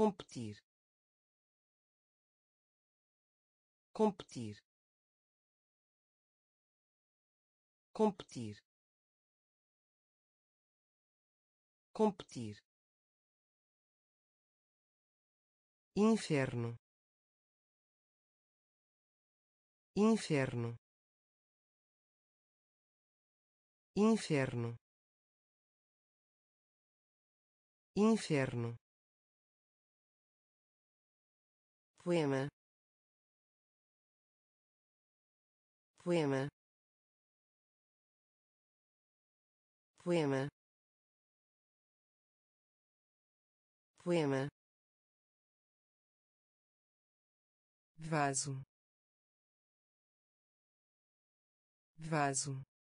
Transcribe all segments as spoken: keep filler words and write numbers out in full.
competir, competir, competir, competir, inferno, inferno, inferno, inferno, poema, poema, poema, poema, vaso, vaso,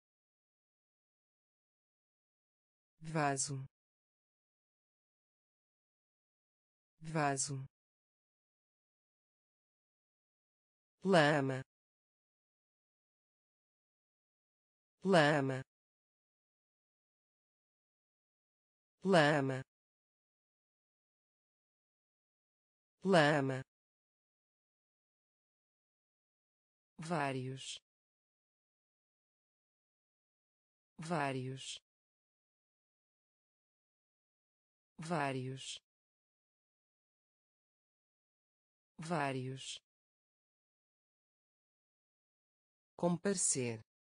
vaso, vaso, lama, lama, lama, lama, vários, vários, vários, vários, comparecer,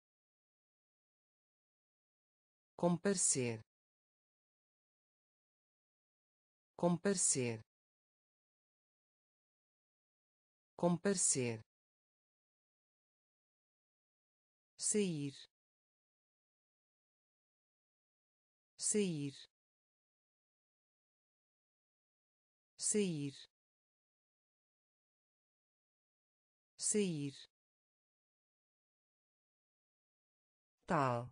comparecer, comparecer, comparecer, sair, sair, sair, sair, tal,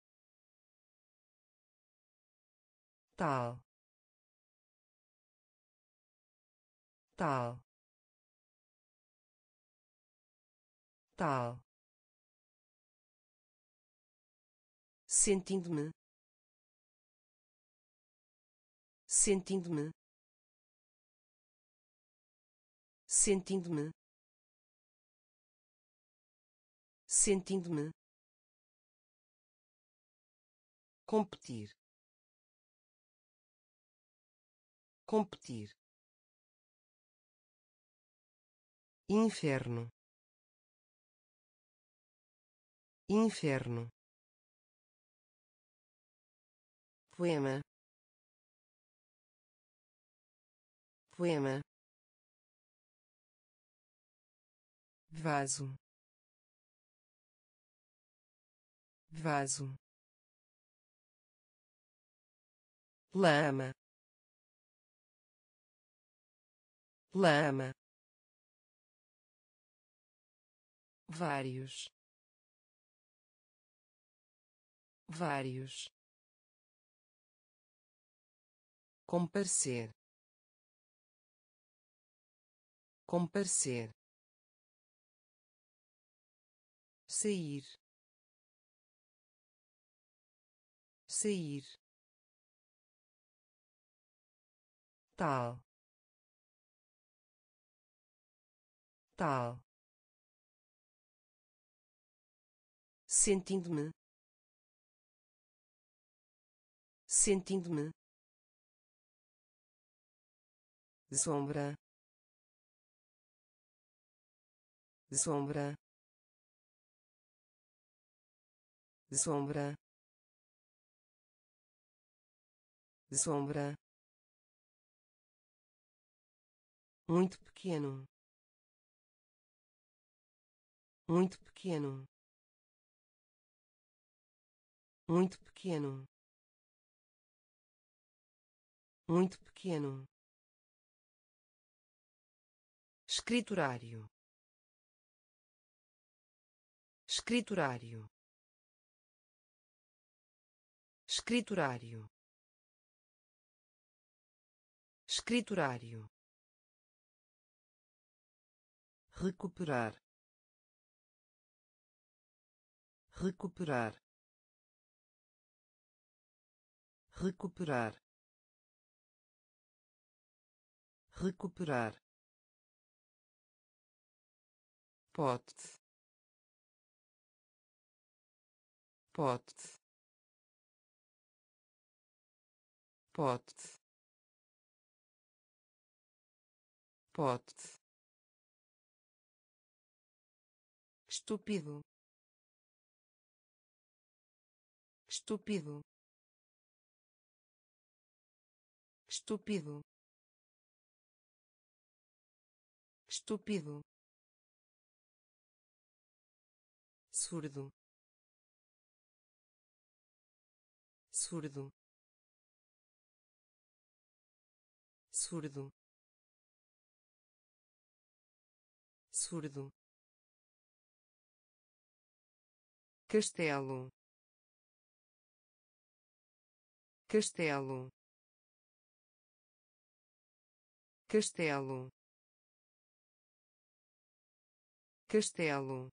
tal, tal, tal, sentindo-me, sentindo-me, sentindo-me, sentindo-me, competir, competir, inferno, inferno, poema, poema, vaso, vaso, lama, lama, vários, vários, comparecer, comparecer, sair, sair, tal, tal, sentindo-me, sentindo-me, sombra, sombra, sombra, sombra, muito pequeno, muito pequeno, muito pequeno, muito pequeno, escriturário, escriturário, escriturário, escriturário, recuperar, recuperar, recuperar, recuperar, pote, pote, pote, pote, estúpido, estúpido, estúpido, estúpido, surdo, surdo, surdo, surdo, castelo, castelo, castelo, castelo,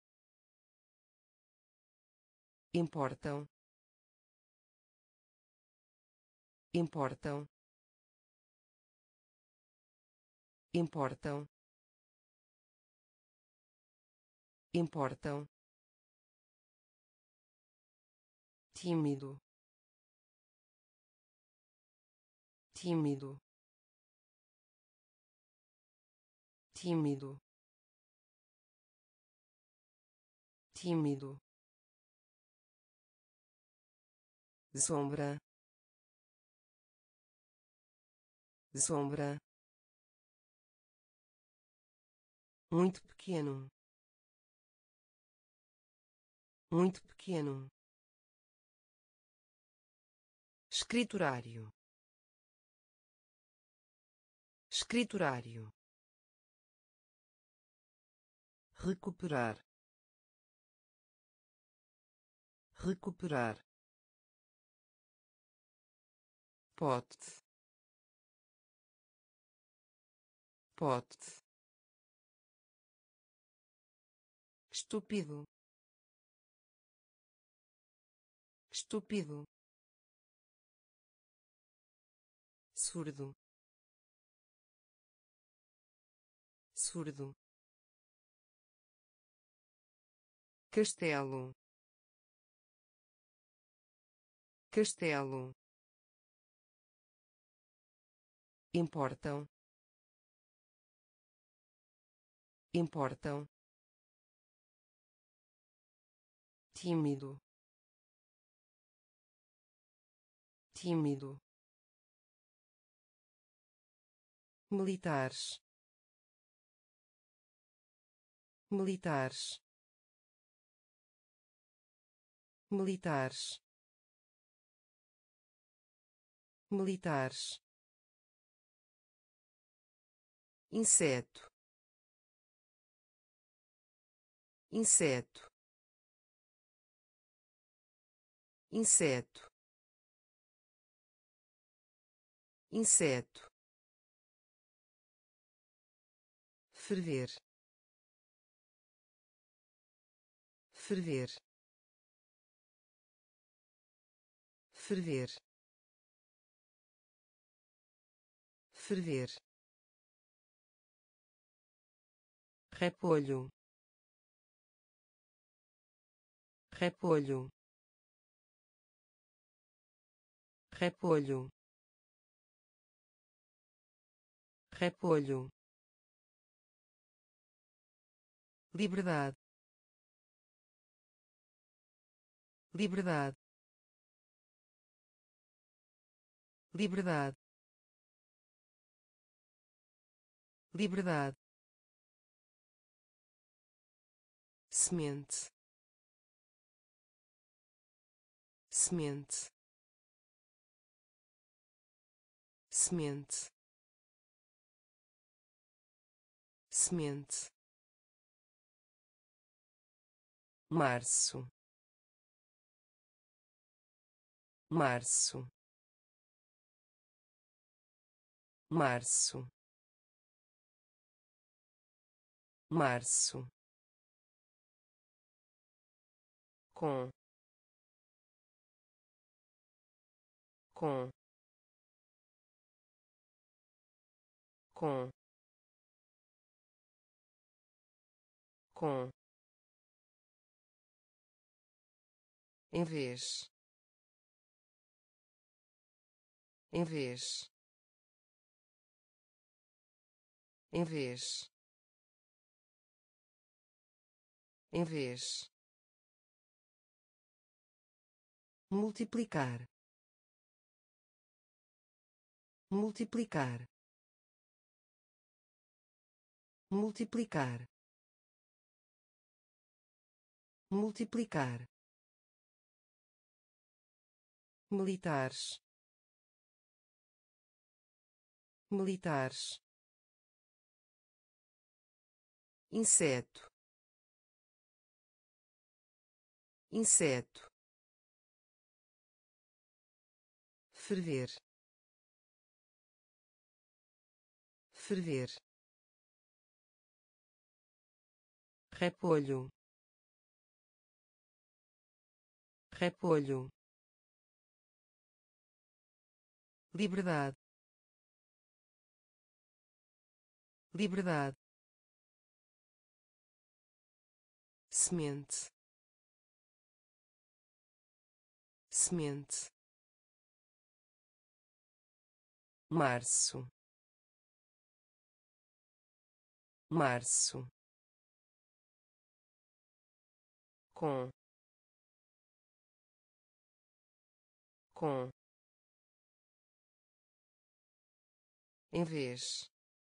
importam, importam, importam, importam, tímido, tímido, tímido, tímido, sombra, sombra, muito pequeno, muito pequeno, escriturário, escriturário, recuperar, recuperar, pote, pote, estúpido, estúpido, surdo, surdo, castelo, castelo, importam, importam, tímido, tímido, militares, militares, militares, militares, inseto, inseto, inseto, inseto, ferver, ferver, ferver, ferver, repolho, repolho, repolho, repolho, liberdade, liberdade, liberdade, liberdade, semente, semente, semente, semente, março, março, março, março, com, com, com com em vez em vez em vez em vez multiplicar multiplicar multiplicar multiplicar militares militares inseto inseto ferver ferver repolho repolho liberdade liberdade semente semente março março com com em vez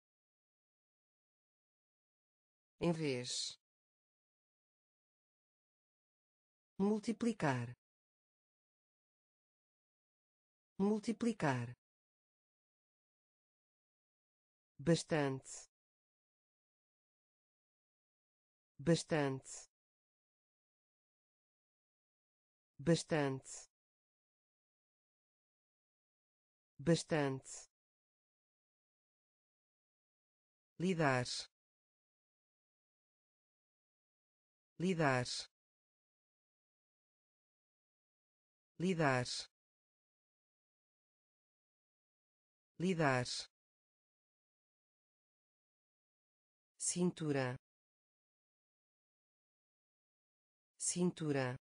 em vez multiplicar multiplicar bastante bastante bastante bastante lidar lidar lidar lidar cintura cintura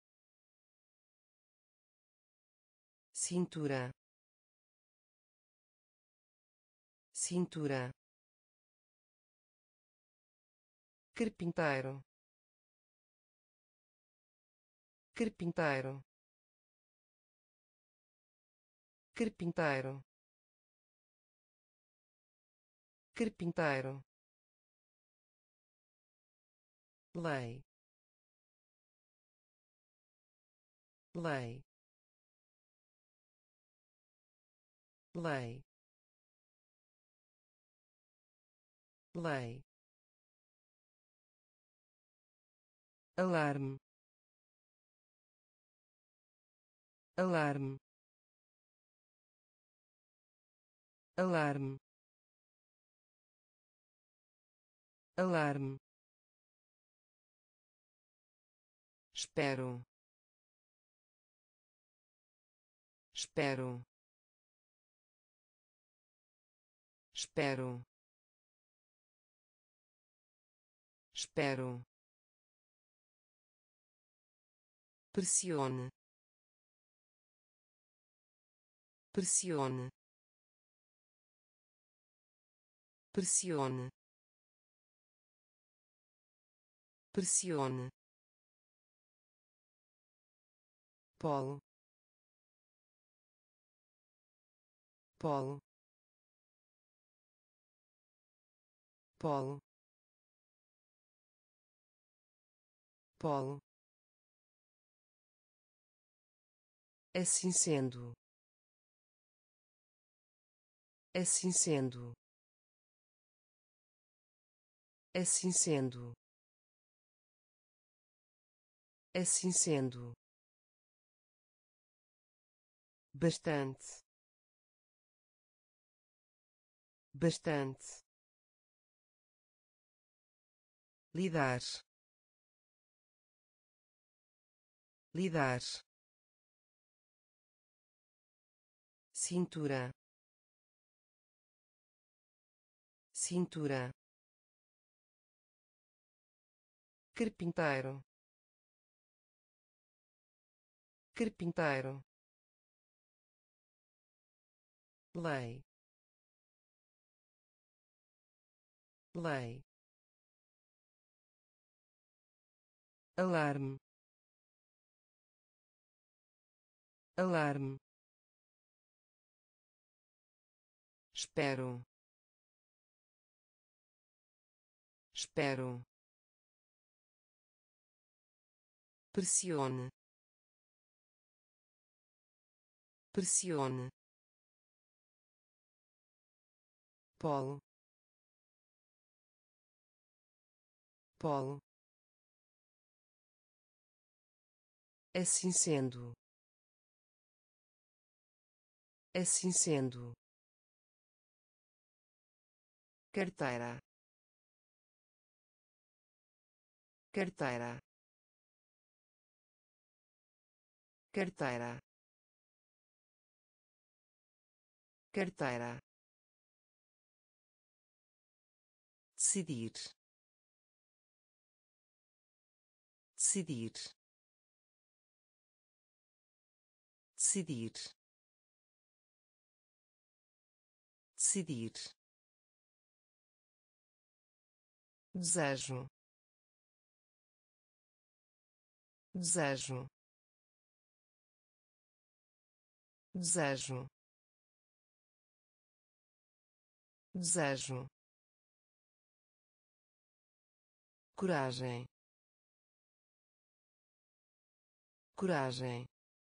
cintura cintura carpinteiro carpinteiro carpinteiro carpinteiro lei lei lei lei alarme alarme alarme alarme espero espero espero espero pressione pressione pressione pressione polo polo polo polo assim sendo assim sendo assim sendo assim sendo bastante bastante lidar lidar cintura cintura, carpinteiro, carpinteiro, lei, lei, alarme, alarme, espero, espero, pressione, pressione, polo, polo, assim sendo, assim sendo, carteira, carteira, carteira, carteira, decidir, decidir, decidir, decidir, desejo, desejo, desejo, desejo, coragem, coragem,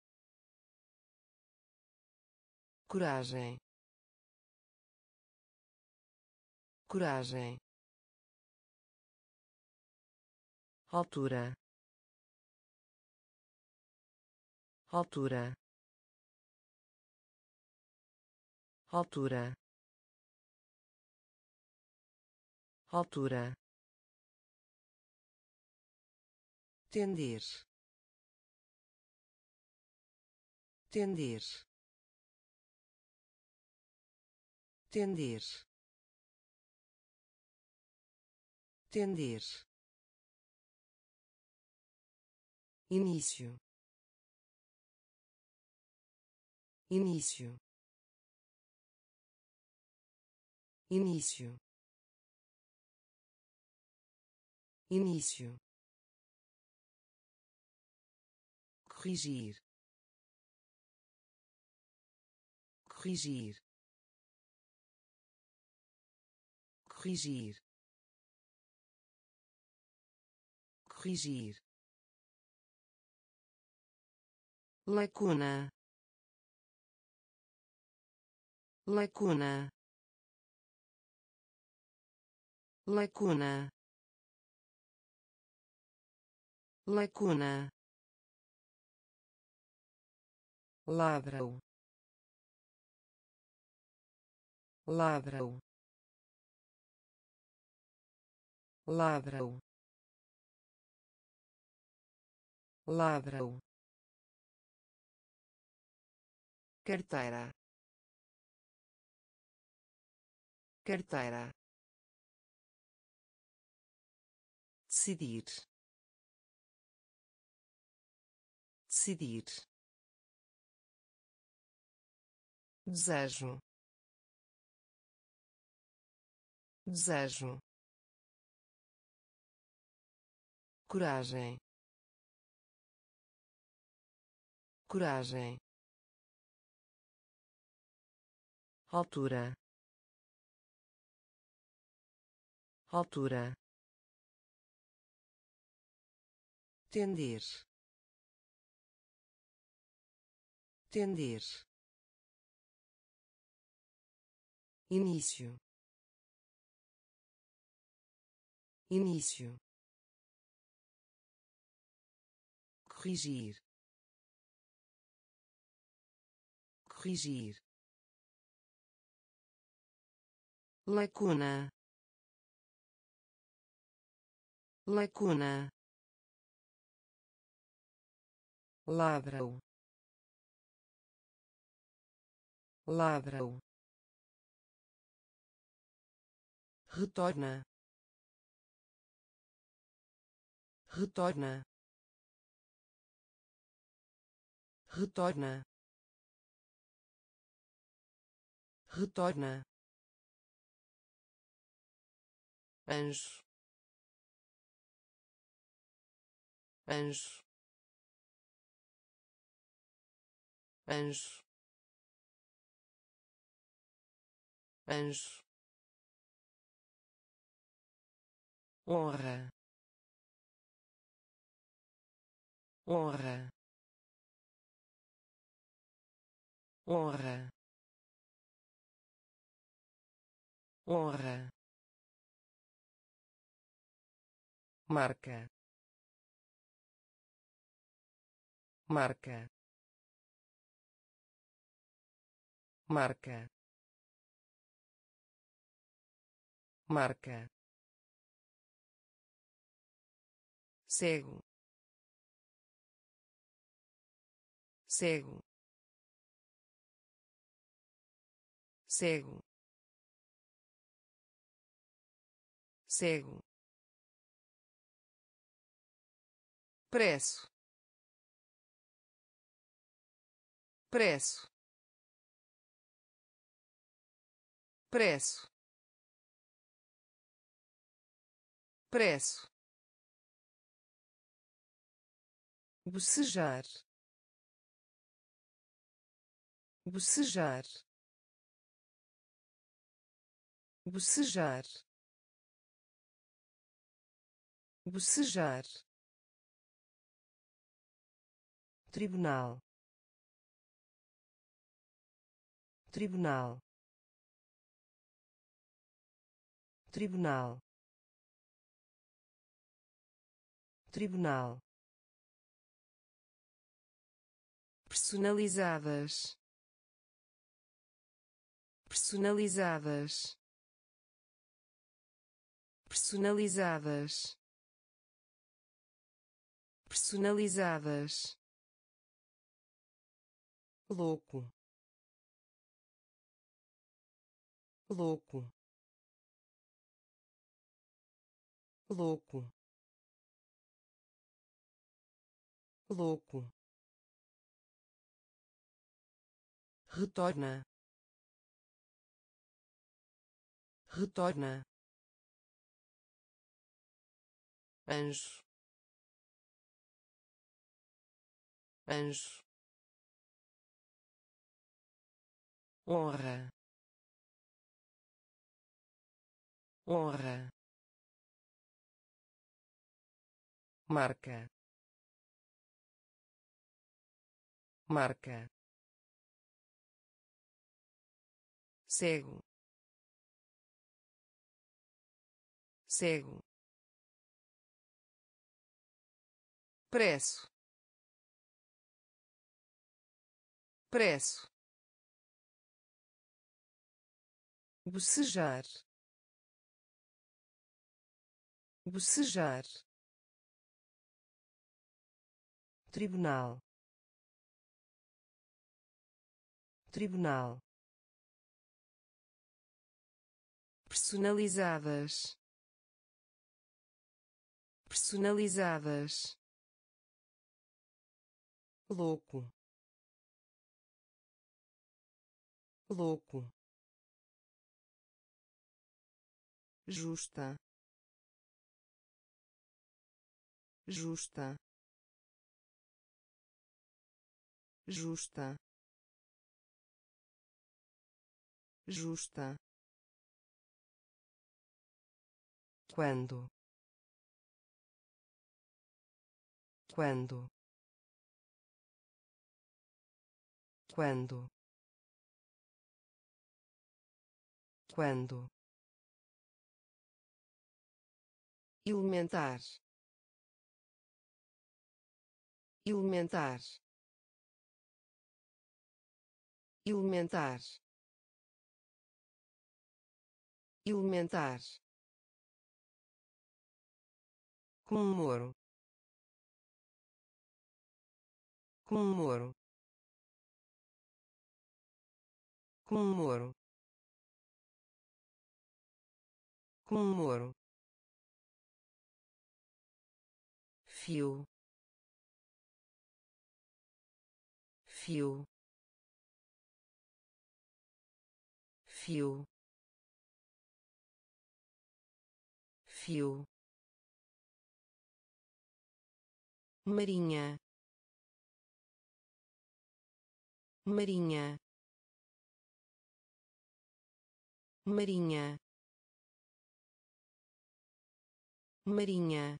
coragem, coragem, altura, altura, altura, altura, tender, tender, tender, tender, início, início, início, início, corrigir, corrigir, corrigir, corrigir, lacuna, lacuna, lacuna, lacuna, ladrão, ladrão, ladrão, ladrão, carteira, carteira, decidir, decidir, desejo, desejo, coragem, coragem, altura, altura, tender, tender, início, início, corrigir, corrigir, lacuna, lacuna, ladrão, ladrão, retorna, retorna, retorna, retorna, anjo, anjo, anjo, anjo, honra, honra, honra, honra, marca, marca, marca, marca, cego, cego, cego, cego, preço, preço, preço, preço, bocejar, bocejar, bocejar, bocejar, tribunal, tribunal, tribunal, tribunal, personalizadas, personalizadas, personalizadas, personalizadas, louco, louco, louco, louco, retorna, retorna, anjo, anjo, honra, honra, marca, marca, cego, cego, preço, preço, bocejar, bocejar, tribunal, tribunal, personalizadas, personalizadas, louco, louco, justa, justa, justa, justa, quando, quando, quando, quando, elementar, elementar, elementar, elementar, comemoro, comemoro, comemoro, comemoro, fio, fio, fio, fio, marinha, marinha, marinha, marinha,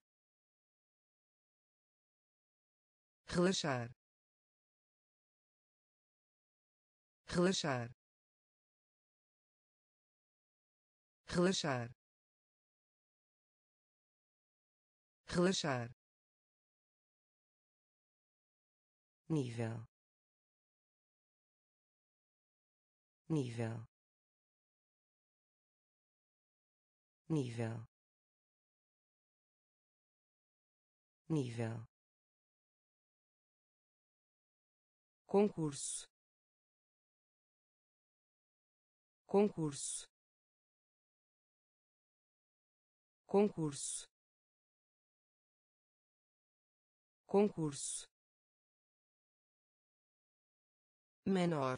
relaxar, relaxar, relaxar, relaxar, nível, nível, nível, nível, concurso, concurso, concurso, concurso, menor,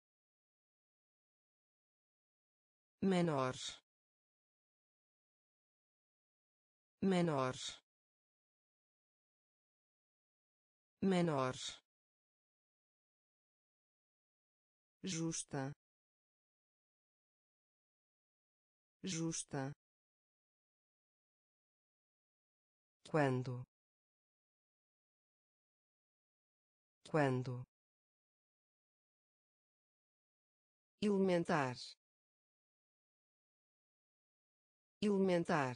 menor, menor, menor, justa, justa, quando, quando, elementar, elementar,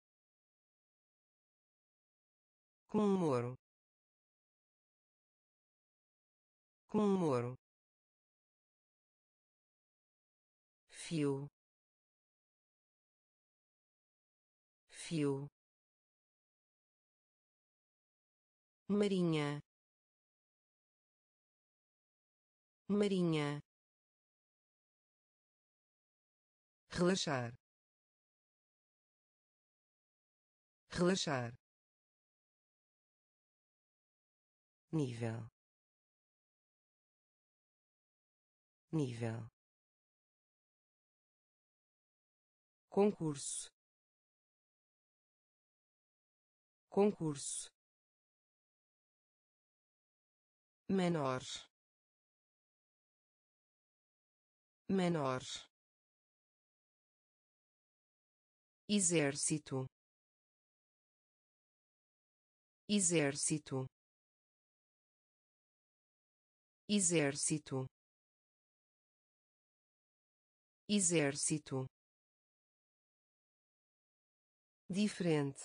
comemoro, comemoro, fio, fio, marinha, marinha, relaxar, relaxar, nível, nível, concurso, concurso, menor, menor, exército, exército, exército, exército, diferente,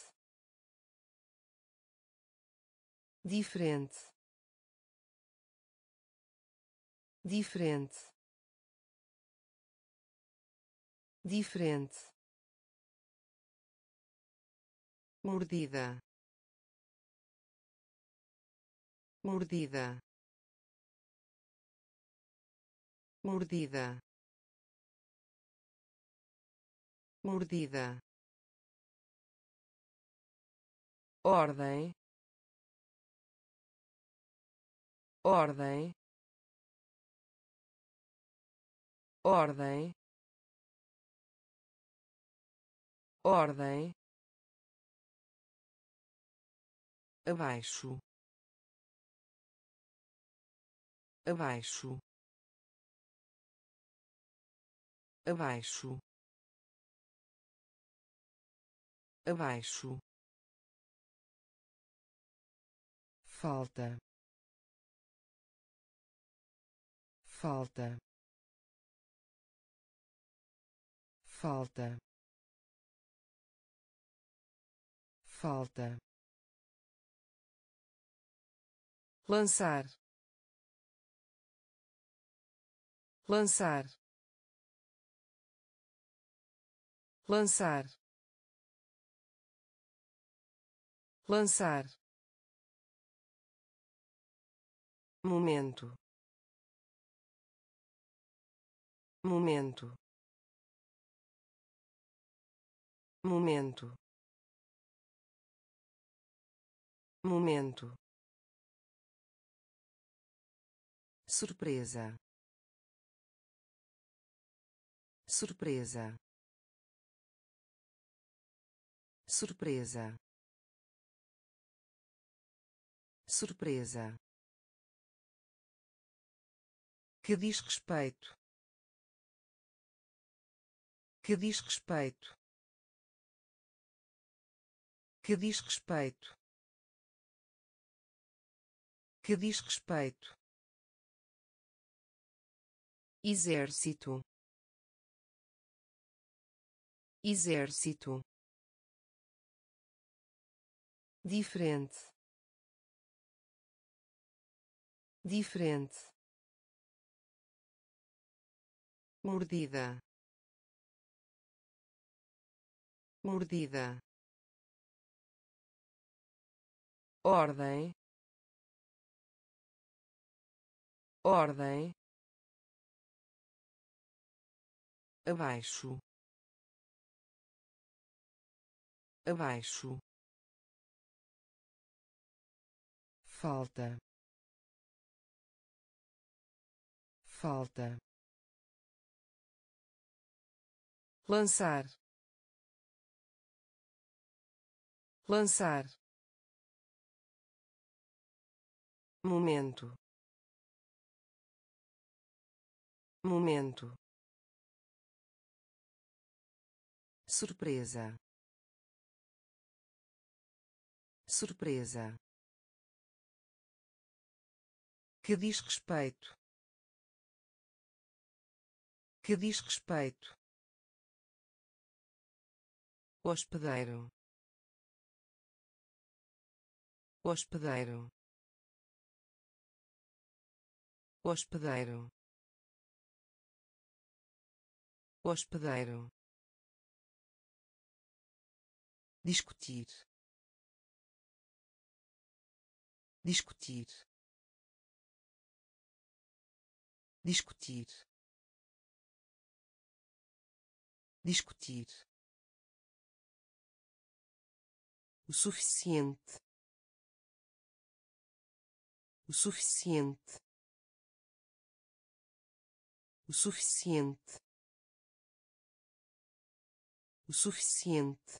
diferente, diferente, diferente, mordida, mordida, mordida, mordida, ordem, ordem, ordem, ordem, abaixo, abaixo, abaixo, abaixo, falta, falta, falta, falta, lançar, lançar, lançar, lançar, momento, momento, momento, momento, surpresa, surpresa, surpresa, surpresa, que diz respeito, que diz respeito, que diz respeito, que diz respeito, exército, exército, diferente, diferente, mordida, mordida, ordem, ordem, abaixo, abaixo, falta, falta, lançar, lançar, momento, momento, surpresa, surpresa, que diz respeito, que diz respeito, hospedeiro, hospedeiro, hospedeiro, hospedeiro, discutir, discutir, discutir, discutir, o suficiente, o suficiente, o suficiente, o suficiente,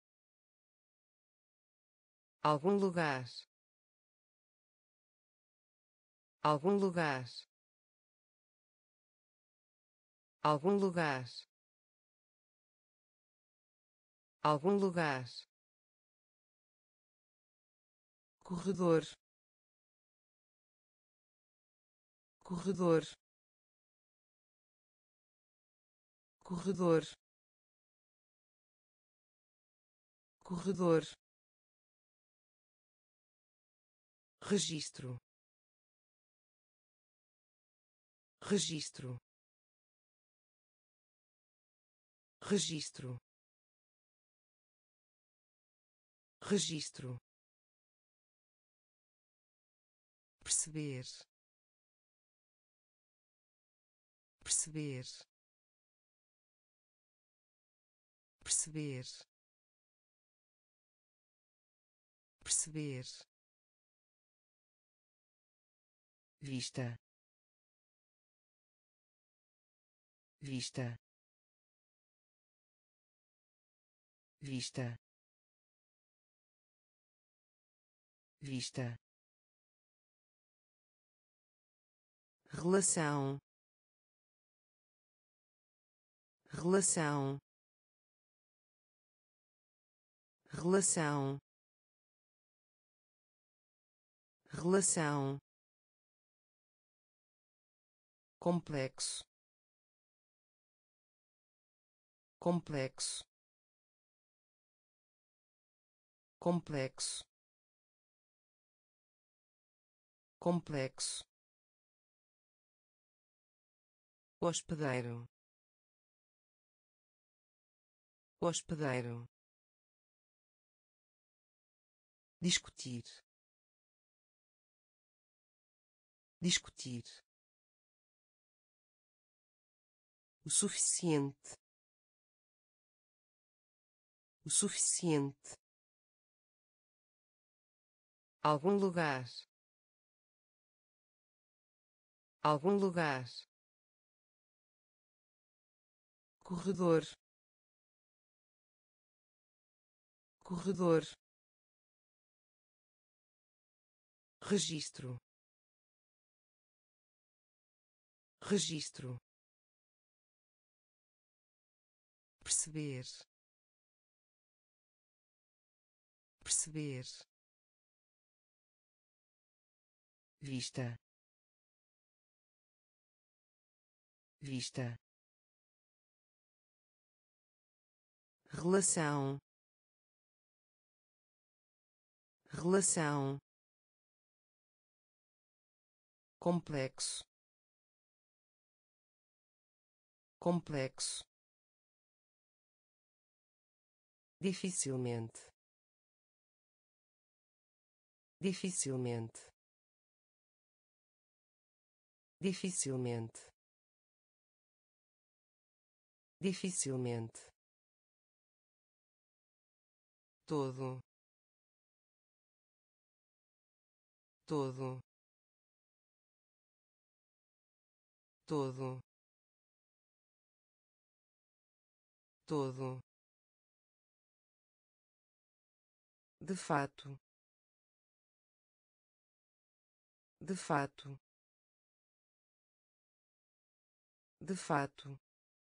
algum lugar, algum lugar, algum lugar, algum lugar, corredor, corredor, corredor, corredor, registro, registro, registro, registro, perceber, perceber, perceber, perceber, vista, vista, vista, vista, relação, relação, relação, relação, complexo, complexo, complexo, complexo, hospedeiro, hospedeiro, discutir, discutir, o suficiente, o suficiente, algum lugar, algum lugar, corredor, corredor, registro, registro, perceber, perceber, vista, vista, relação, relação, complexo, complexo, dificilmente, dificilmente, dificilmente, dificilmente, todo, todo, todo, todo, de fato, de fato, de fato,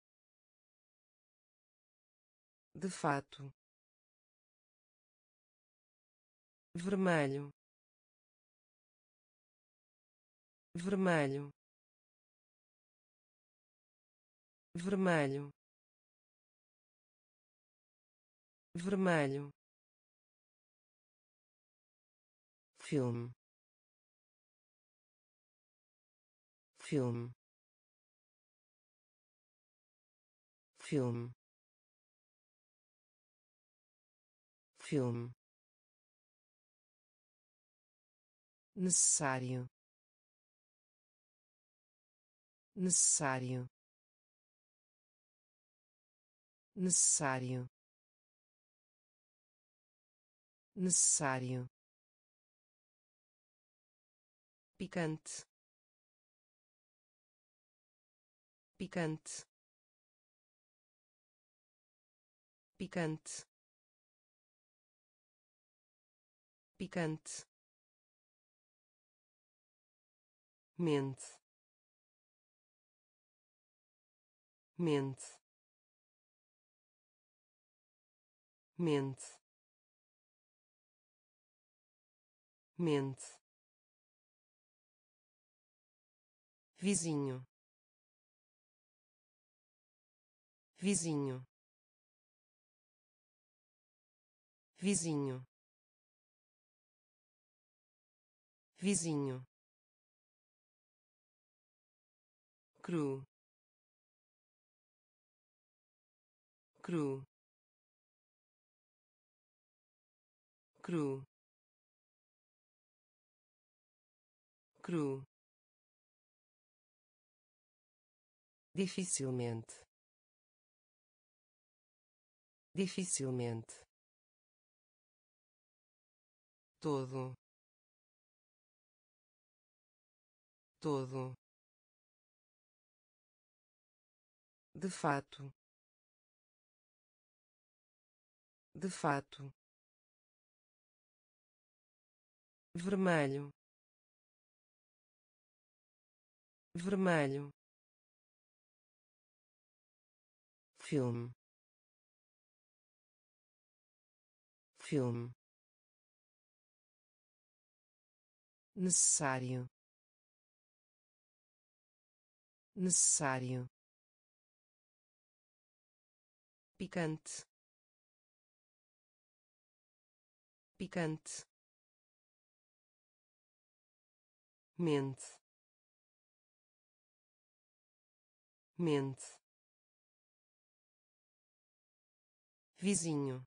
de fato, vermelho, vermelho, vermelho, vermelho, filme, filme, filme, filme, necessário, necessário, necessário, necessário, picante, picante, picante, picante, mente, mente, mente, mente, vizinho, vizinho, vizinho, vizinho, cru, cru, cru, cru, dificilmente, dificilmente, todo, todo, de fato, de fato, vermelho, vermelho, filme, filme, necessário, necessário, picante, picante, mente, mente, vizinho,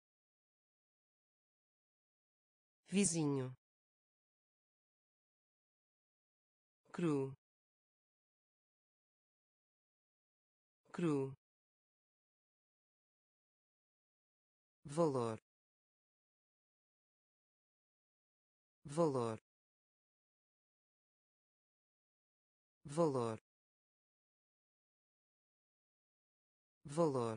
vizinho, cru, cru, valor, valor, valor, valor,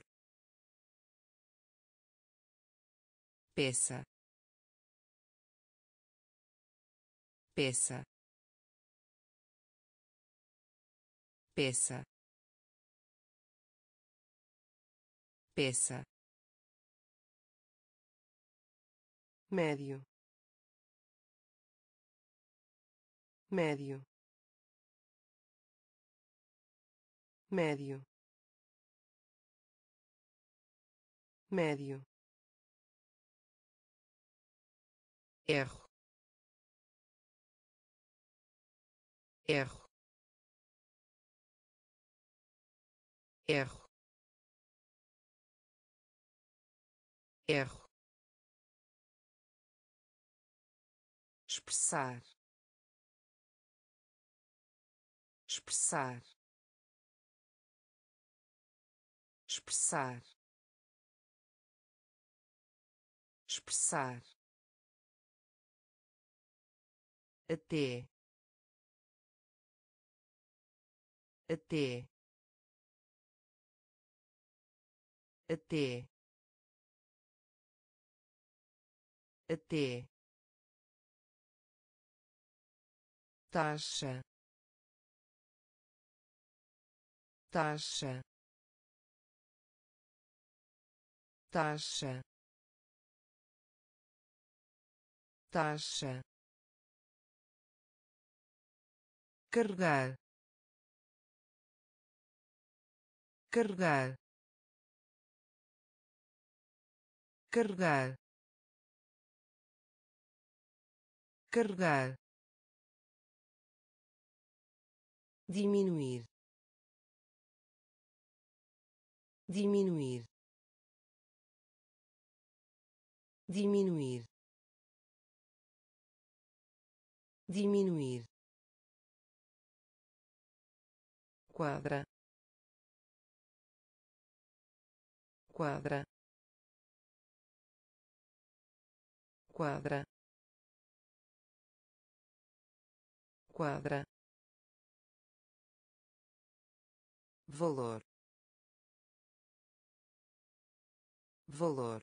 peça, peça, peça, peça, médio, médio, médio, médio, erro, erro, erro, erro, expressar, expressar, expressar, expressar, até, até, até, até, taxa, taxa, taxa, taxa, carregar, carregar, carregar, carregar, diminuir, diminuir, diminuir, diminuir, quadra, quadra, quadra, quadra, valor, valor,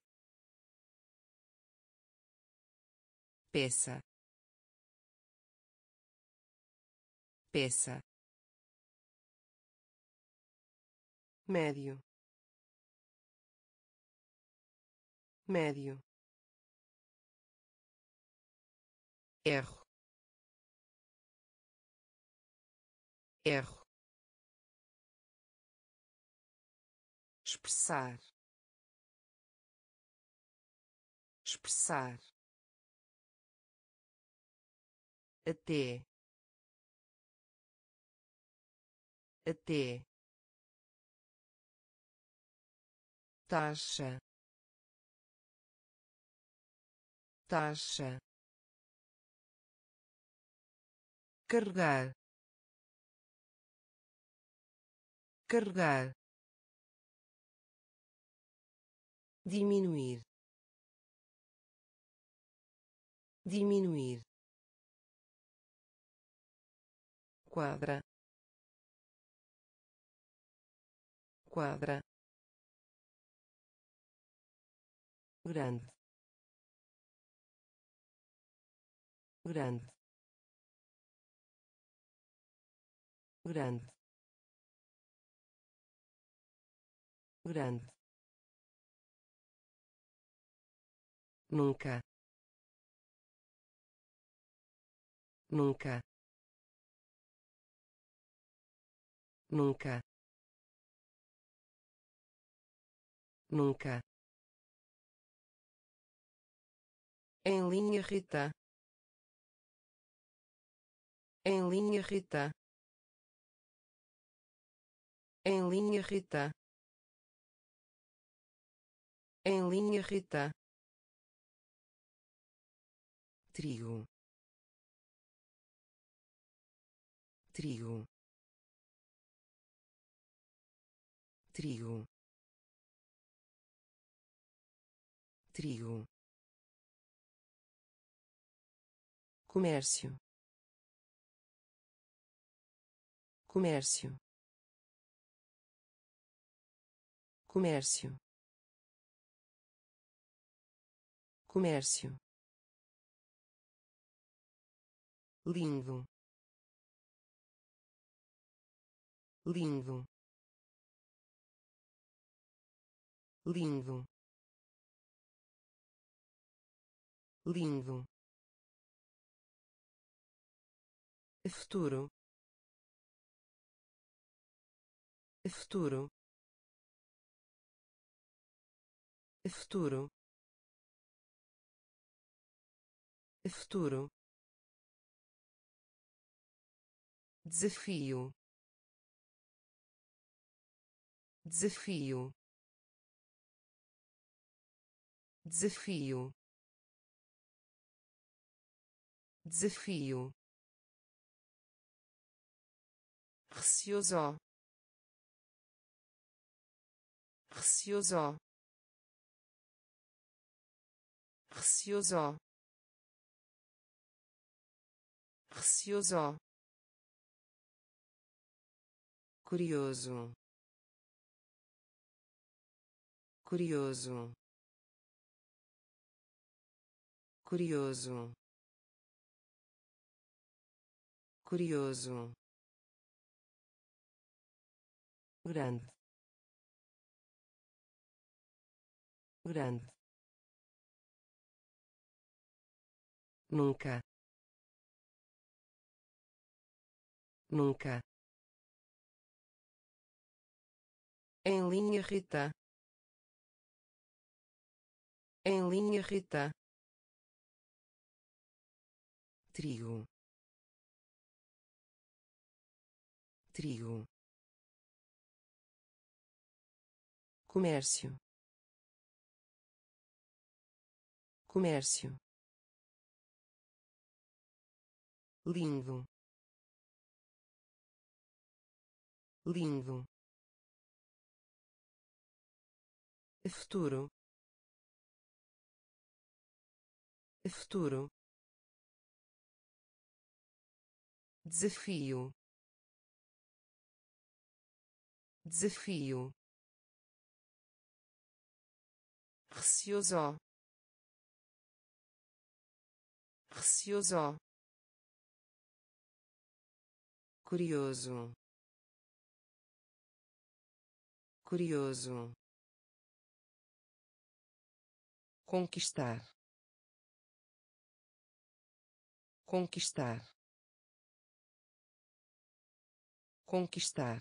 peça, peça, médio, médio, erro, erro, expressar, expressar, até, até, taxa, taxa, carregar, carregar, diminuir, diminuir, quadra, quadra, grande, grande, grande, grande, nunca, nunca, nunca, nunca, em linha Rita, em linha Rita, em linha Rita, em linha Rita, trigo, trigo, trigo, trigo, comércio, comércio, comércio, comércio, lindo, lindo, lindo, lindo, futuro, futuro, futuro, futuro, desafio, desafio, desafio, desafio, receoso, receoso, receoso, receoso, curioso, curioso, curioso, curioso, grande, grande, nunca, nunca, em linha reta, em linha reta, trigo, trigo, comércio, comércio, lindo, lindo, futuro, futuro, desafio, desafio, receoso, receoso, curioso, curioso, conquistar, conquistar, conquistar,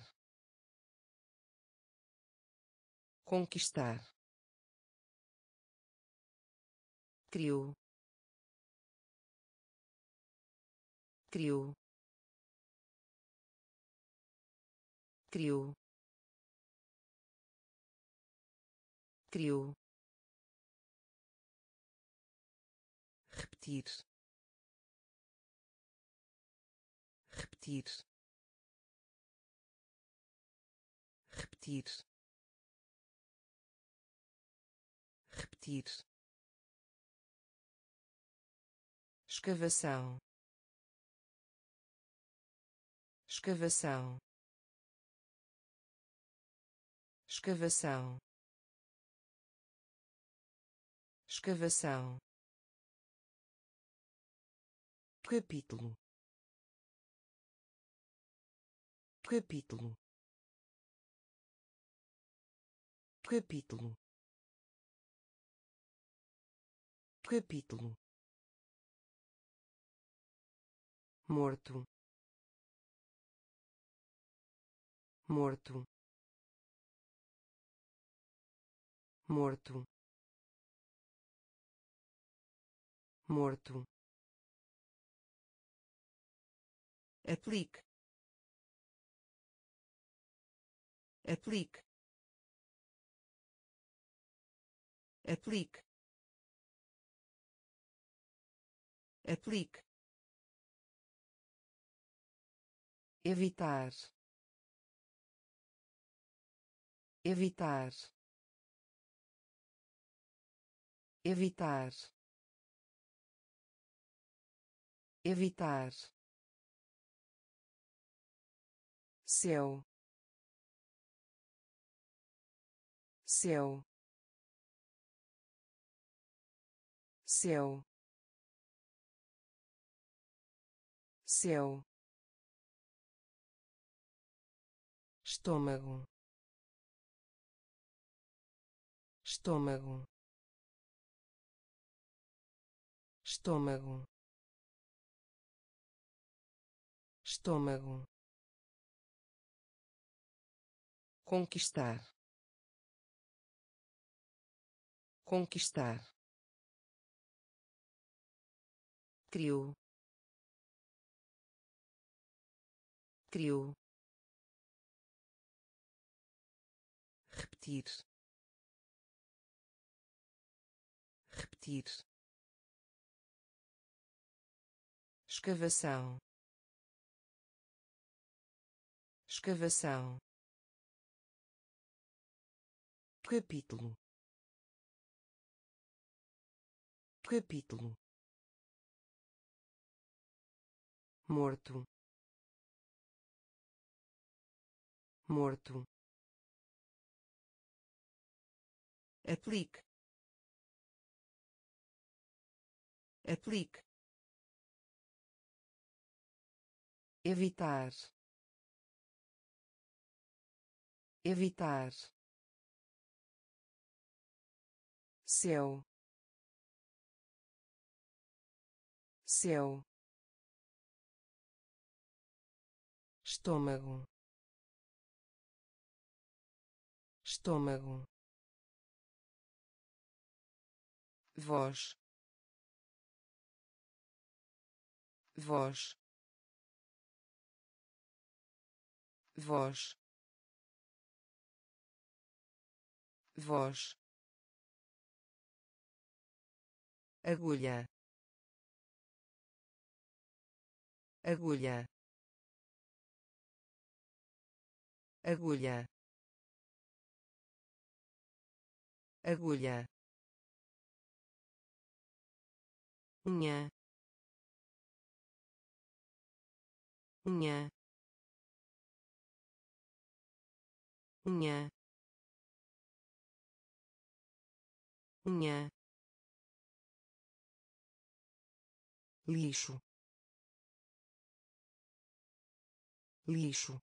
conquistar, criou, criou, criou, criou, repetir, repetir, repetir, repetir, escavação, escavação, escavação, escavação, capítulo, capítulo, capítulo, capítulo, morto, morto, morto, morto, aplique, aplique, aplique, aplique, evitar, evitar, evitar, evitar, céu, céu, céu, céu, estômago, estômago, estômago, estômago, conquistar, conquistar, criou, criou, repetir, repetir, escavação, escavação, capítulo, capítulo, morto, morto, aplique, aplique, evitar, evitar, céu, céu, estômago, estômago, voz, voz, voz, voz, agulha, agulha, agulha, agulha, unha, unha, unha, unha, lixo, lixo,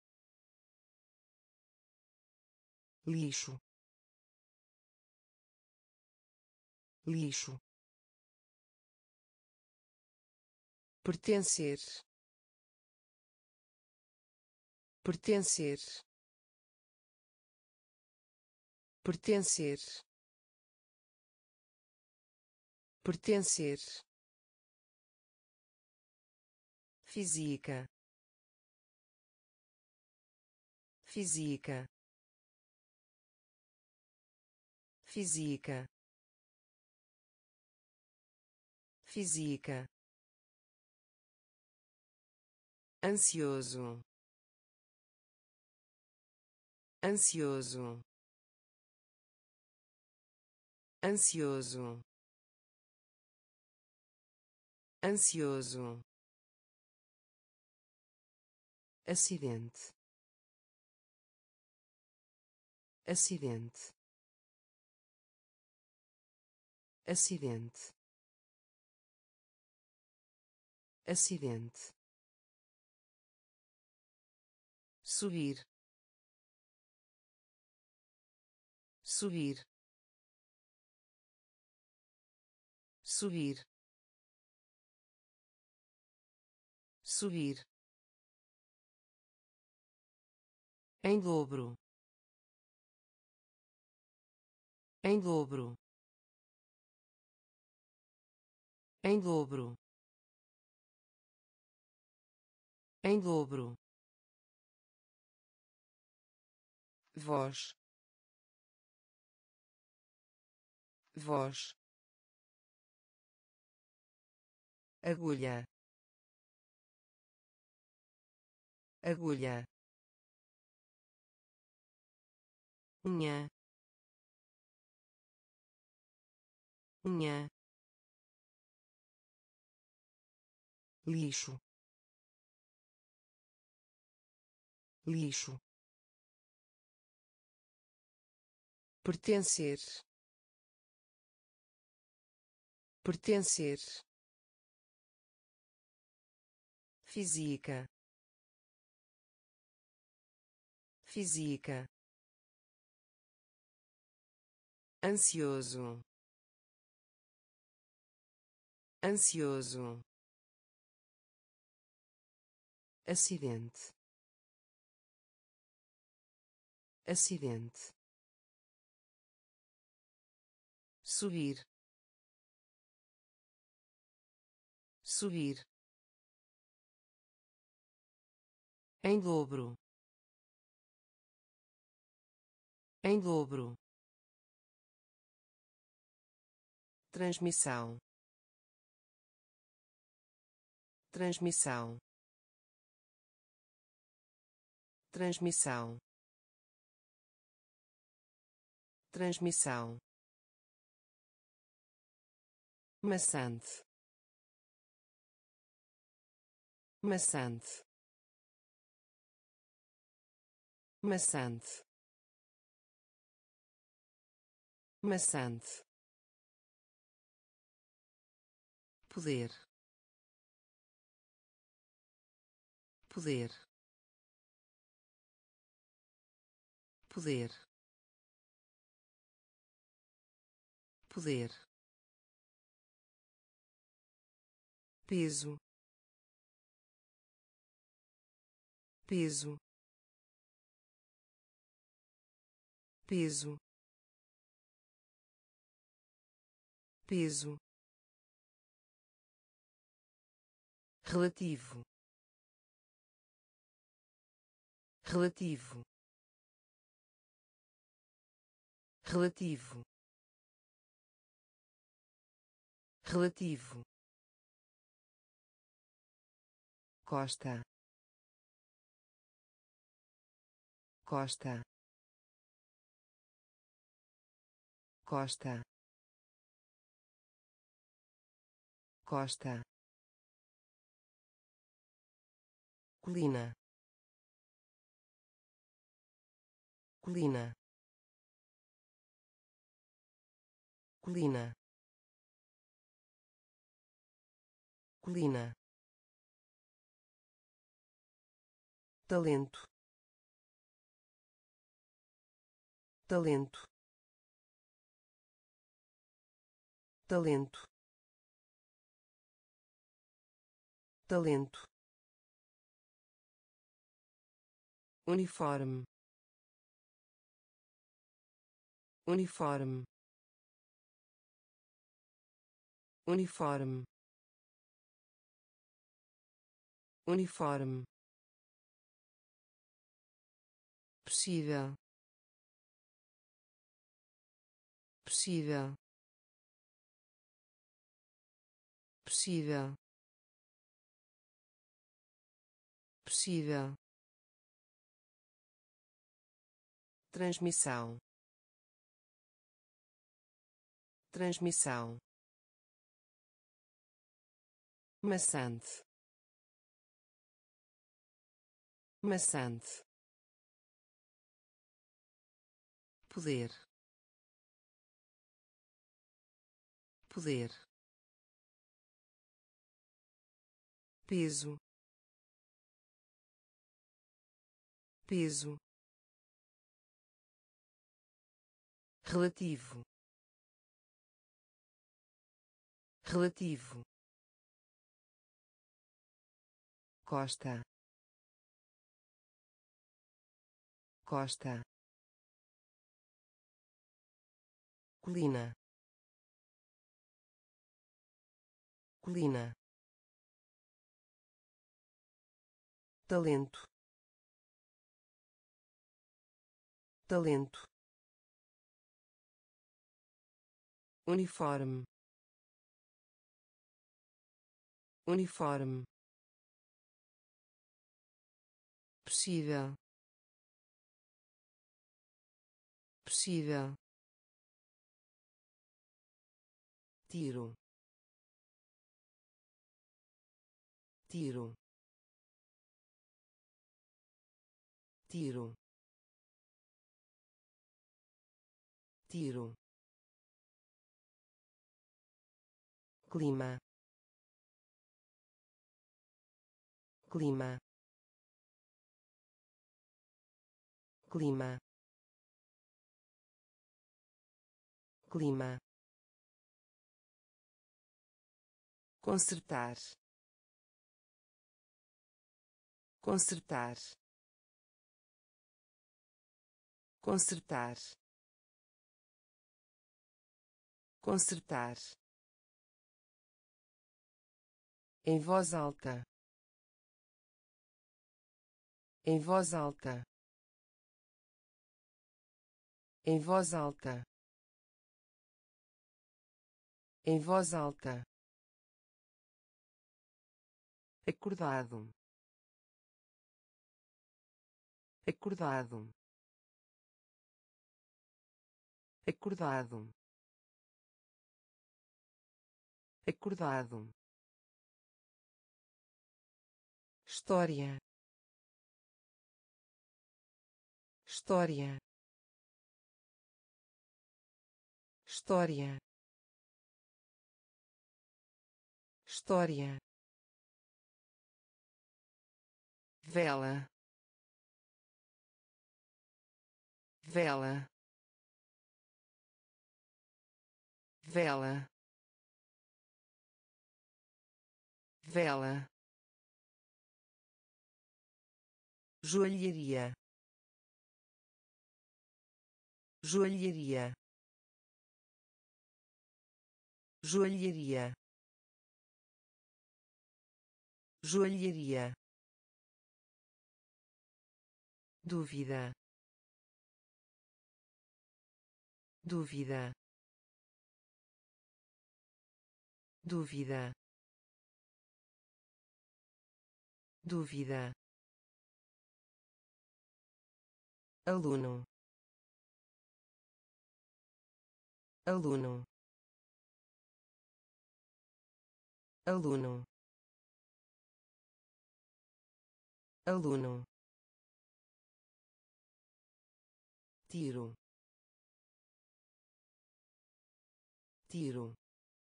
lixo, lixo, pertencer, pertencer, pertencer, pertencer, física, física, física, física, ansioso, ansioso, ansioso, ansioso, acidente, acidente, acidente, acidente, subir, subir, subir, subir, em dobro, em dobro, em dobro, em dobro, voz, voz, agulha, agulha, unha, unha, lixo, lixo, pertencer, pertencer, física, física, ansioso, ansioso, acidente, acidente, subir, subir, em dobro, em dobro, transmissão, transmissão, transmissão, transmissão, maçante, maçante, maçante, maçante, poder, poder, poder, poder, peso, peso, peso, peso, relativo, relativo, relativo, relativo, costa, costa, costa, costa, colina, colina, colina, colina, talento, talento, talento, talento, uniforme, uniforme, uniforme, uniforme, possível, possível, possível, possível, transmissão, transmissão, maçante, maçante, poder, poder, peso, peso, relativo, relativo, costa, costa, colina, colina, talento, talento, uniforme, uniforme, possível, possível, tiro, tiro, tiro, tiro, clima, clima, clima, clima, consertar, consertar, consertar, consertar, em voz alta, em voz alta, em voz alta, em voz alta, acordado, acordado, acordado, acordado, história, história, história, história, vela, vela, vela, vela, joalheria, joalheria, joalheria, joalheria, dúvida, dúvida, dúvida, dúvida, aluno, aluno, aluno, aluno, tiro, tiro,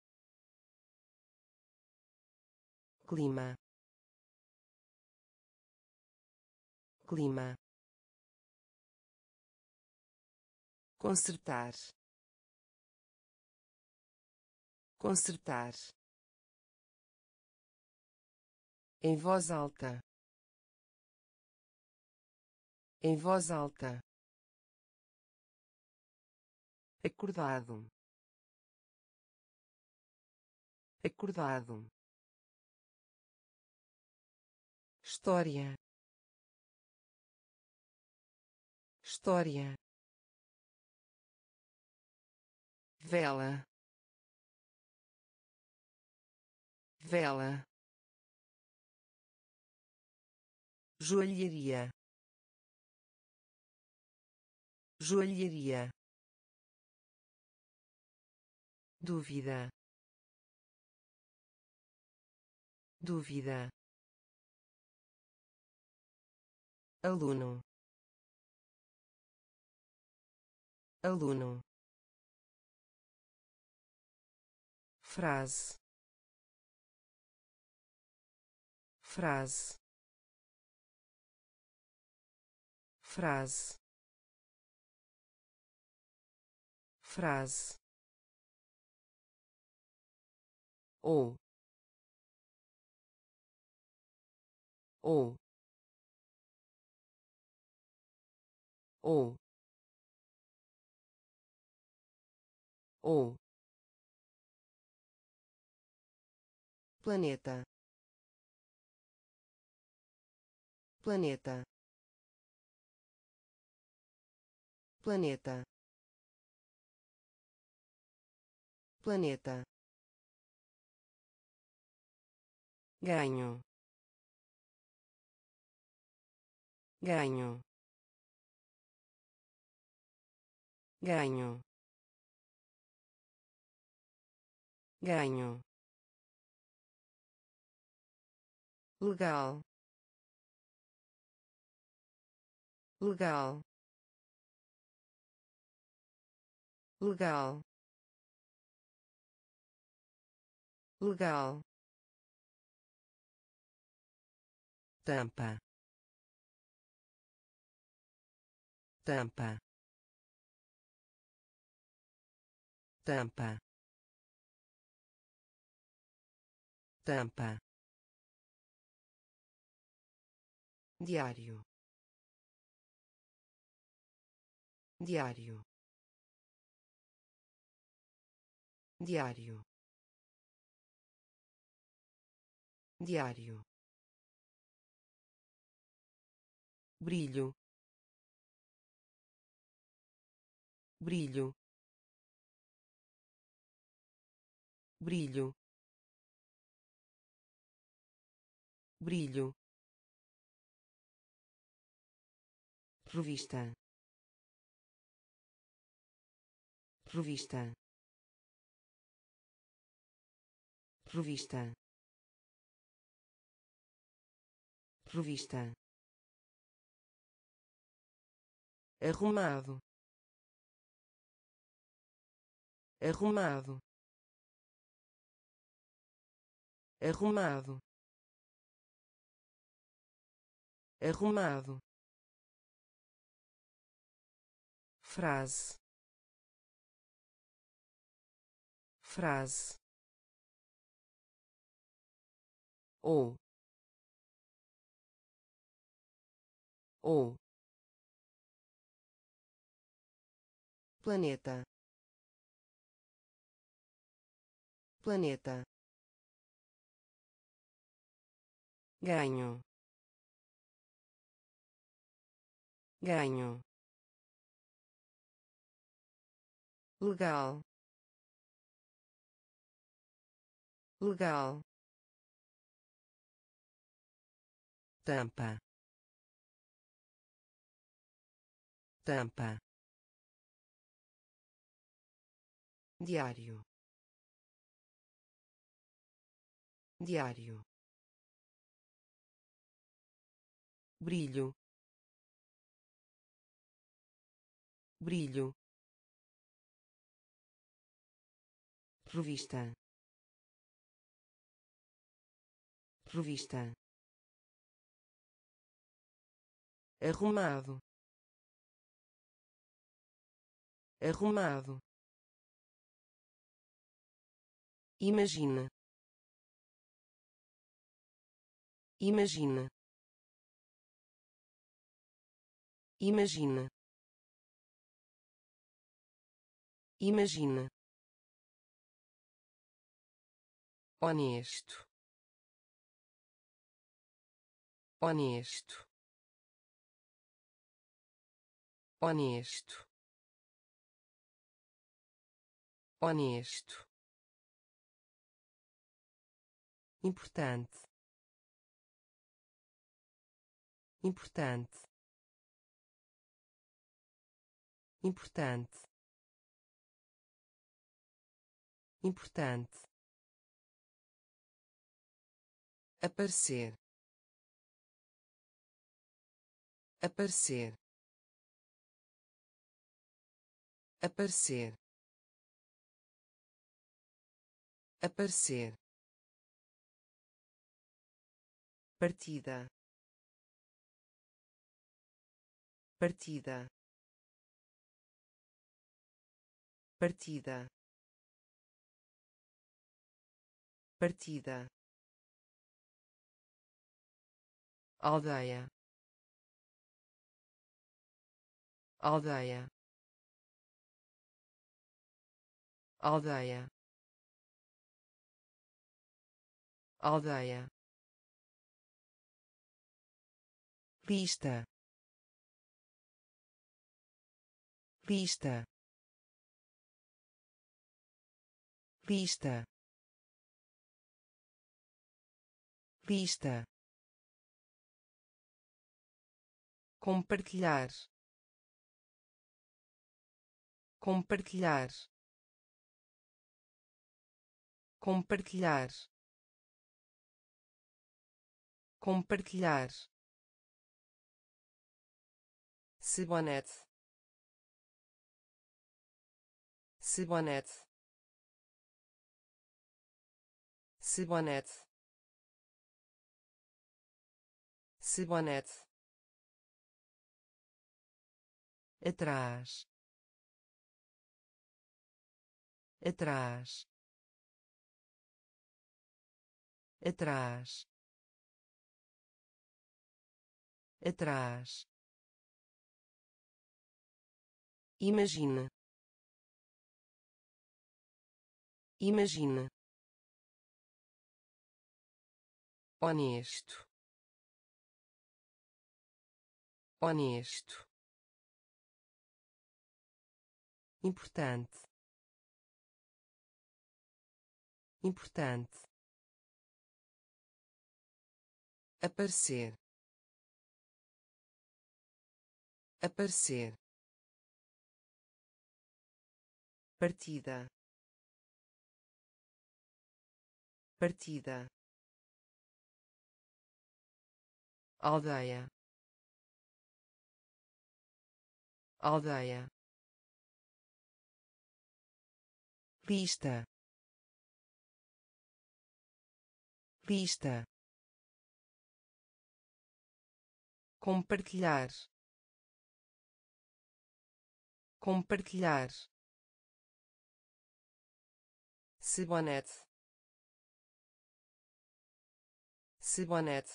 clima, clima, consertar, consertar, em voz alta, em voz alta, acordado, acordado, história, história, vela, vela, joalheria, joalheria, dúvida, dúvida, aluno, aluno, frase, frase, frase, frase, ou, ou, ou, ou, planeta, planeta, planeta, planeta, ganho, ganho, ganho, ganho, legal, legal, legal, legal, tampa, tampa, tampa, tampa, diário, diário, diário, diário, brilho, brilho, brilho, brilho, revista, revista, revista, revista, arrumado, arrumado, arrumado, arrumado, frase, frase, ou, ou, planeta, planeta, ganho, ganho, legal, legal, tampa, tampa, diário, diário, brilho, brilho, revista, revista, arrumado, arrumado, imagina, imagina, imagina, imagina, honesto, honesto, honesto, honesto, importante, importante, importante, importante, aparecer, aparecer, aparecer, aparecer, partida, partida, partida, partida, aldeia, aldeia, aldeia, aldeia, lista, lista, lista, lista, compartilhar, compartilhar, compartilhar, compartilhar, sabonete, sabonete, sabonete, sabonete, atrás, atrás, atrás, atrás. Imagine, imagine, honesto, honesto, importante, importante, aparecer, aparecer, partida, partida, aldeia, aldeia, pista, pista, compartilhar, compartilhar, sabonete, sabonete,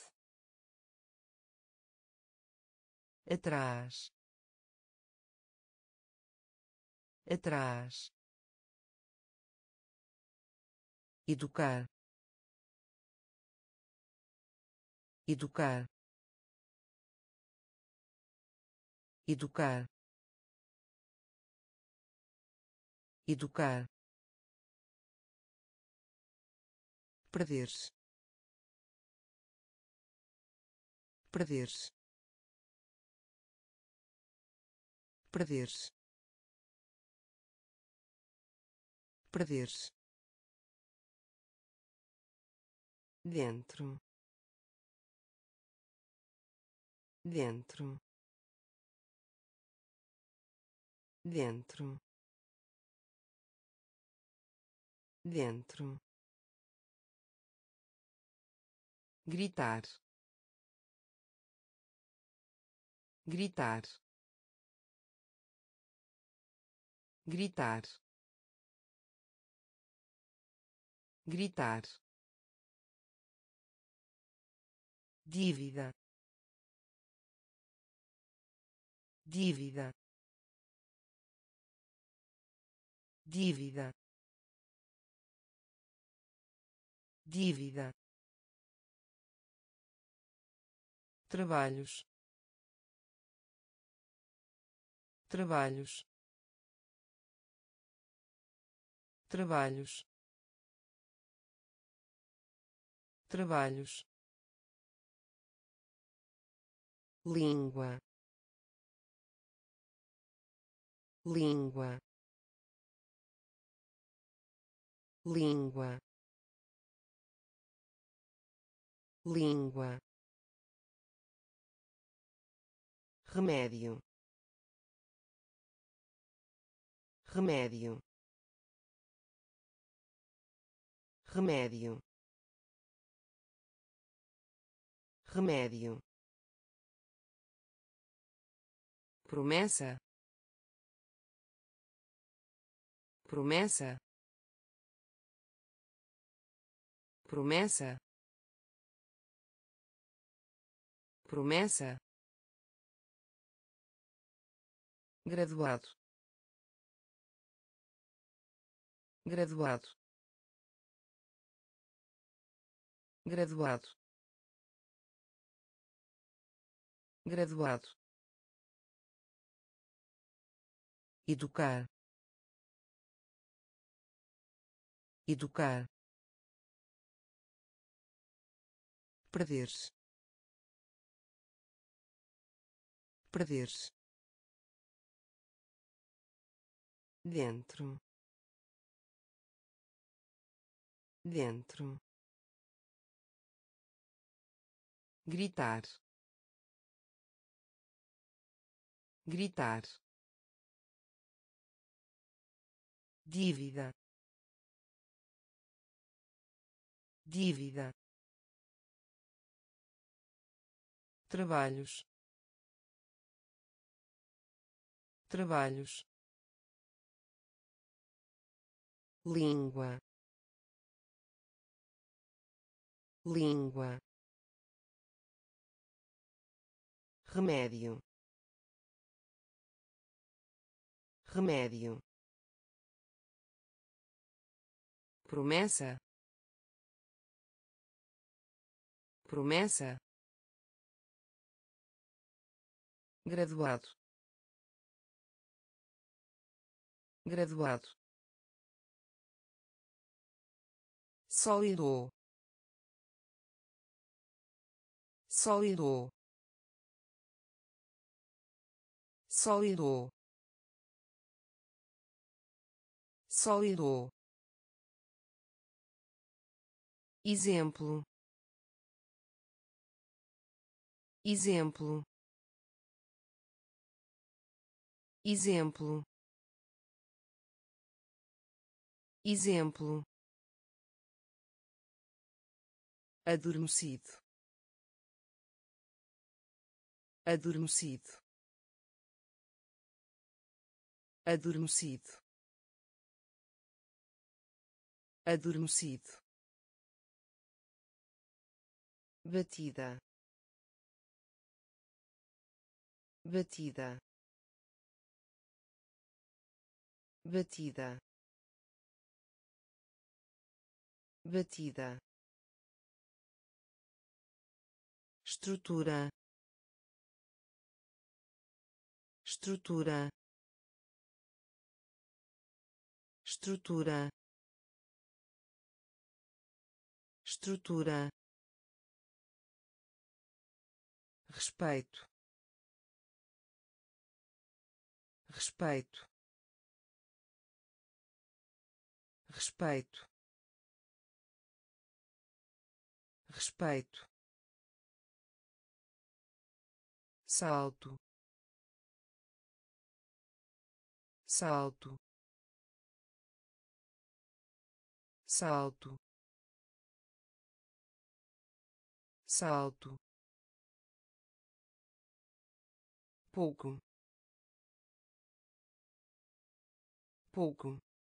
atrás, atrás, educar, educar, educar, educar, perder-se, perder-se, perder-se, perder-se, dentro, dentro, dentro, dentro, gritar, gritar, gritar, gritar, dívida, dívida, dívida, dívida, trabalhos, trabalhos, trabalhos, trabalhos, língua, língua, língua, língua, remédio, remédio, remédio, remédio, promessa, promessa, promessa, promessa, graduado, graduado, graduado, graduado, educar, educar, perder-se, perder-se, dentro, dentro, gritar, gritar, dívida, dívida, trabalhos, trabalhos, língua, língua, remédio, remédio, promessa, promessa, graduado, graduado, sólido, sólido, sólido, sólido, exemplo, exemplo, exemplo, exemplo, adormecido, adormecido, adormecido, adormecido, batida, batida, batida, batida, estrutura, estrutura, estrutura, estrutura, respeito, respeito, respeito, respeito, salto, salto, salto, salto, pouco, pouco,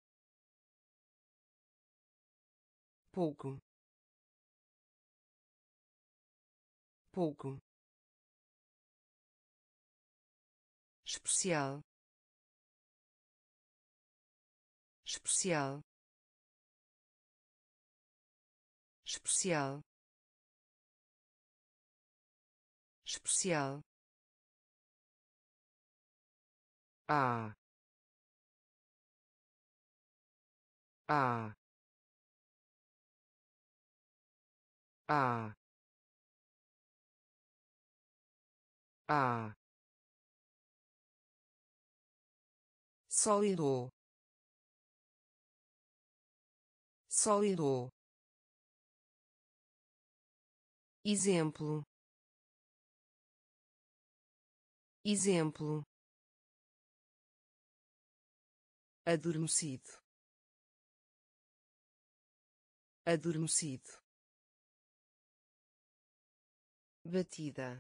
pouco, pouco, especial, especial, especial, especial, a, a, a, a, sólido, sólido, exemplo, exemplo, adormecido, adormecido, batida,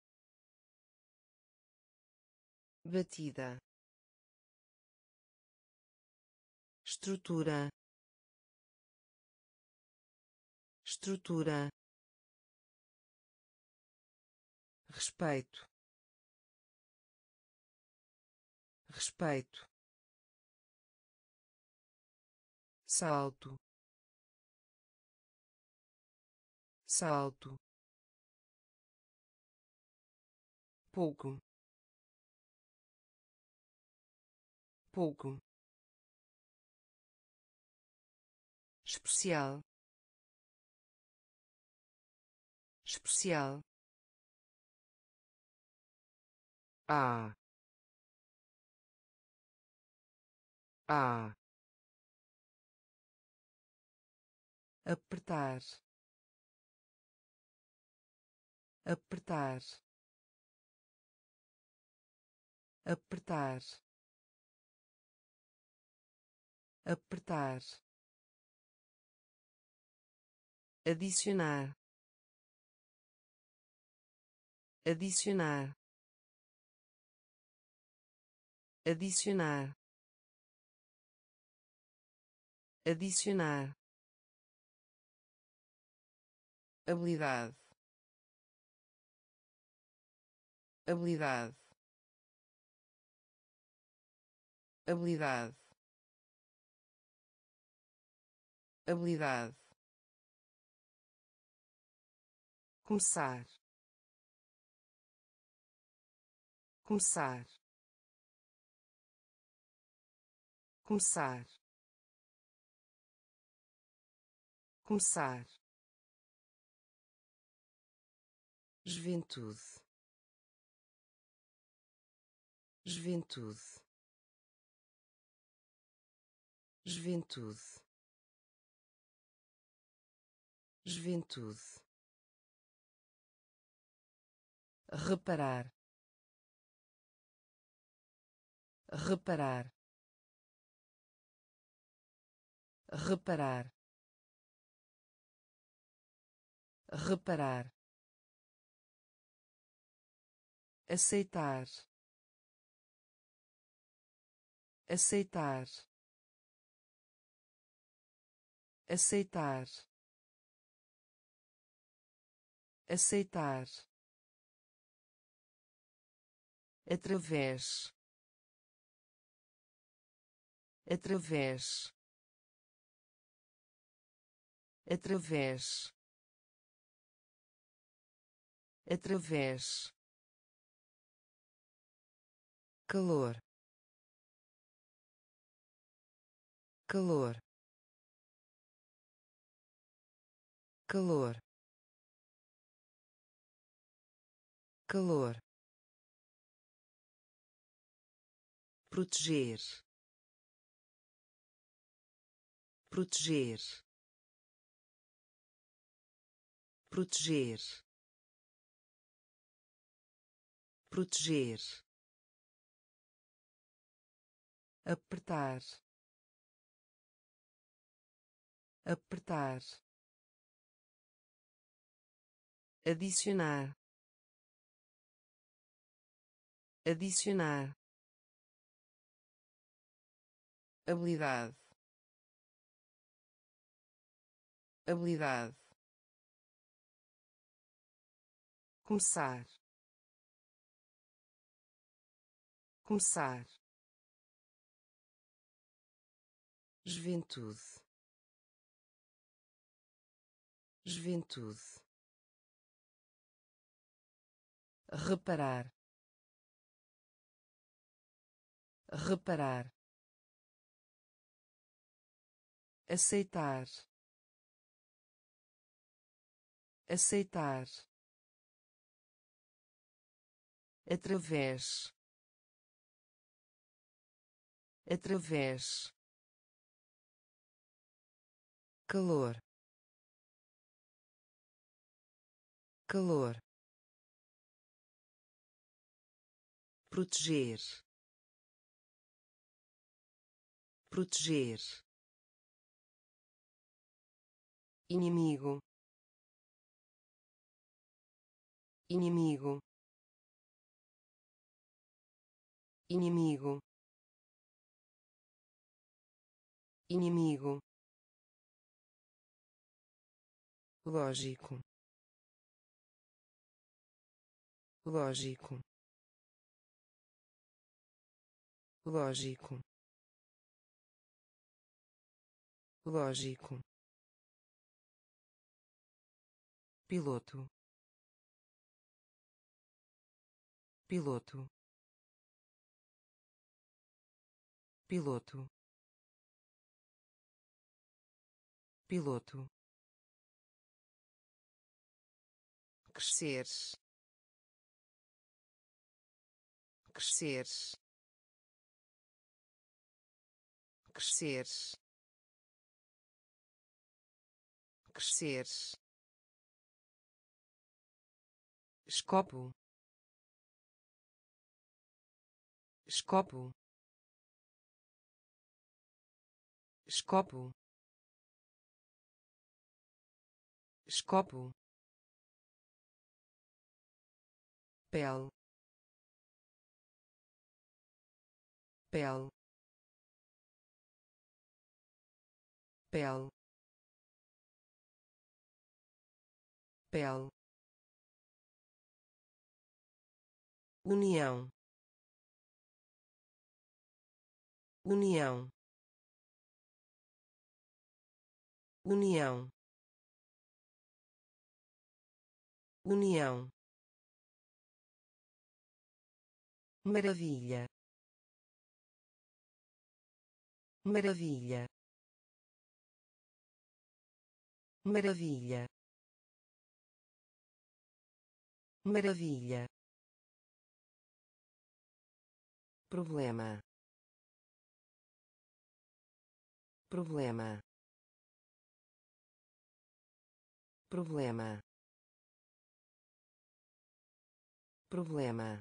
batida, estrutura, estrutura, respeito, respeito, salto, salto, pouco, pouco, especial, especial, a, a, apertar, apertar, apertar, apertar, adicionar, adicionar, adicionar, adicionar, habilidade, habilidade, habilidade, habilidade, começar, começar, começar, começar, juventude, juventude, juventude, juventude, reparar, reparar, reparar, reparar, aceitar, aceitar, aceitar, aceitar, através, através, através, através, calor, calor, calor, calor, proteger, proteger, proteger, proteger, apertar, apertar, adicionar, adicionar, habilidade, habilidade, começar, começar, juventude, juventude, reparar, reparar, aceitar, aceitar, através, através, calor, calor, proteger, proteger, inimigo, inimigo, inimigo, inimigo, lógico, lógico, lógico, lógico, piloto, piloto, piloto, piloto, crescer, crescer, crescer, crescer, escopo, escopo, escopo, escopo, pele, pele, pele, pele, união, união, união, união, maravilha, maravilha, maravilha, maravilha, problema, problema, problema, problema,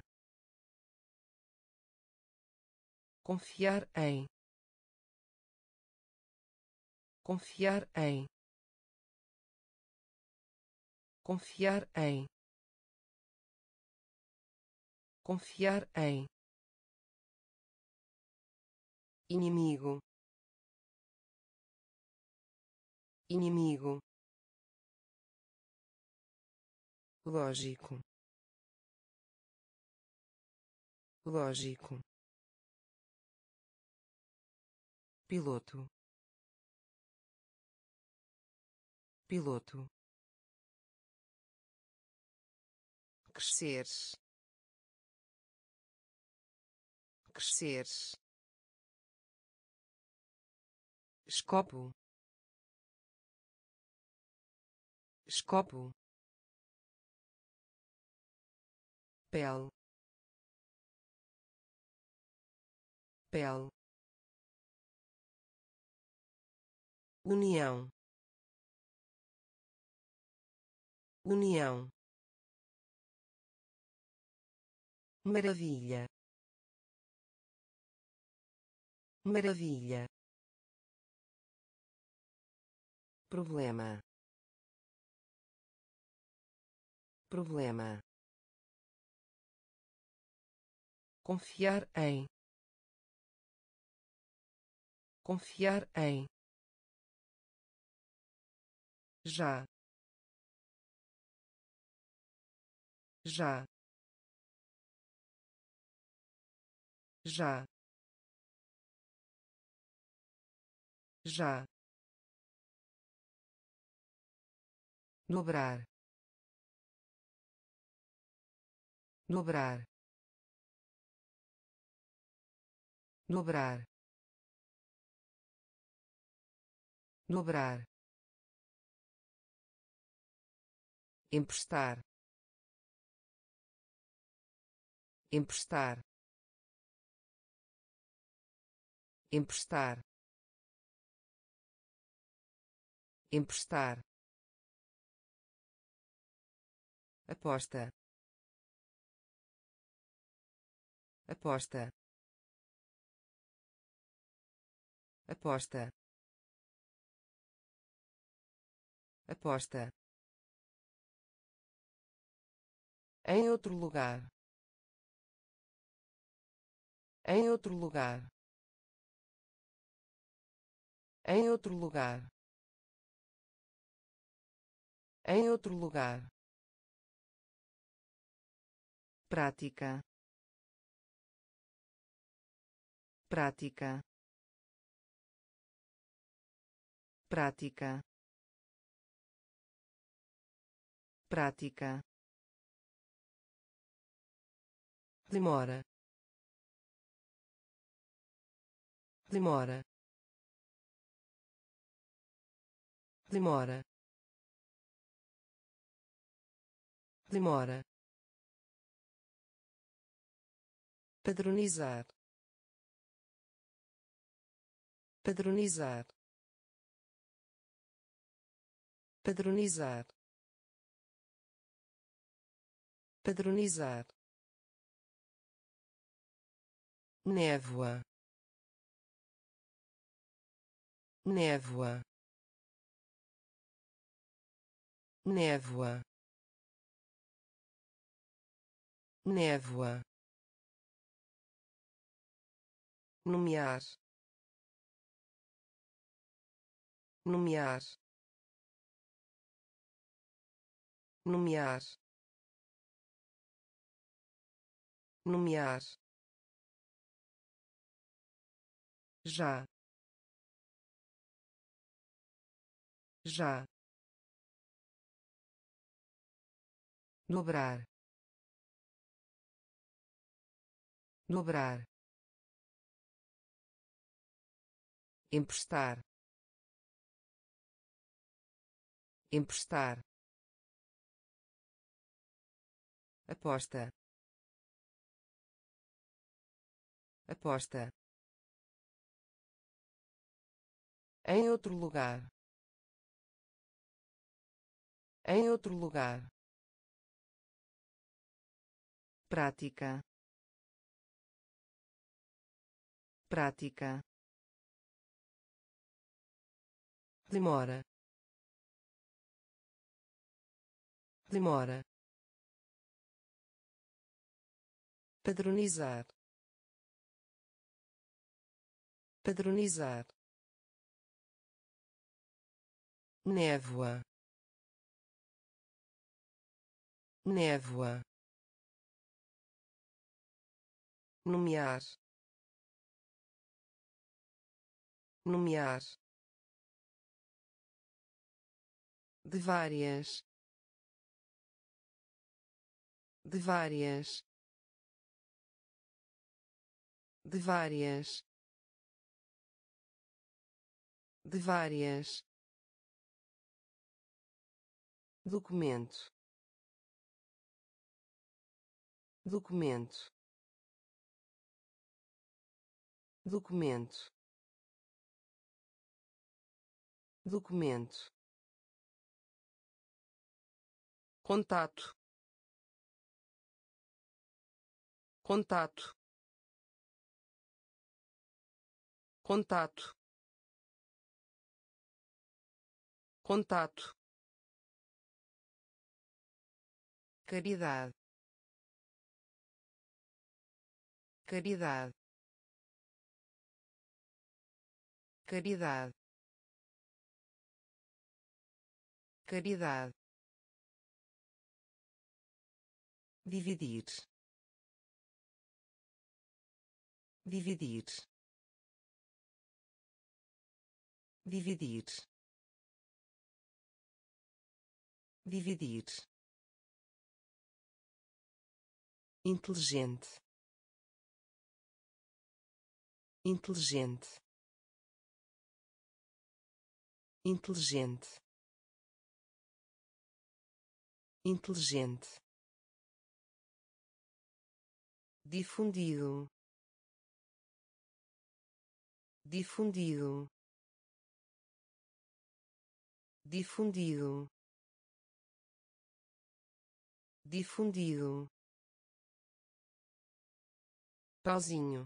confiar em, confiar em, confiar em, confiar em, inimigo, inimigo, lógico, lógico, piloto, piloto, crescer, crescer, escopo, escopo, pele, pele, união, união, maravilha, maravilha, problema, problema, confiar em, confiar em, já, já, já, já, dobrar, dobrar, dobrar, dobrar, emprestar, emprestar, emprestar, emprestar, aposta, aposta, aposta, aposta, em outro lugar, em outro lugar, em outro lugar, em outro lugar, prática, prática, prática, prática, demora, demora, demora, demora, padronizar, padronizar, padronizar, padronizar, névoa, névoa, névoa, névoa, nomear, nomear, nomear, nomear, já, já, dobrar, dobrar, emprestar, emprestar, aposta, aposta, em outro lugar, em outro lugar, prática, prática, demora, demora, padronizar, padronizar, névoa, névoa, nomear, nomear, de várias, de várias, de várias, de várias, documento, documento, documento, documento, contato, contato, contato, contato, caridade, caridade, caridade, caridade, dividir, dividir, dividir, dividir, inteligente, inteligente, inteligente, inteligente, difundido, difundido, difundido, difundido, pauzinho,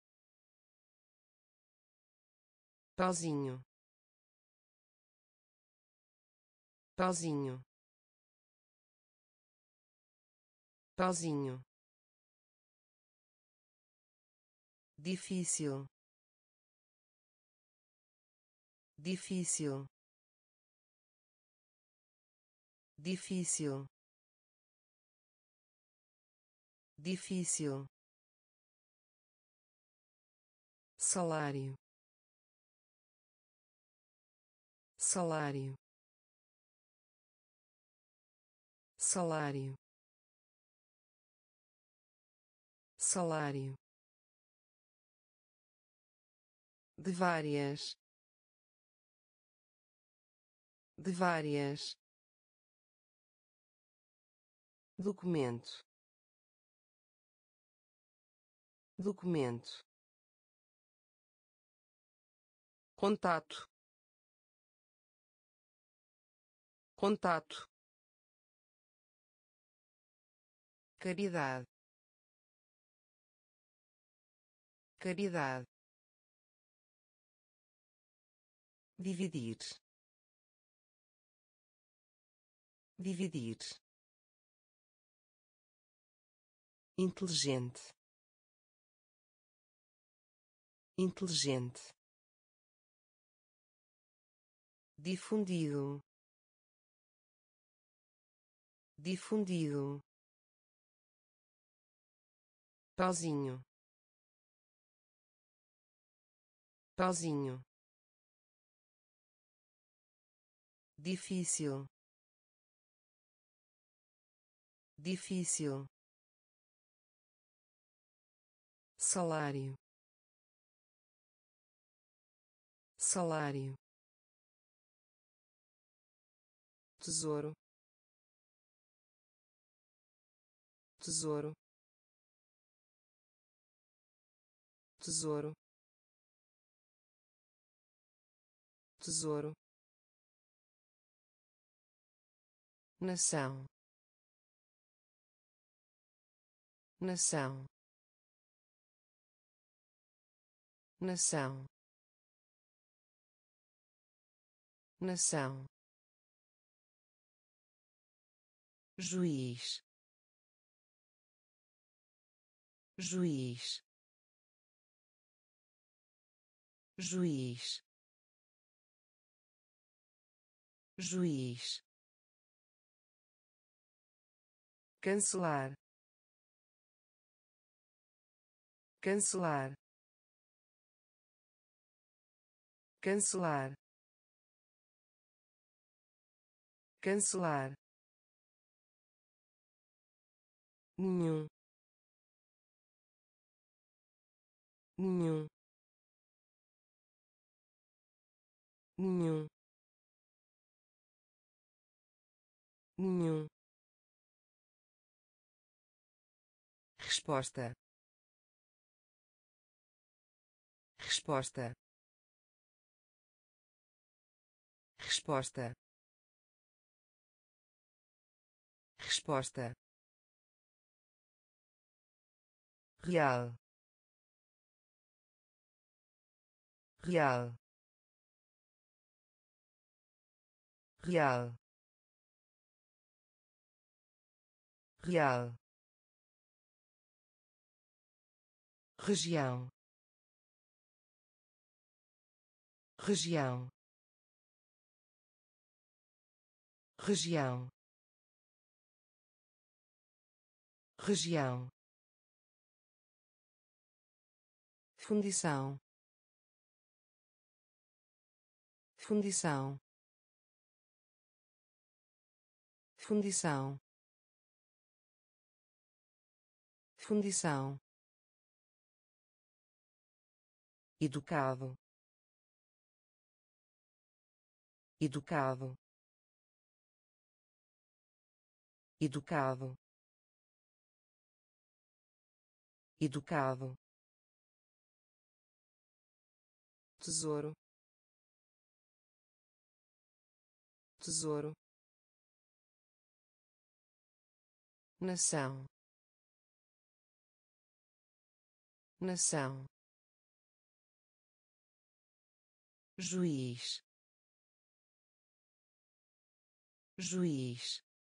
pauzinho, pauzinho, pauzinho, difícil, difícil, difícil, difícil, salário, salário, salário, salário, de várias, de várias, documento, documento, contato, contato, caridade, caridade, dividir, dividir, inteligente, inteligente, difundido, difundido, pauzinho, pauzinho, difícil, difícil, salário, salário, tesouro, tesouro, tesouro, tesouro, nação, nação, nação, nação, juiz, juiz, juiz, juiz, cancelar, cancelar, cancelar, cancelar, nenhum, nenhum, nenhum, nenhum, resposta, resposta, resposta, resposta, real, real, real, real, região, região, região, região, fundição, fundição, fundição, fundição, educado, educado, educado, educado, tesouro, tesouro, nação, nação, juiz, juiz,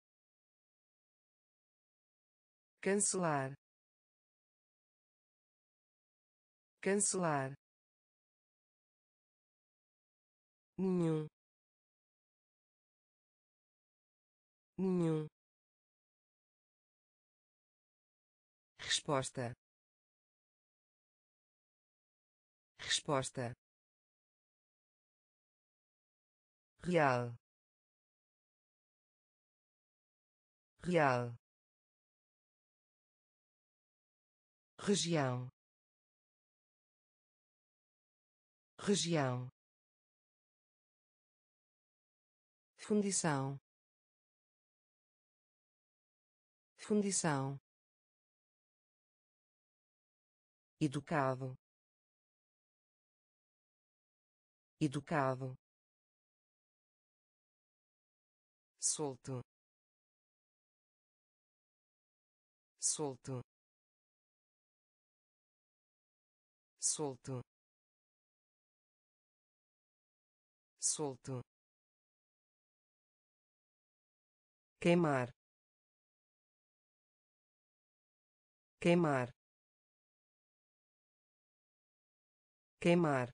cancelar, cancelar, nenhum, nenhum, resposta, resposta, real, real, região, região, fundição, fundição, educado, educado, solto, solto, solto, solto, queimar, queimar, queimar,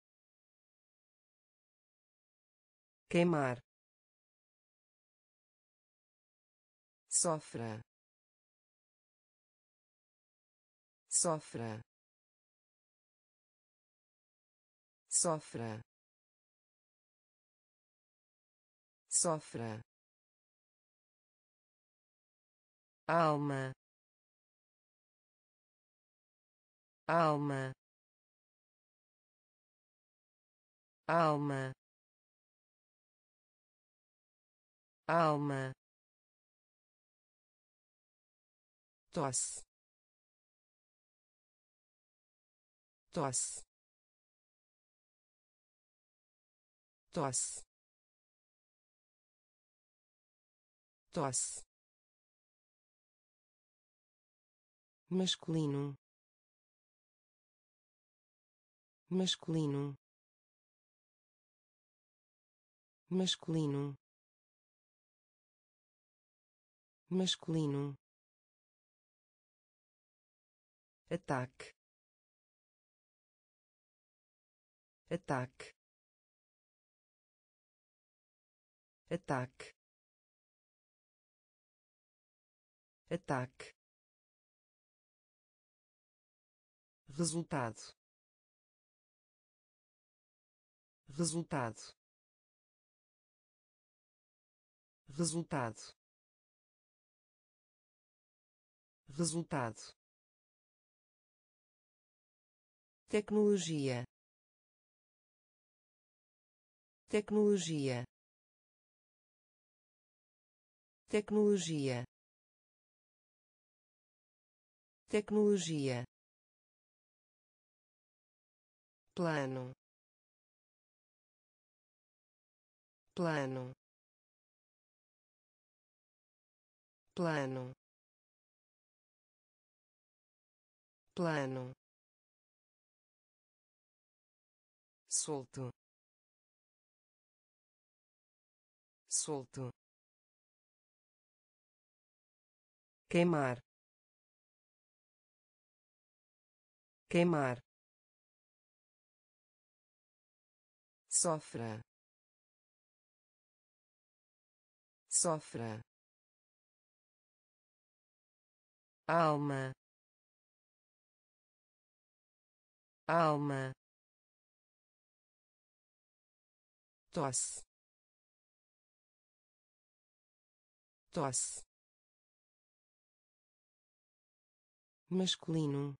queimar, sofra, sofra, sofra, sofra, alma, alma, alma, alma, tosse, tosse, tosse, tosse, masculino, masculino, masculino, masculino, ataque, ataque, ataque, ataque, resultado, resultado, resultado, resultado, tecnologia, tecnologia, tecnologia, tecnologia, plano, plano, plano, plano, solto, solto, queimar, queimar, sofra, sofra, alma, alma, tosse, tosse, masculino,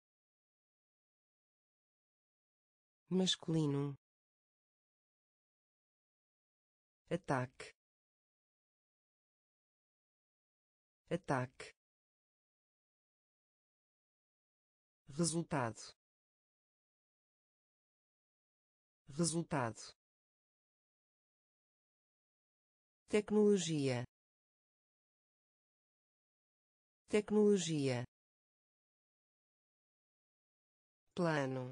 masculino, ataque, ataque, resultado, resultado, tecnologia, tecnologia, plano,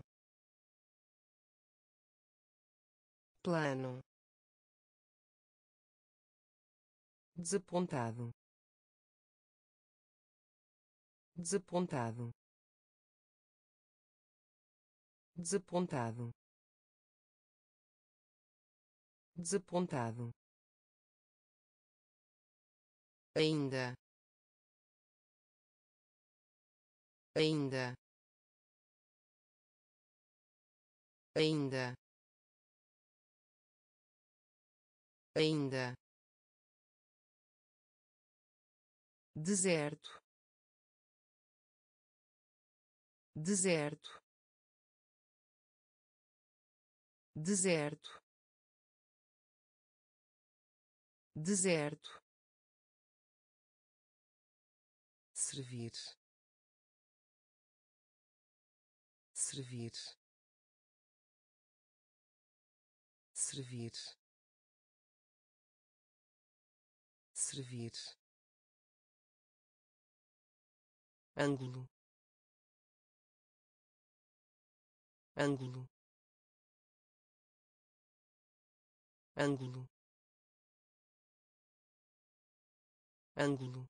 plano, desapontado, desapontado, desapontado, desapontado, ainda, ainda, ainda, ainda, deserto, deserto, deserto, deserto, servir, servir, servir, servir, ângulo, ângulo, ângulo, ângulo,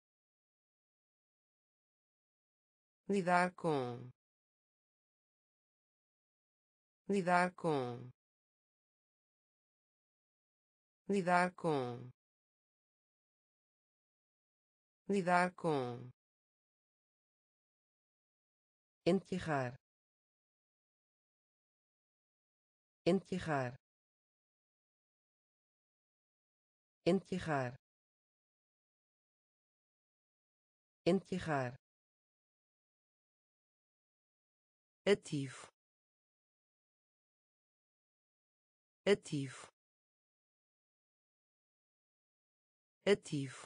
lidar com, lidar com, lidar com, lidar com, enterrar, enterrar, enterrar, enterrar, ativo, ativo, ativo,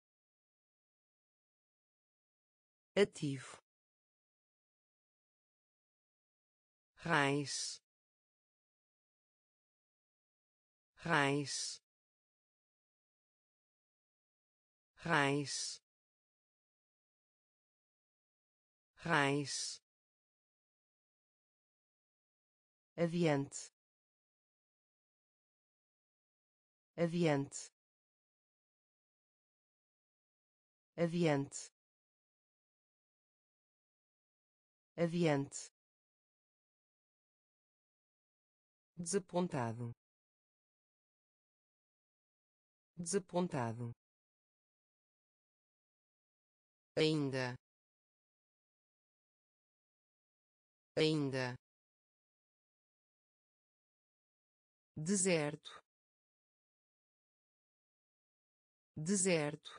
ativo, raiz, raiz, raiz, raiz, adiante, adiante, adiante, adiante, desapontado, desapontado, ainda, ainda, deserto, deserto,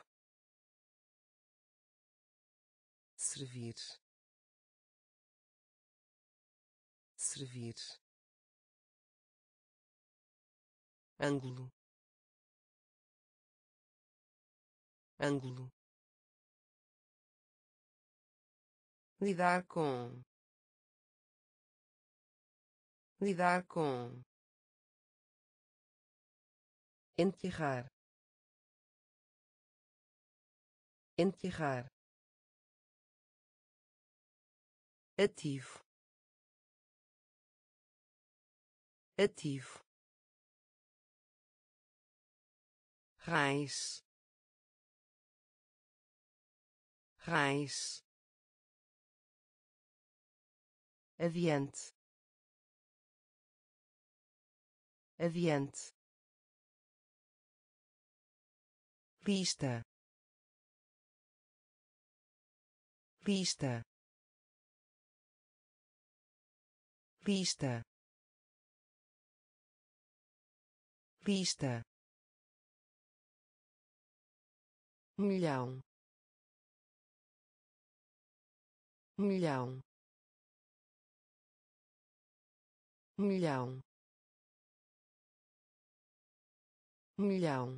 servir, servir, ângulo, ângulo, lidar com, lidar com, enterrar, enterrar, ativo, ativo, raiz, raiz, adiante, adiante, lista, lista, lista, lista, milhão, milhão, milhão, milhão,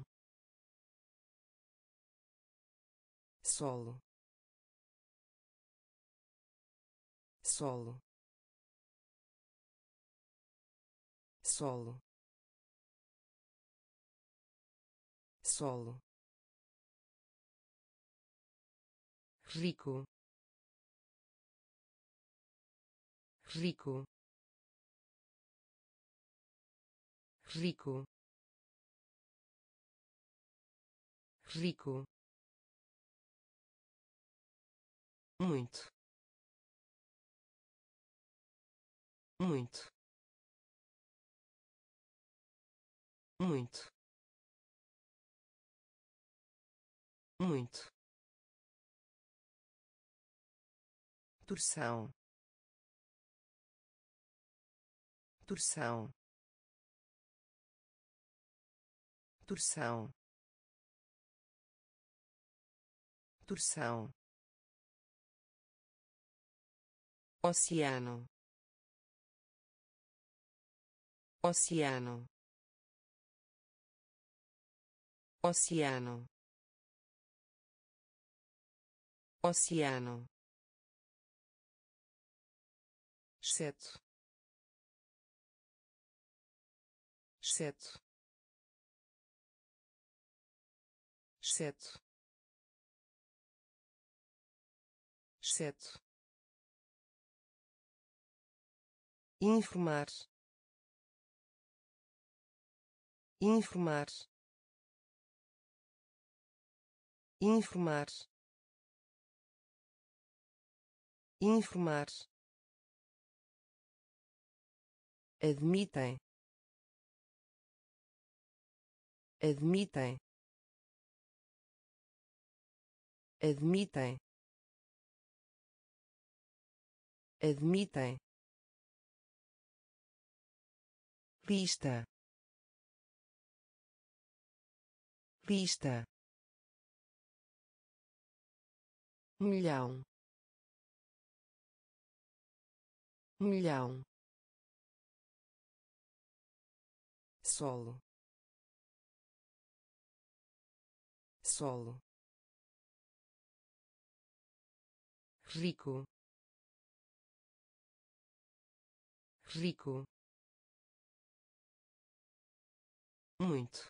solo, solo, solo, solo, rico, rico, rico, rico, muito, muito, muito, muito, torção, torção, torção, torção, oceano, oceano, oceano, oceano, exceto, exceto, exceto, exceto, informar, informar, informar, informar, admitem, admitem, admitem, admitem, lista, lista, milhão, milhão, solo, solo, rico, rico, muito,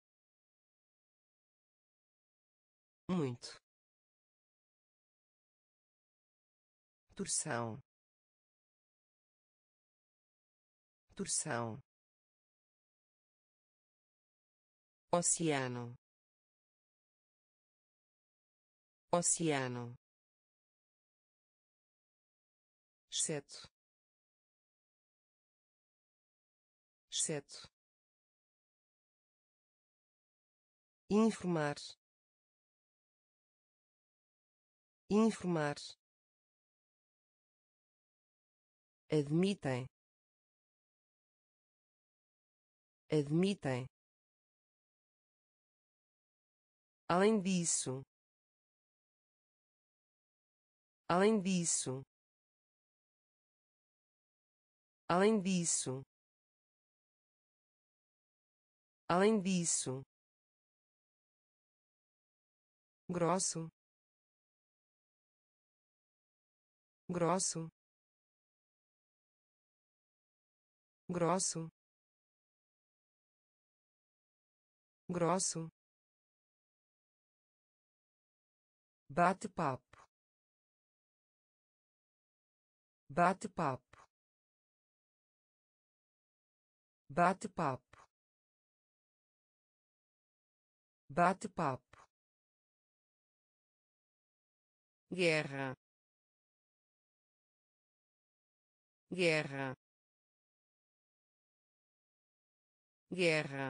muito, torção, torção, oceano, oceano, exceto, exceto, informar, informar, admitem, admitem, além disso, além disso, além disso, além disso, grosso, grosso, grosso, grosso, bate-papo, bate-papo, bate-papo, bate-papo, guerra, guerra, guerra,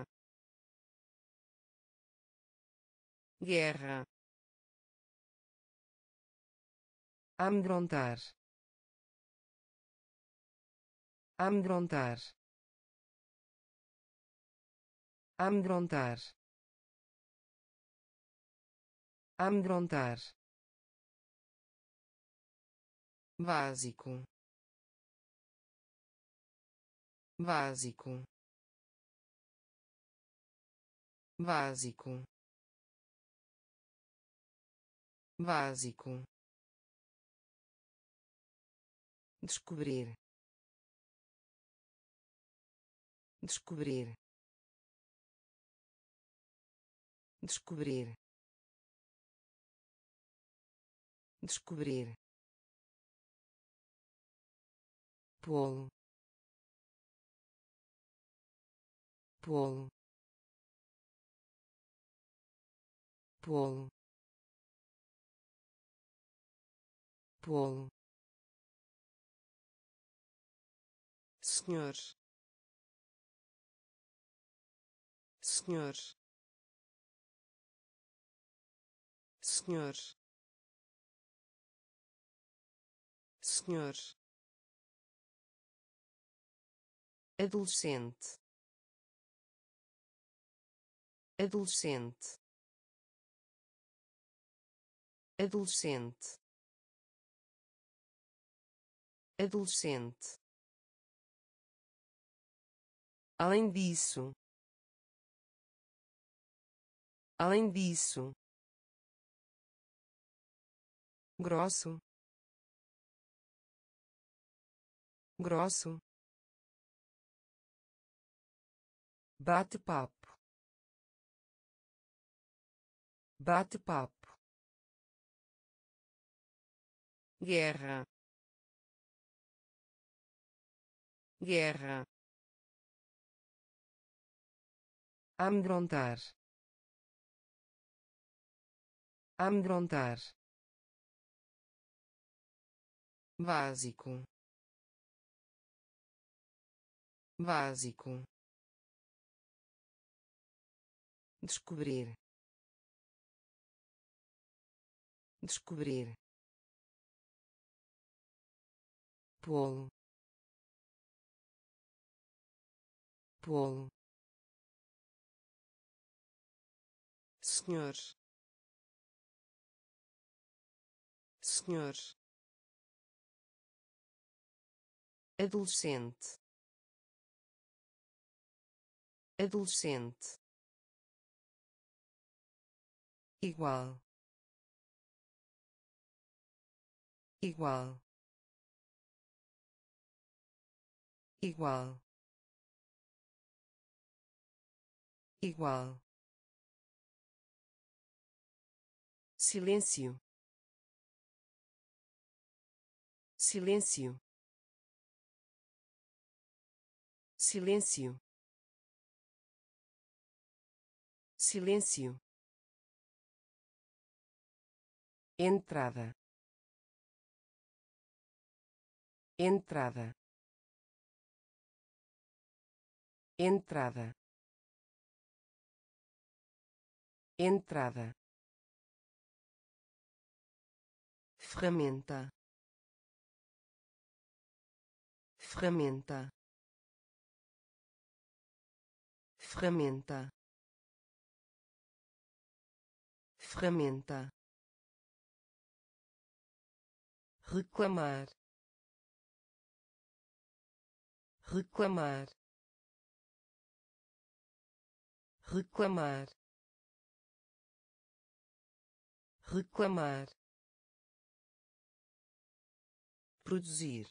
guerra, amedrontar, amedrontar, amedrontar, amedrontar, básico, básico, básico, básico, descobrir, descobrir, descobrir, descobrir, polo, polo, polo, polo, senhor, senhor, senhor, senhor, adolescente, adolescente, adolescente, adolescente, além disso, além disso, grosso, grosso, bate-papo, bate-papo, guerra, guerra, amedrontar, amedrontar, básico, básico, descobrir, descobrir, polo, polo, senhor, senhor, adolescente, adolescente, igual, igual, igual, igual, silêncio, silêncio, silêncio, silêncio, entrada, entrada, entrada, entrada, ferramenta, ferramenta, ferramenta, ferramenta, reclamar, reclamar, reclamar, reclamar, produzir,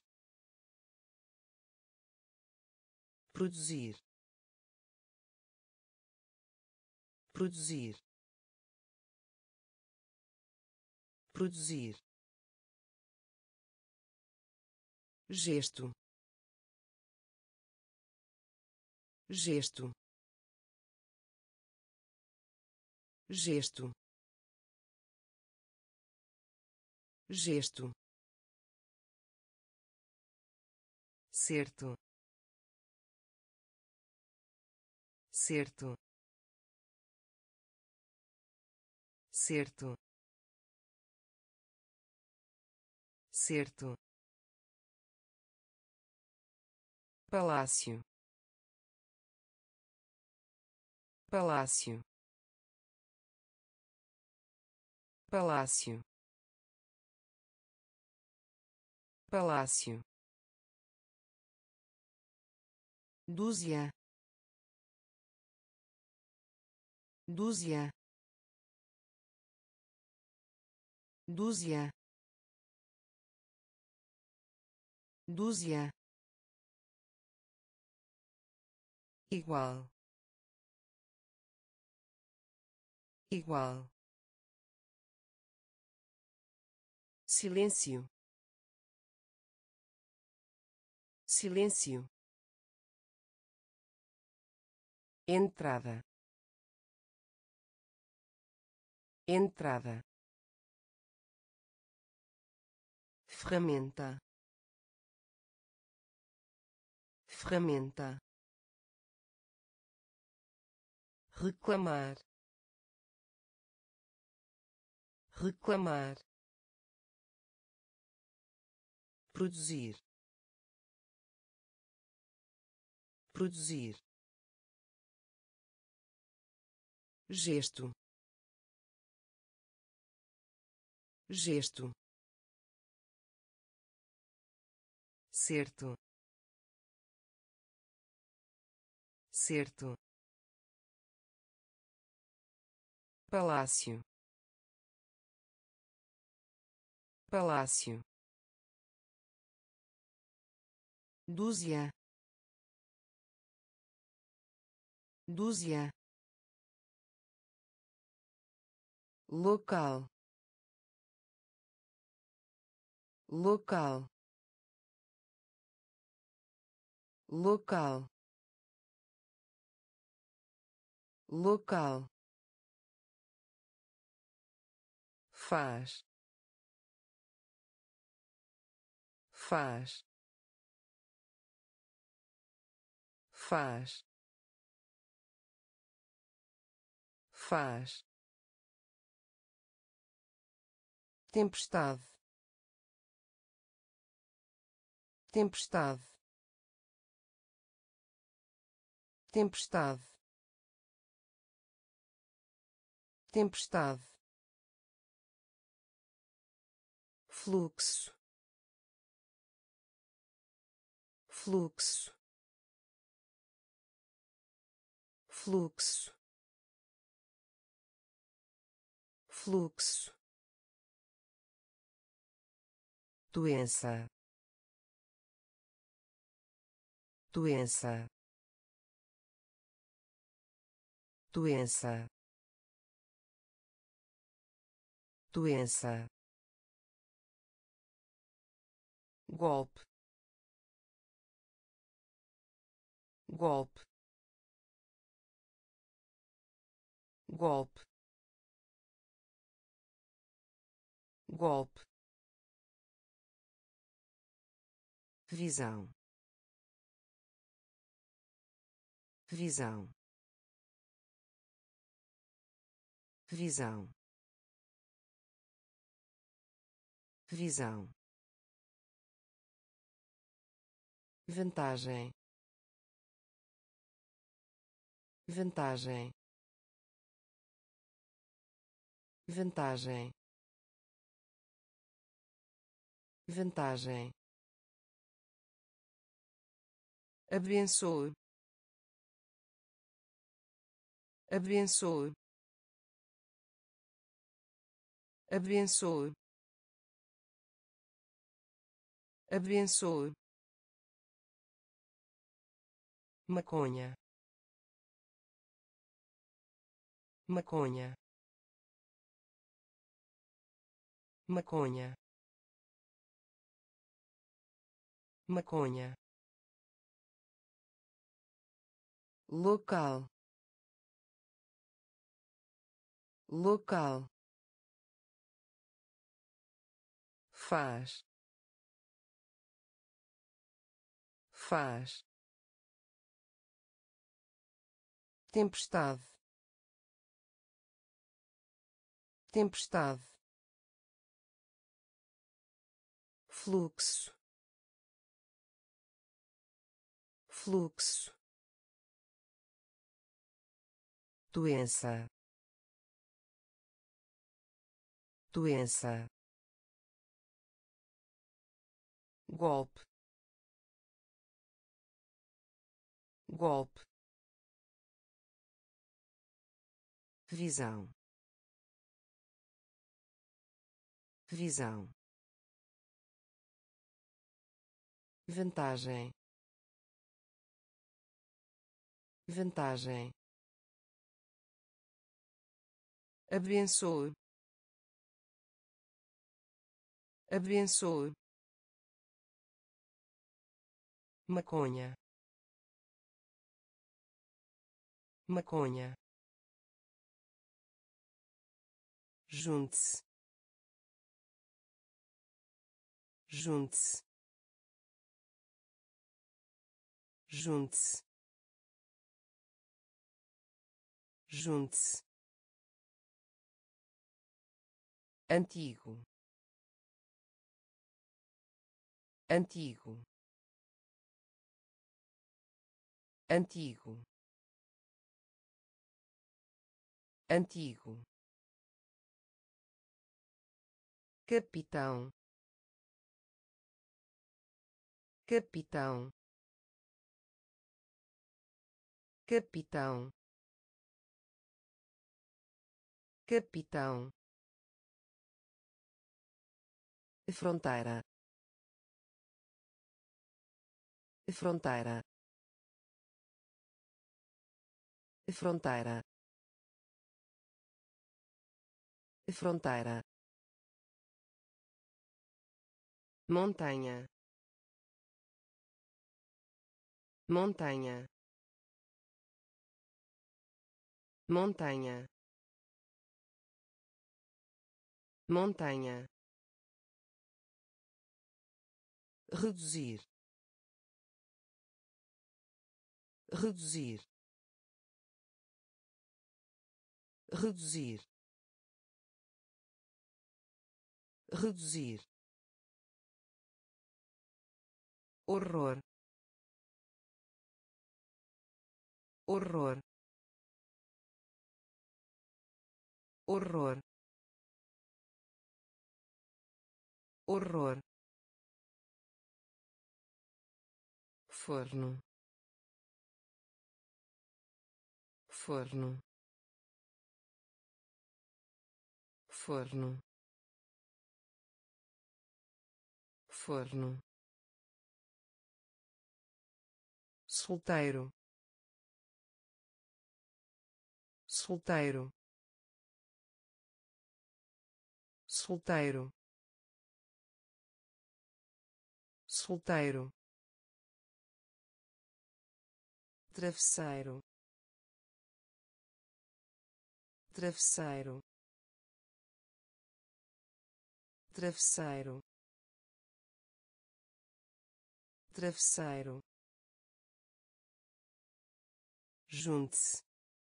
produzir, produzir, produzir, gesto, gesto, gesto, gesto, certo, certo, certo, certo, palácio, palácio, palácio, palácio, dúzia, dúzia, dúzia, dúzia, igual, igual, silêncio, silêncio, entrada, entrada, ferramenta, ferramenta, reclamar, reclamar, produzir, produzir, gesto, gesto, certo, certo, palácio, palácio, dúzia, dúzia, local, local, local, local, faz, faz, faz, faz, tempestade, tempestade, tempestade, tempestade, fluxo, fluxo, fluxo, fluxo, doença, doença, doença, doença, golpe, golpe, golpe, golpe, visão, visão, visão, visão, vantagem, vantagem, vantagem, vantagem, abençoe, abençoe, abençoe, abençoe, maconha, maconha, maconha, maconha, local, local, faz, faz, tempestade, tempestade, fluxo, fluxo, doença, doença, golpe, golpe, visão, visão, vantagem, vantagem, abençoe, abençoe, maconha, maconha, junte-se, junte-se, junte-se, junte-se, antigo, antigo, antigo, antigo, capitão, capitão, capitão, capitão, fronteira, fronteira, fronteira, fronteira, montanha, montanha, montanha, montanha, reduzir, reduzir, reduzir, reduzir, horror, horror, horror, horror, forno, forno, forno, forno, solteiro, solteiro, solteiro, solteiro, travesseiro, travesseiro, travesseiro, travesseiro, junte-se,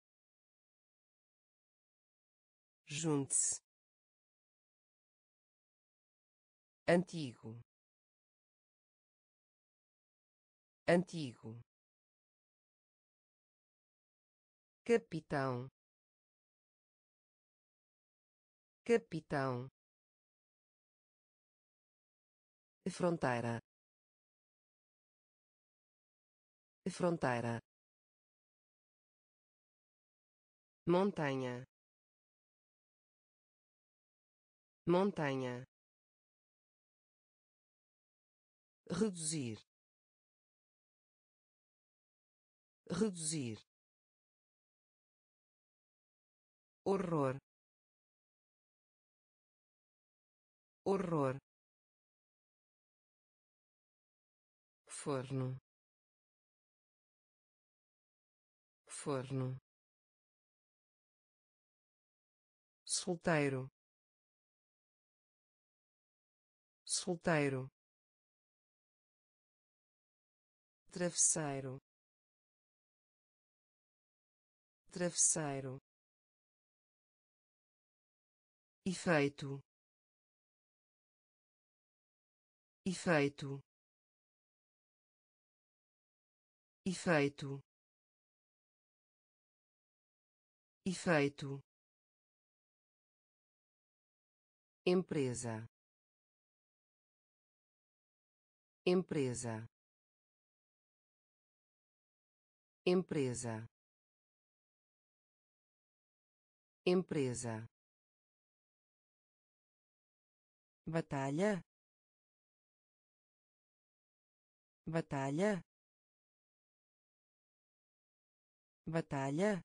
junte-se, antigo, antigo, capitão, capitão, fronteira, fronteira, montanha, montanha, reduzir, reduzir, horror, horror, forno, forno, solteiro, solteiro, travesseiro, travesseiro, efeito, efeito, efeito, efeito, empresa, empresa, empresa, empresa, batalha, batalha, batalha,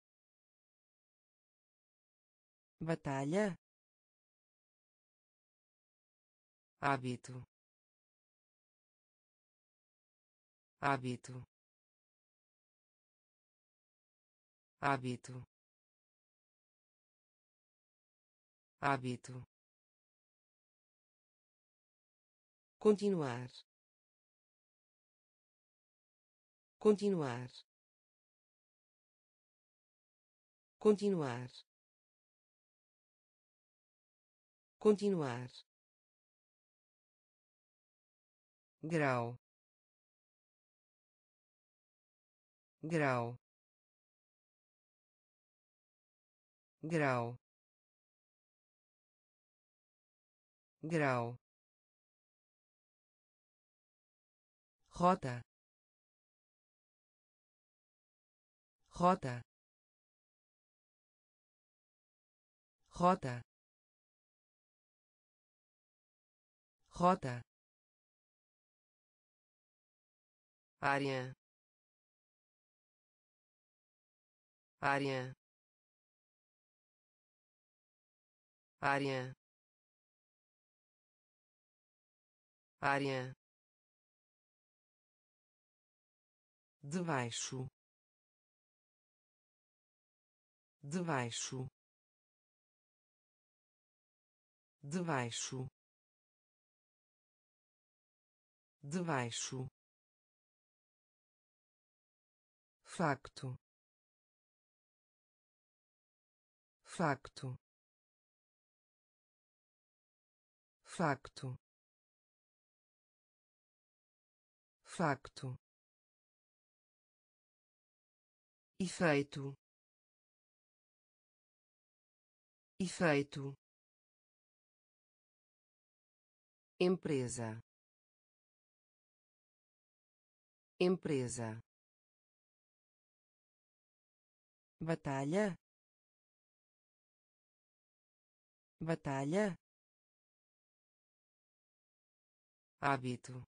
batalha, hábito, hábito, hábito, hábito, continuar, continuar, continuar, continuar, grau, grau, grau, grau, rota, rota, rota, rota, área, área, área, área, debaixo, debaixo, debaixo, debaixo, facto, facto, facto, facto, efeito, efeito, empresa, empresa, batalha, batalha, hábito,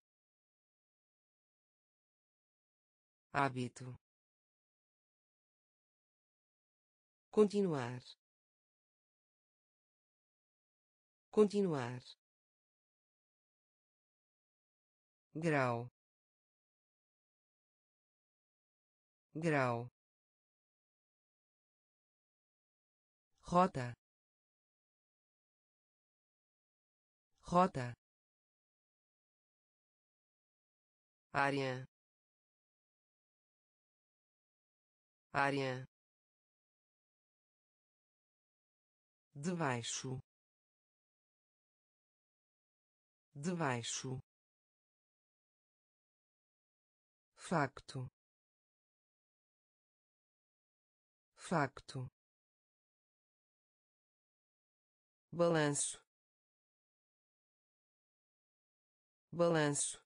hábito, continuar, continuar, grau, grau, rota, rota, área, área, debaixo, debaixo, facto, facto, balanço, balanço,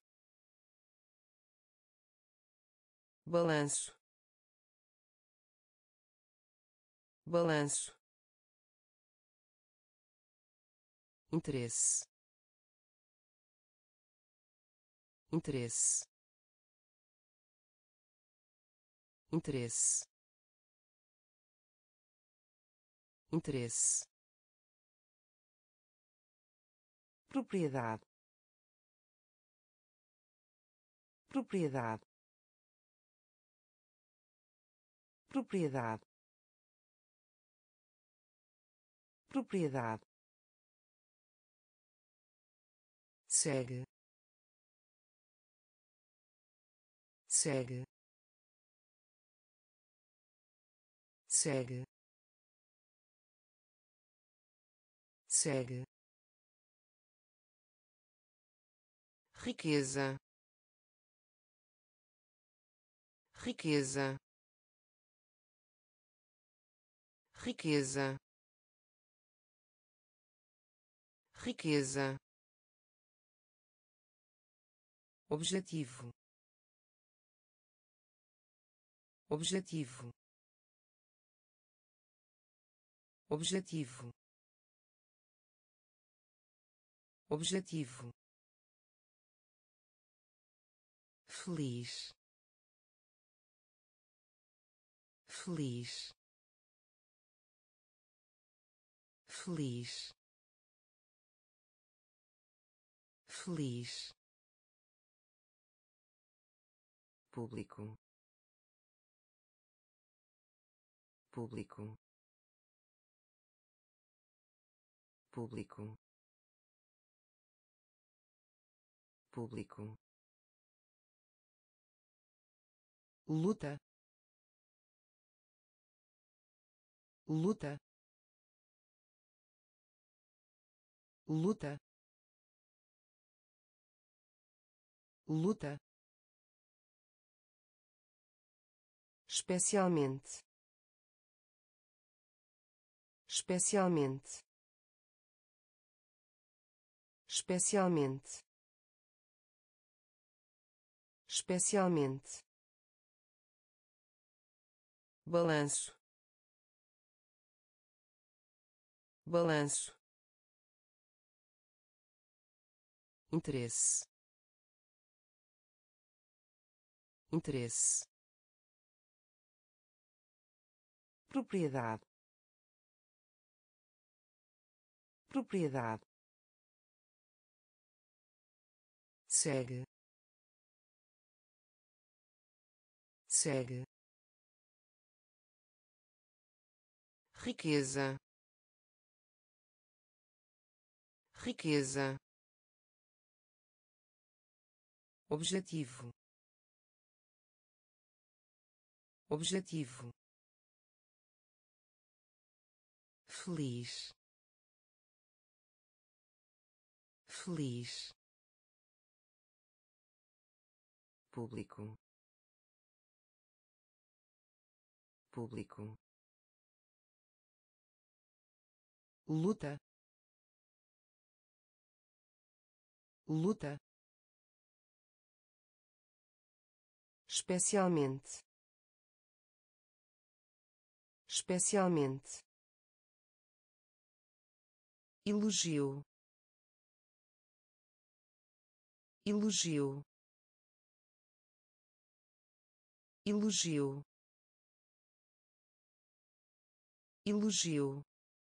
balanço, balanço, interesse, interesse, interesse, interesse, propriedade, propriedade, propriedade, propriedade, segue, segue, segue, segue, riqueza, riqueza, riqueza, riqueza, objetivo, objetivo, objetivo, objetivo, feliz, feliz, feliz, feliz, público, público, público, público, luta, luta, luta, luta, especialmente, especialmente, especialmente, especialmente, balanço, balanço, interesse, interesse, propriedade, propriedade, segue, segue, riqueza, riqueza, objetivo, objetivo, feliz, feliz, público, público, luta, luta, especialmente, especialmente, elogio, elogio, elogio, elogio,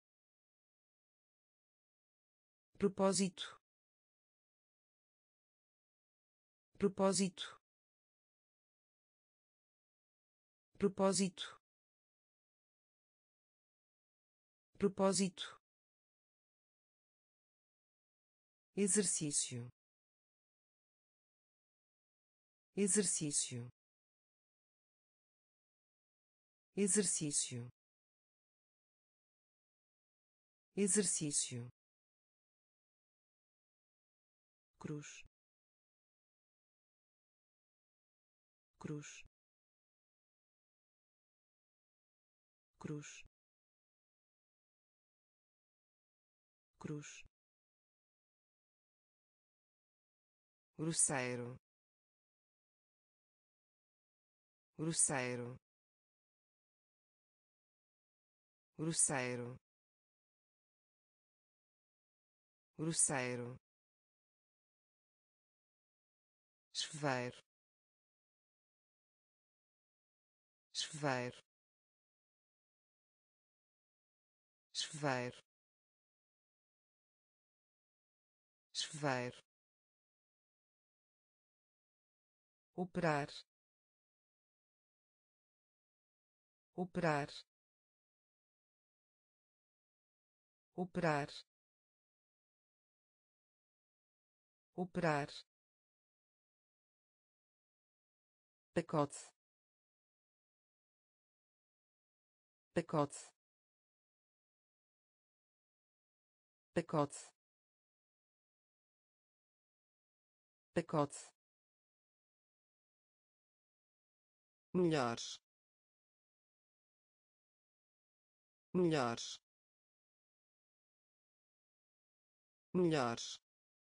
propósito, propósito, propósito, propósito, exercício, exercício, exercício, exercício, cruz, cruz, cruz, cruz, grosseiro, grosseiro, grosseiro, grosseiro, chuveiro, chuveiro, chuveiro, chuveiro, operar, operar, operar, operar, pacote, pacote, pacote, pacote, melhores, melhores, melhores,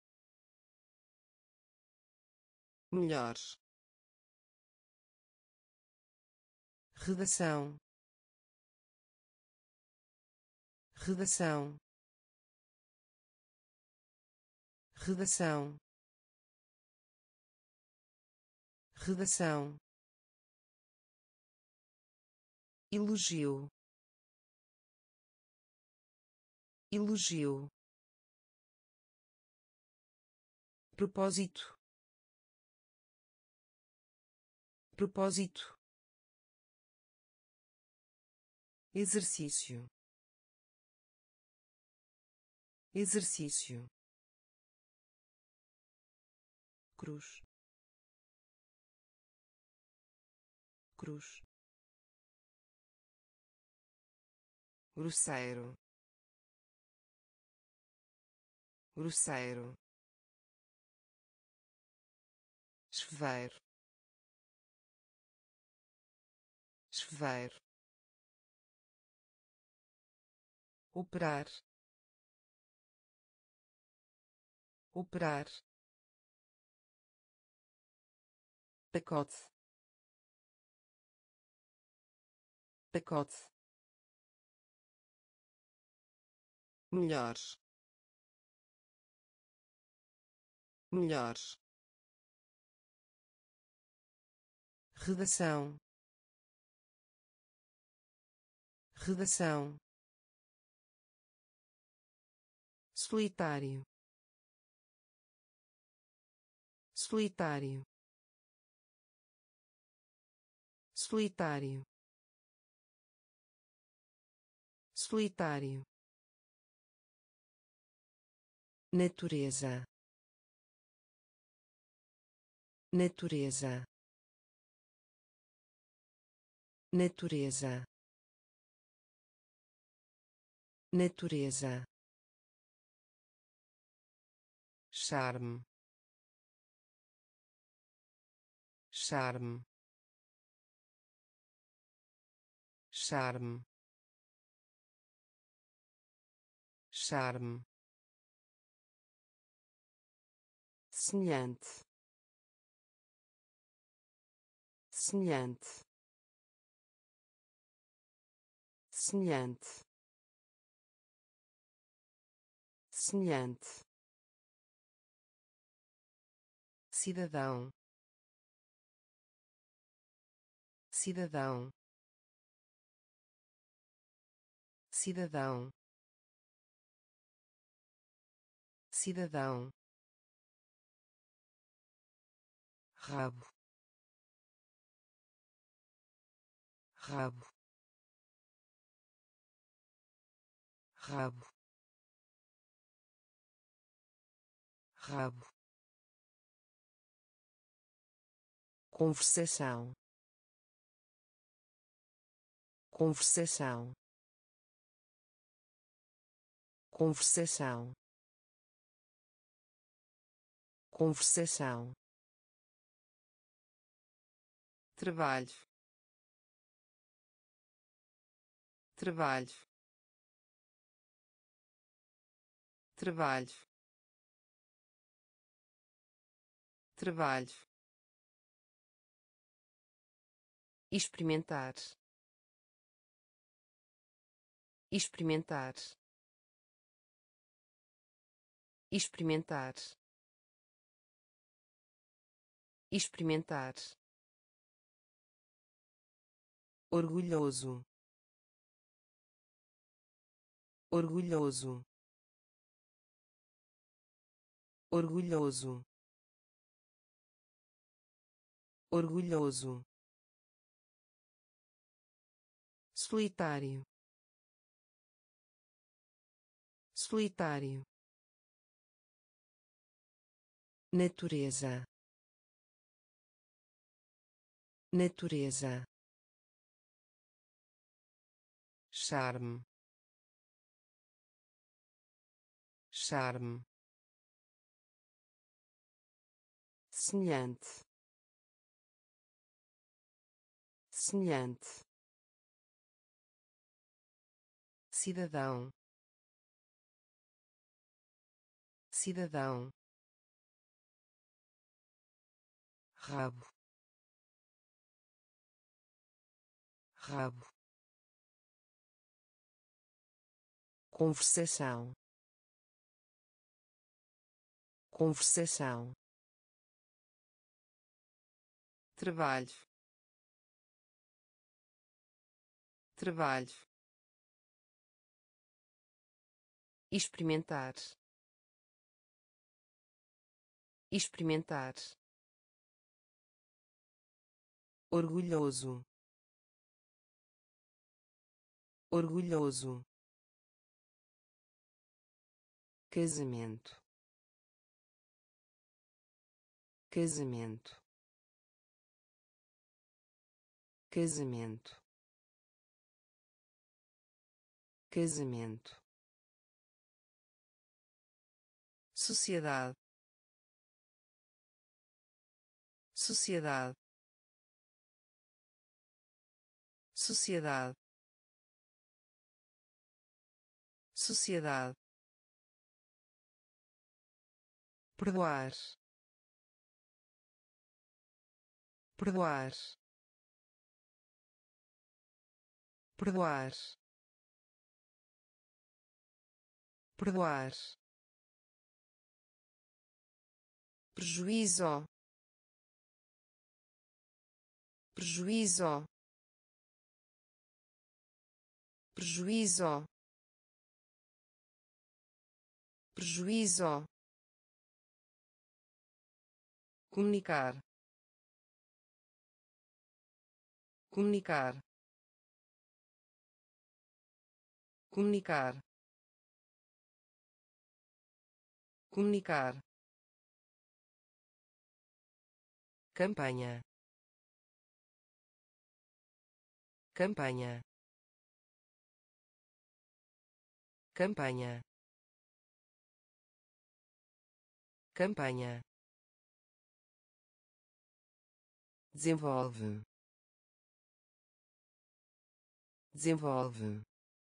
melhores, redação, redação, redação, redação, elogio, elogio, propósito, propósito, exercício, exercício, cruz, cruz, grosseiro, grosseiro, chuveiro, chuveiro, operar, operar, pacote, pacote, melhores, melhores, redação, redação, solitário, solitário, solitário, solitário, natureza, natureza, natureza, natureza, charme, charme, charme, charme, semelhante, semelhante, semelhante, semelhante, cidadão, cidadão, cidadão, cidadão, rabo, rabo, rabo, rabo, conversação, conversação, conversação, conversação, trabalho, trabalho, trabalho, trabalho, experimentar, experimentar, experimentar, experimentar, orgulhoso, orgulhoso, orgulhoso, orgulhoso, solitário, solitário, natureza, natureza, charme, charme, semelhante, semelhante, cidadão, cidadão, rabo, rabo, conversação, conversação, trabalho, trabalho, experimentar, experimentar, orgulhoso, orgulhoso, casamento, casamento, casamento, casamento, sociedade, sociedade, sociedade, sociedade, perdoar, perdoar, perdoar, perdoar, prejuízo, prejuízo, prejuízo, prejuízo, comunicar, comunicar, comunicar, comunicar, campanha, campanha, campanha, campanha, desenvolve, desenvolve,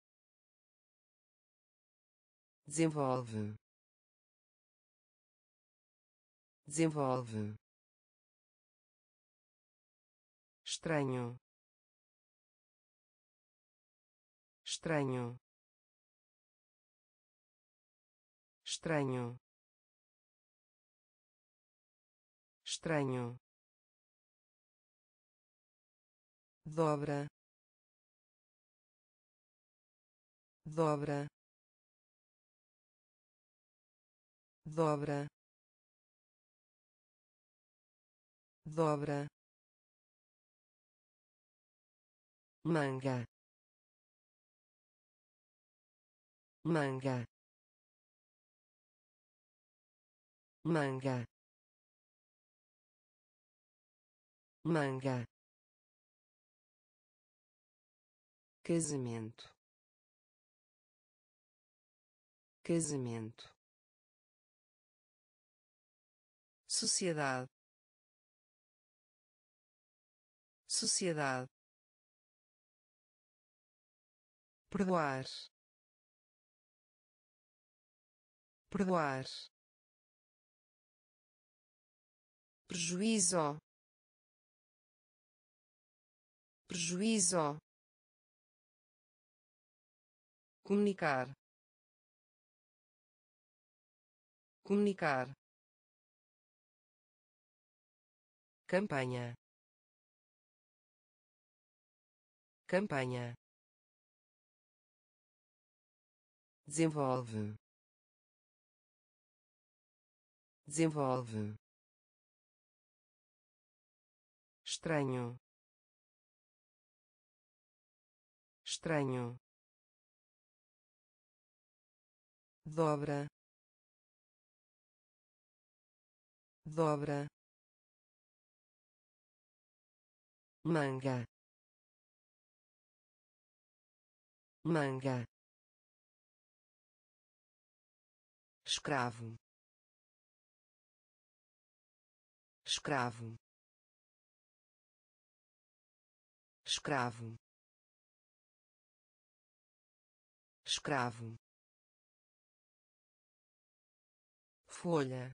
desenvolve, desenvolve, estranho, estranho, estranho, estranho, dobra, dobra, dobra, dobra, manga, manga, manga, manga, casamento, casamento, sociedade, sociedade, perdoar, perdoar, prejuízo, prejuízo, comunicar, comunicar, campanha, campanha, desenvolve, desenvolve, estranho, estranho, dobra, dobra, manga, manga, escravo, escravo, escravo, escravo, folha,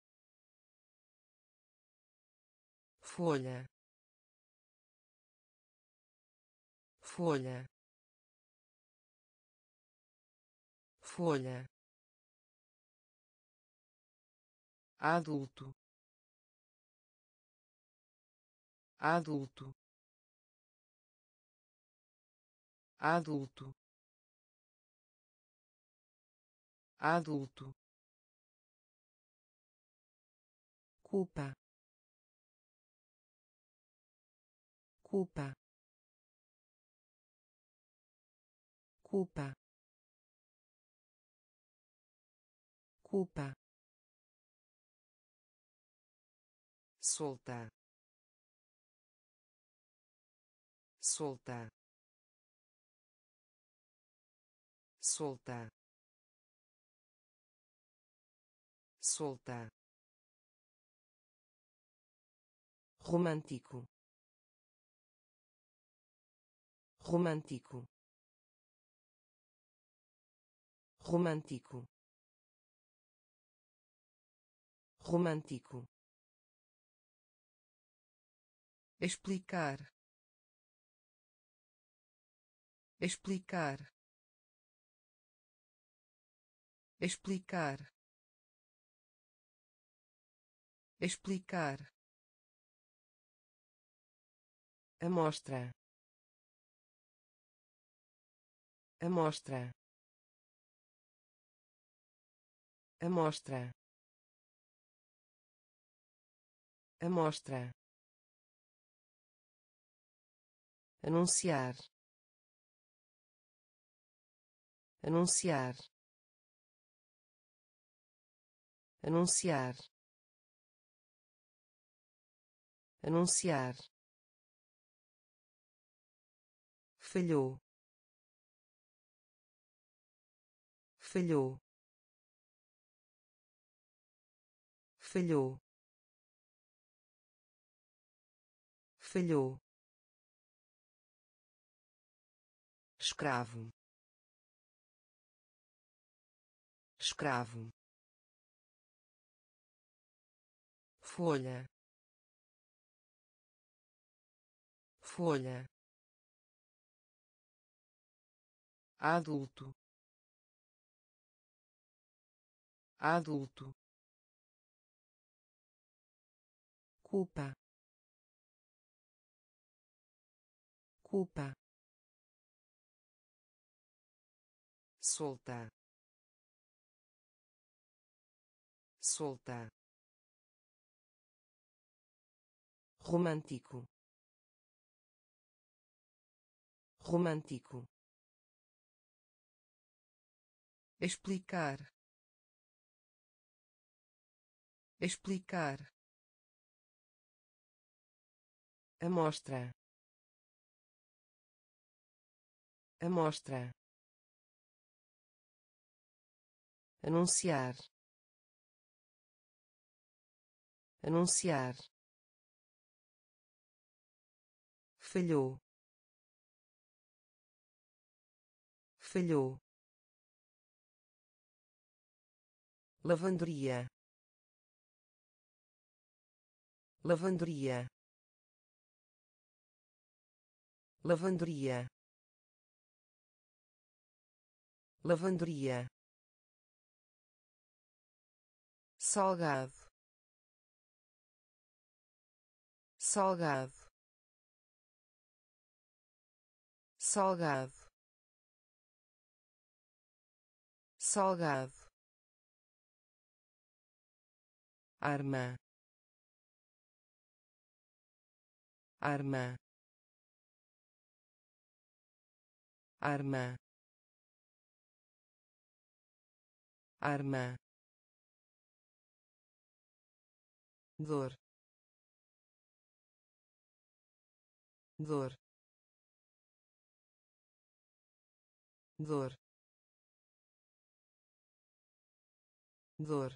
folha, folha, folha, adulto, adulto, adulto, adulto, culpa, culpa, culpa, culpa, soltar, soltar, soltar, soltar, romântico, romântico, romântico, romântico, explicar, explicar, explicar, explicar, amostra, amostra, amostra, amostra, anunciar, anunciar, anunciar, anunciar, falhou, falhou, falhou, falhou, escravo, escravo, folha, folha, adulto, adulto, culpa, culpa, solta, solta, romântico, romântico, explicar, explicar, amostra, amostra, anunciar, anunciar, falhou, falhou, lavanderia, lavanderia, lavanderia, lavanderia, salgado, salgado, salgado, salgado, arma, arma, arma, arma, dor, dor, dor, dor,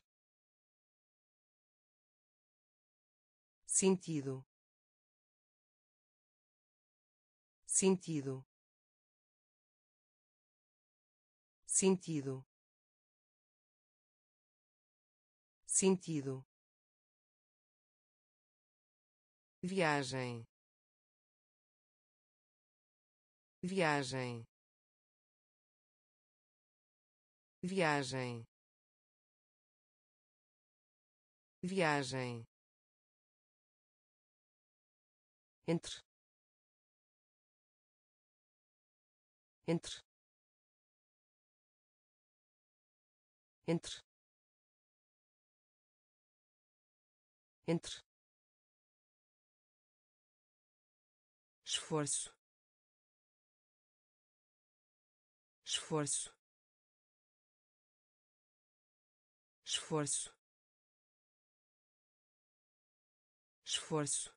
sentido, sentido, sentido, sentido, viagem, viagem, viagem, viagem, entre, entre, entre, entre, esforço, esforço, esforço, esforço,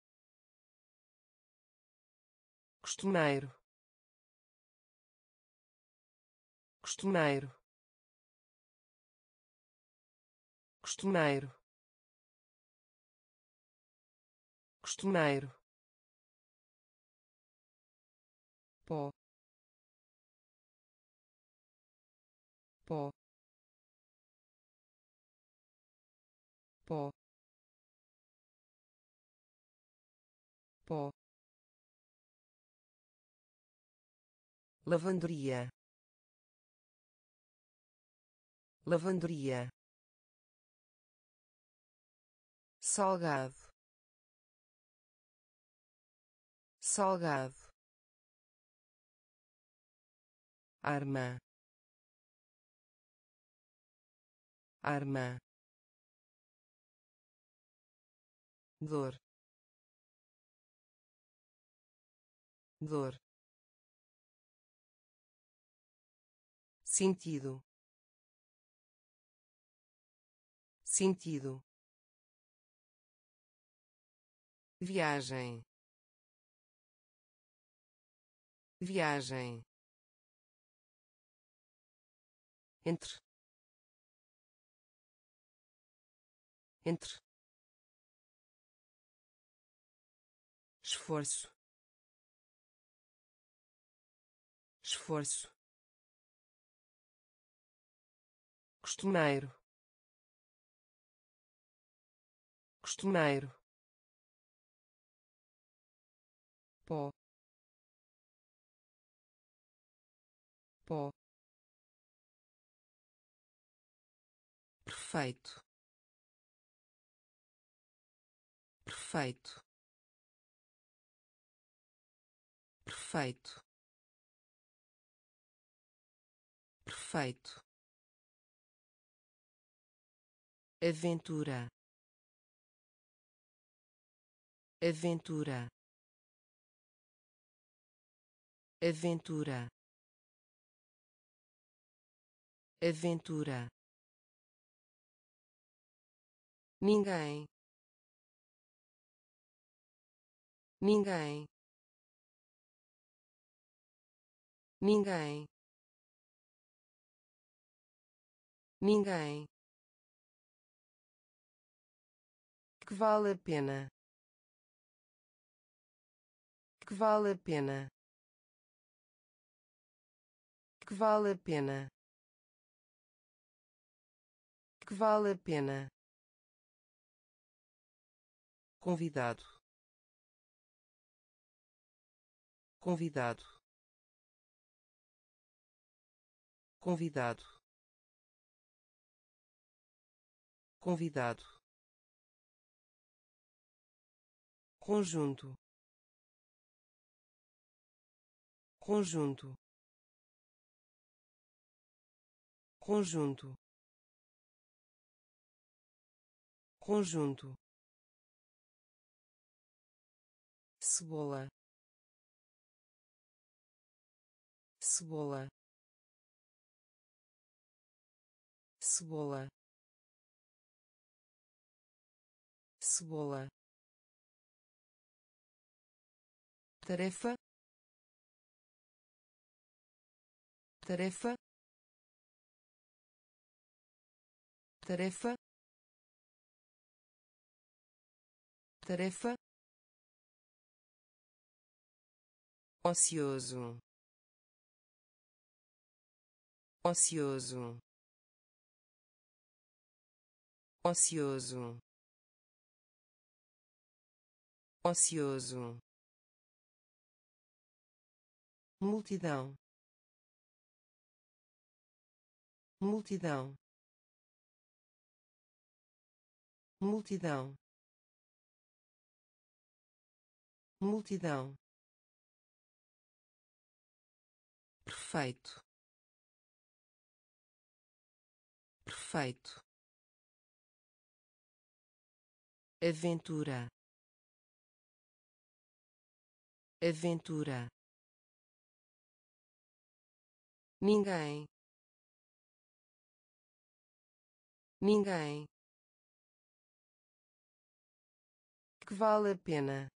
costumeiro, costumeiro, costumeiro, costumeiro, pó, pó, pó, pó, lavanderia, lavanderia, salgado, salgado, arma, arma, dor, dor, sentido, sentido, viagem, viagem, entre, entre, esforço, esforço, costumeiro, costumeiro, pó, pó, perfeito, perfeito, perfeito, perfeito, aventura, aventura, aventura, aventura, ninguém, ninguém, ninguém, ninguém, que vale a pena, que vale a pena, que vale a pena, que vale a pena, convidado, convidado, convidado, convidado, conjunto, conjunto, conjunto, conjunto, cebola, cebola, cebola, cebola, tarefa, tarefa, tarefa, tarefa, ocioso, ocioso, ocioso, ocioso, multidão, multidão, multidão, multidão, perfeito, perfeito, aventura, aventura, ninguém, ninguém, que vale a pena,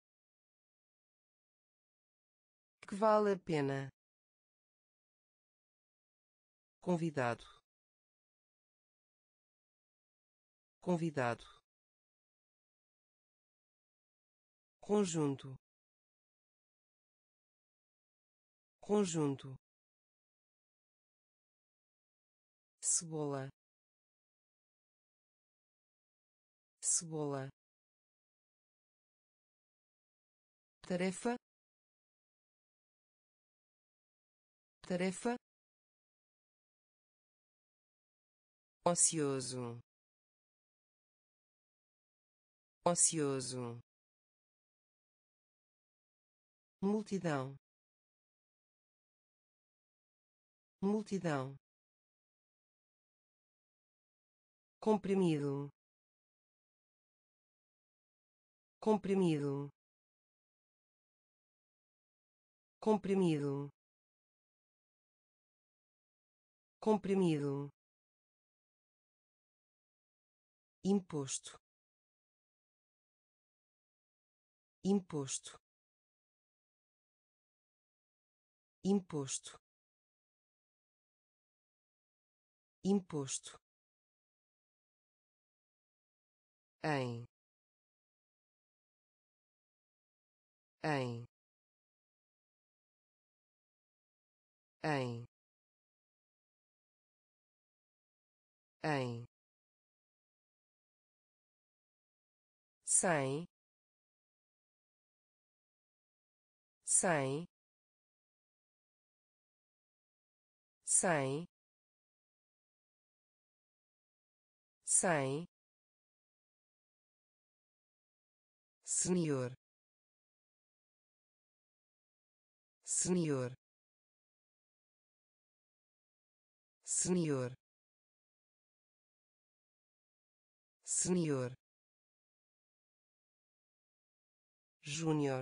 que vale a pena, convidado, convidado, conjunto, conjunto, cebola, cebola, tarefa, tarefa, ocioso, ocioso, multidão, multidão, comprimido, comprimido, comprimido, comprimido, imposto, imposto, imposto, imposto, em, em, em, em, sem, sem, sem, sem, senhor, senhor, senhor, senhor, júnior,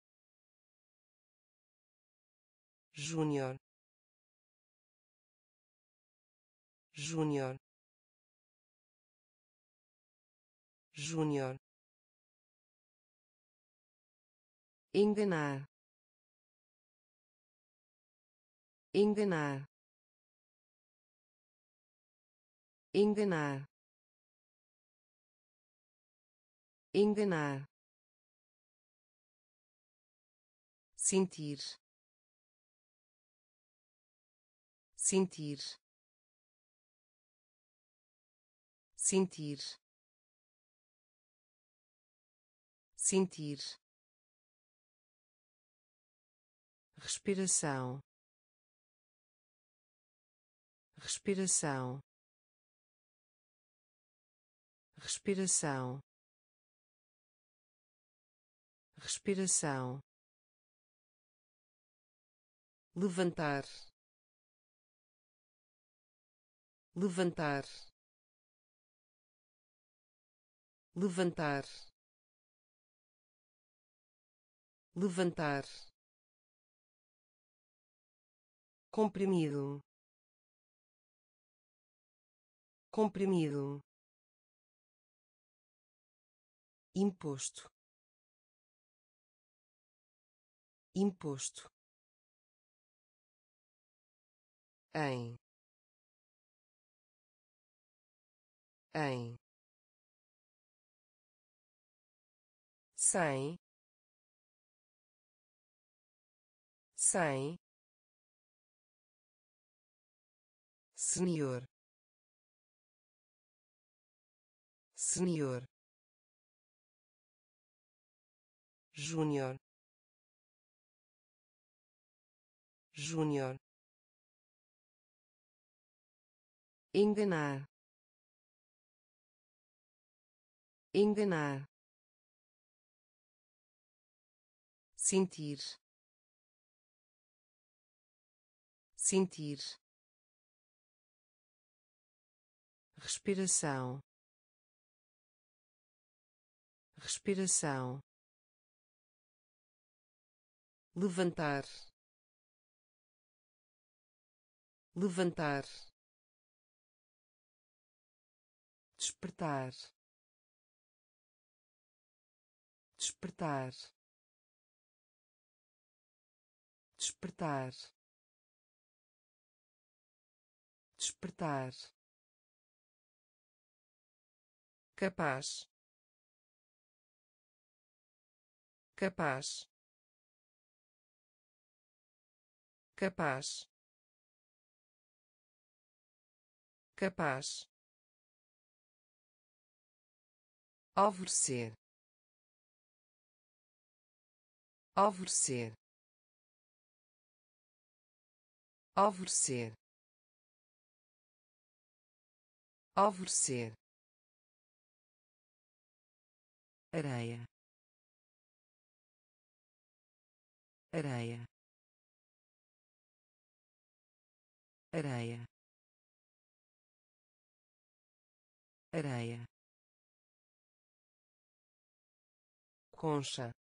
júnior, júnior, júnior, enganar, enganar, enganar, enganar, sentir, sentir, sentir, sentir, respiração, respiração, respiração, respiração, levantar, levantar, levantar, levantar, comprimido, comprimido, imposto, imposto, em, em, sem, sem, senhor, senhor, júnior, júnior, enganar, enganar, sentir, sentir, respiração, respiração, levantar, levantar, despertar, despertar, despertar, despertar, capaz, capaz, capaz, capaz, alvorecer, alvorecer, alvorecer, alvorecer, areia, areia, areia, areia, concha,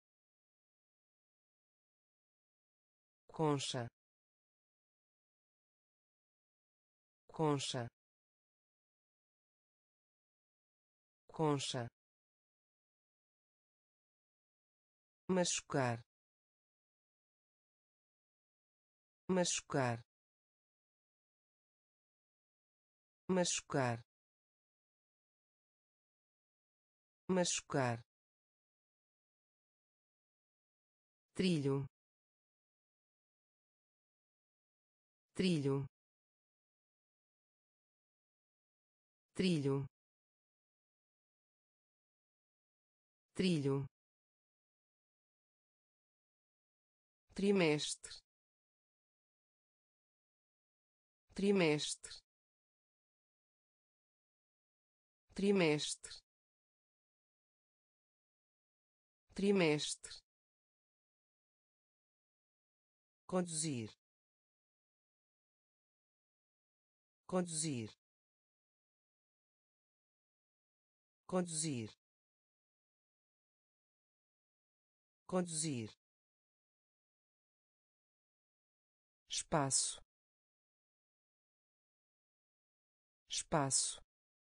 concha, concha, concha, machucar, machucar, machucar, machucar, trilho, trilho, trilho, trilho, trimestre, trimestre, trimestre, trimestre, conduzir, conduzir, conduzir, conduzir, espaço, espaço,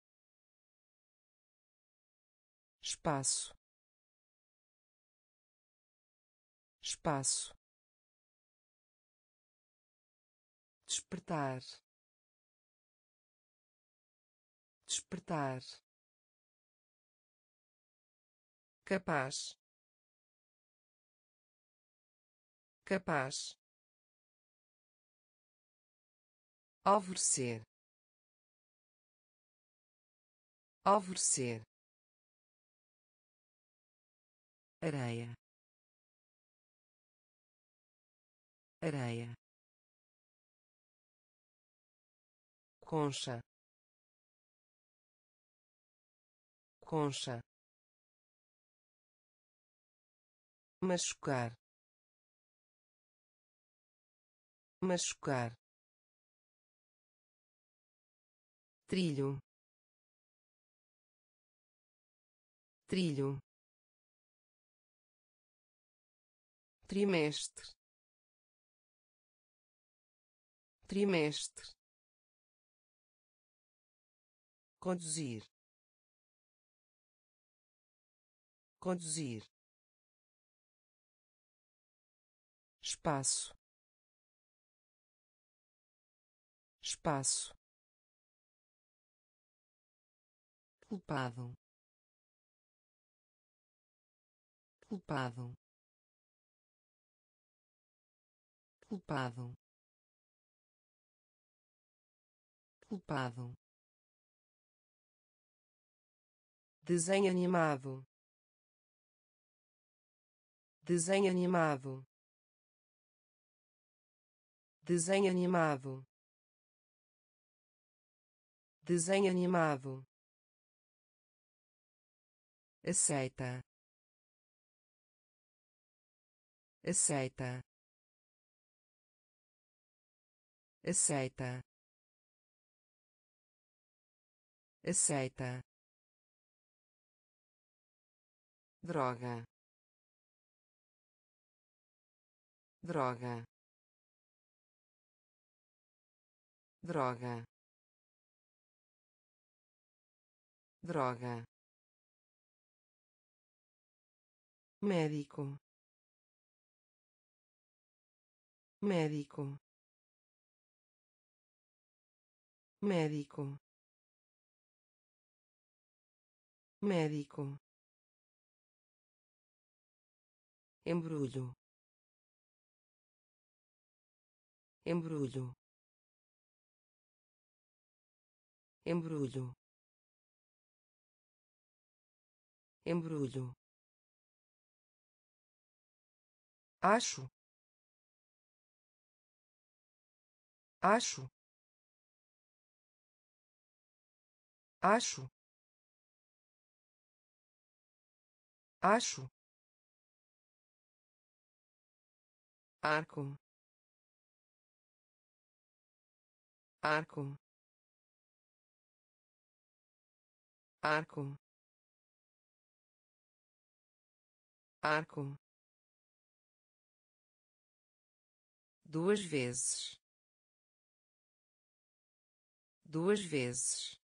espaço, espaço, despertar, despertar, capaz, capaz, alvorecer, alvorecer, areia, areia, concha, concha, machucar, machucar, trilho, trilho, trimestre, trimestre, conduzir, conduzir, espaço, espaço, culpado, culpado, culpado, culpado, desenho animado, desenho animado, desenho animado, desenho animado, aceita, aceita, aceita, aceita, droga, droga, droga, droga, médico, médico, médico, médico, embrulho, embrulho, embrulho, embrulho, acho, acho, acho, acho, arco, arco, arco, arco, duas vezes, duas vezes,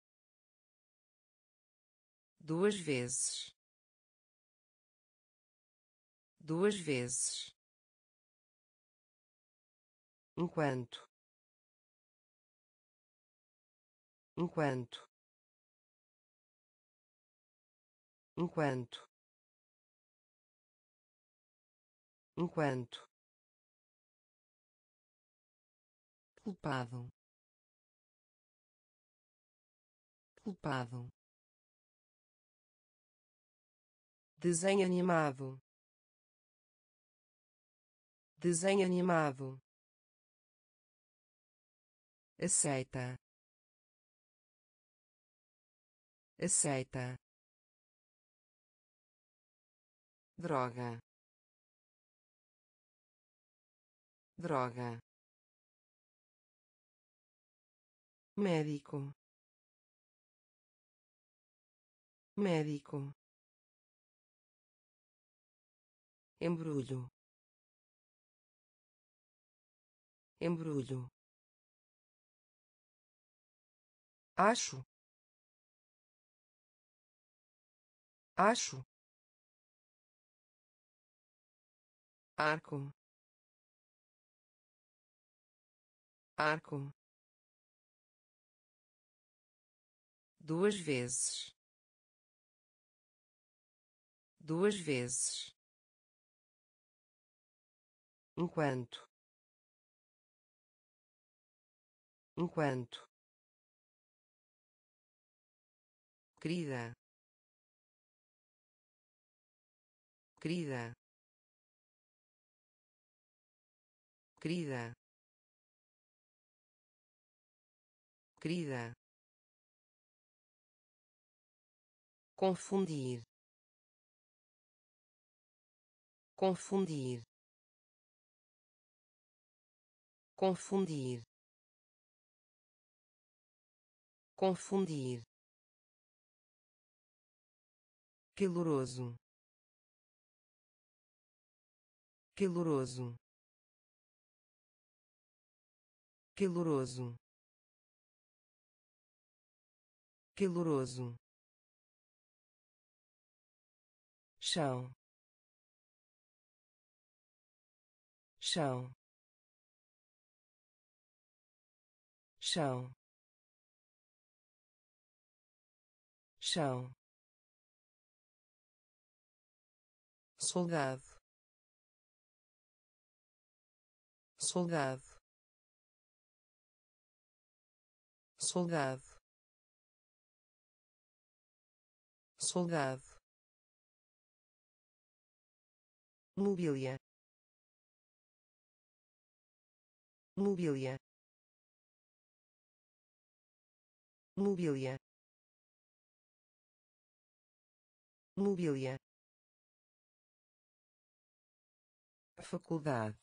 duas vezes, duas vezes, enquanto, enquanto, enquanto, enquanto, culpado, culpado, desenho animado, desenho animado, aceita, aceita, droga, droga, médico, médico, embrulho, embrulho, acho, acho, arco, arco, duas vezes, duas vezes, enquanto, enquanto, querida, querida, querida, querida, confundir, confundir, confundir, confundir, caloroso, caloroso, caloroso, caloroso, chão, chão, chão, chão, soldado, soldado, soldado, soldado, mobília, mobília, mobília, mobília, faculdade,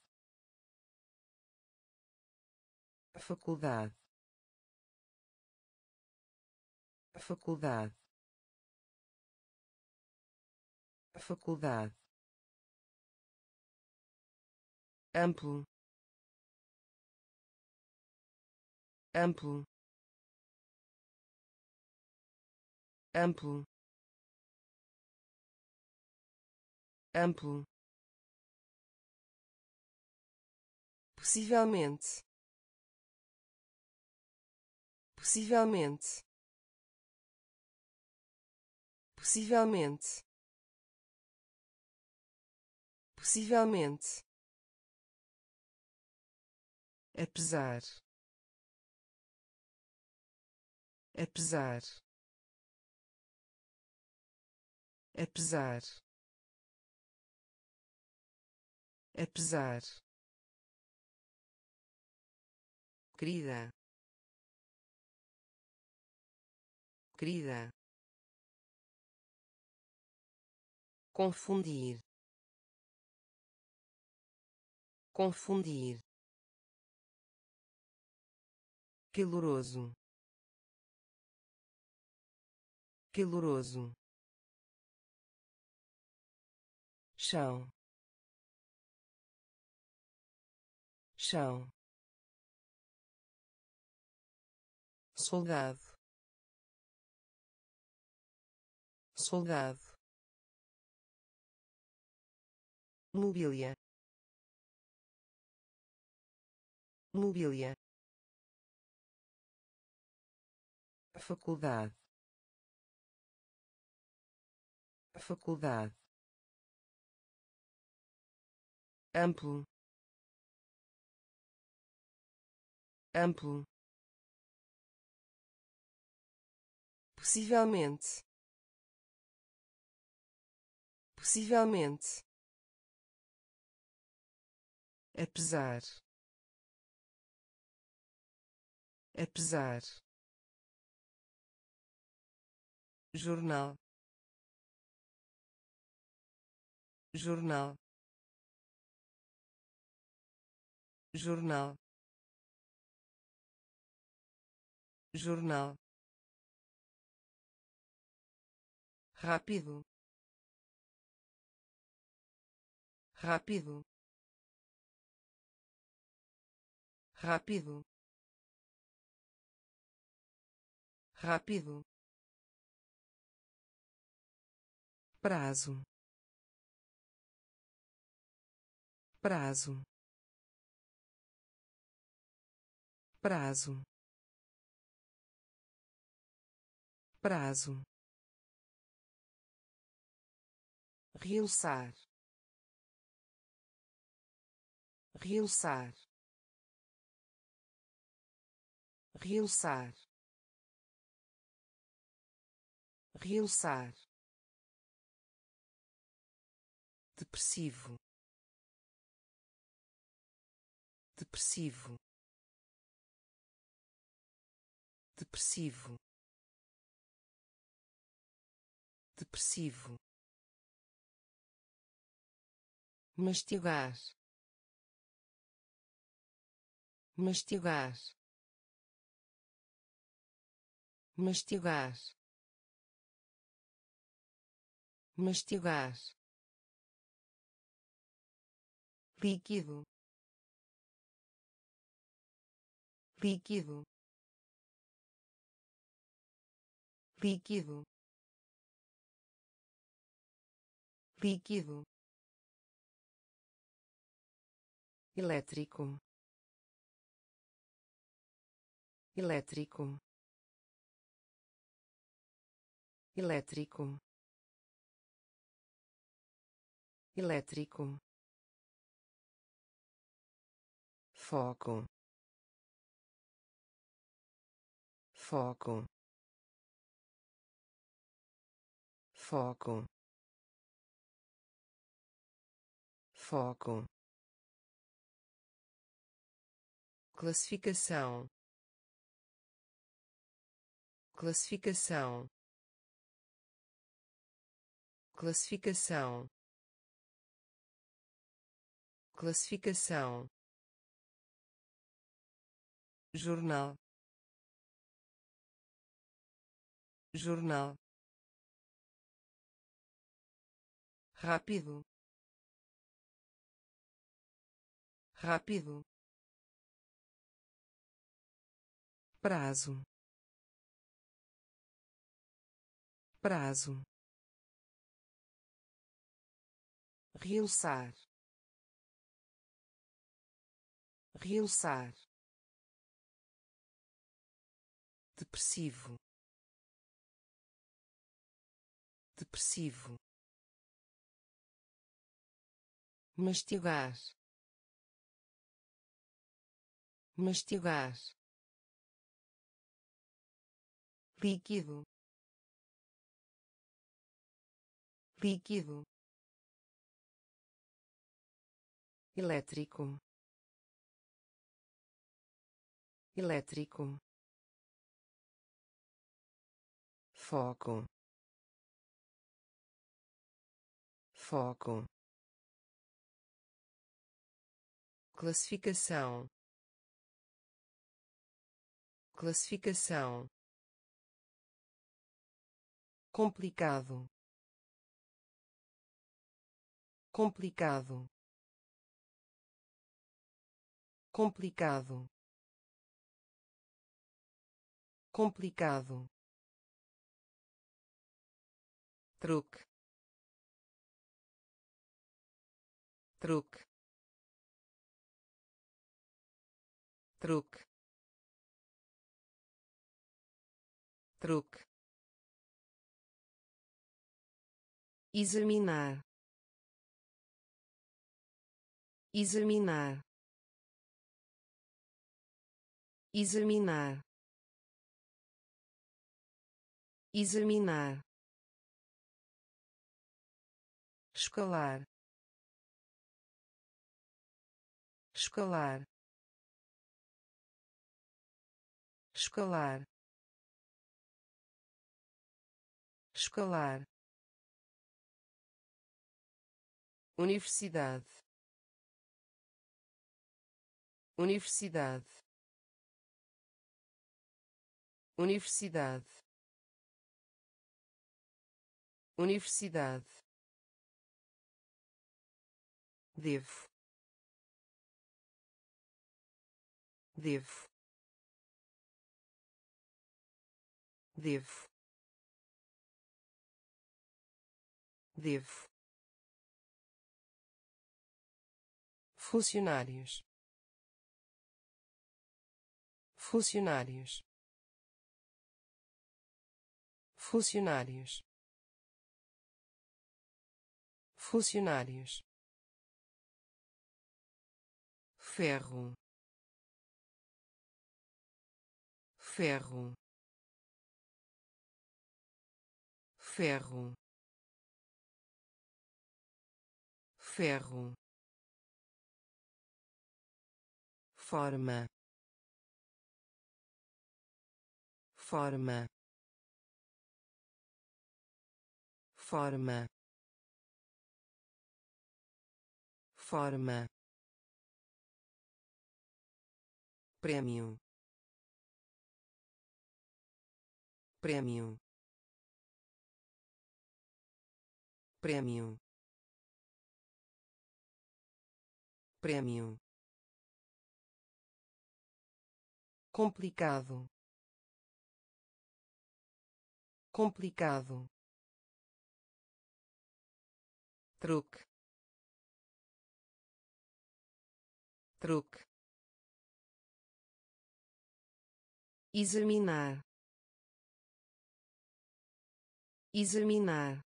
faculdade, faculdade, faculdade, amplo, amplo, amplo, amplo, possivelmente, possivelmente, possivelmente, possivelmente, apesar, apesar, apesar, apesar, querida, querida, confundir, confundir, caloroso, caloroso, chão, chão, soldado, soldado, mobília, mobília, faculdade, faculdade, amplo, amplo, possivelmente, possivelmente, apesar, apesar, jornal, jornal, jornal, jornal, rápido, rápido, rápido, rápido, prazo, prazo, prazo, prazo, realçar, realçar, realçar, realçar, depressivo, depressivo, depressivo, depressivo, mastigar, mastigar, mastigar, mastigar, líquido, líquido, líquido, líquido, elétrico, elétrico, elétrico, elétrico, foco, foco, foco, foco, classificação, classificação, classificação, classificação, jornal, jornal, rápido, rápido, prazo, prazo, realçar, realçar, depressivo, depressivo, mastigar, mastigar, líquido, líquido, elétrico, elétrico, foco, foco, classificação, classificação, complicado, complicado, complicado, complicado, truque, truque, truque, truque, examinar, examinar, examinar, examinar, escalar, escalar, escalar, escalar, universidade, universidade, universidade, universidade, devo, devo, devo, devo, funcionários, funcionários, funcionários, funcionários, ferro, ferro, ferro, ferro, forma, forma, forma, forma, prêmio, prêmio, prêmio, prêmio, complicado, complicado, truque, truque, examinar, examinar,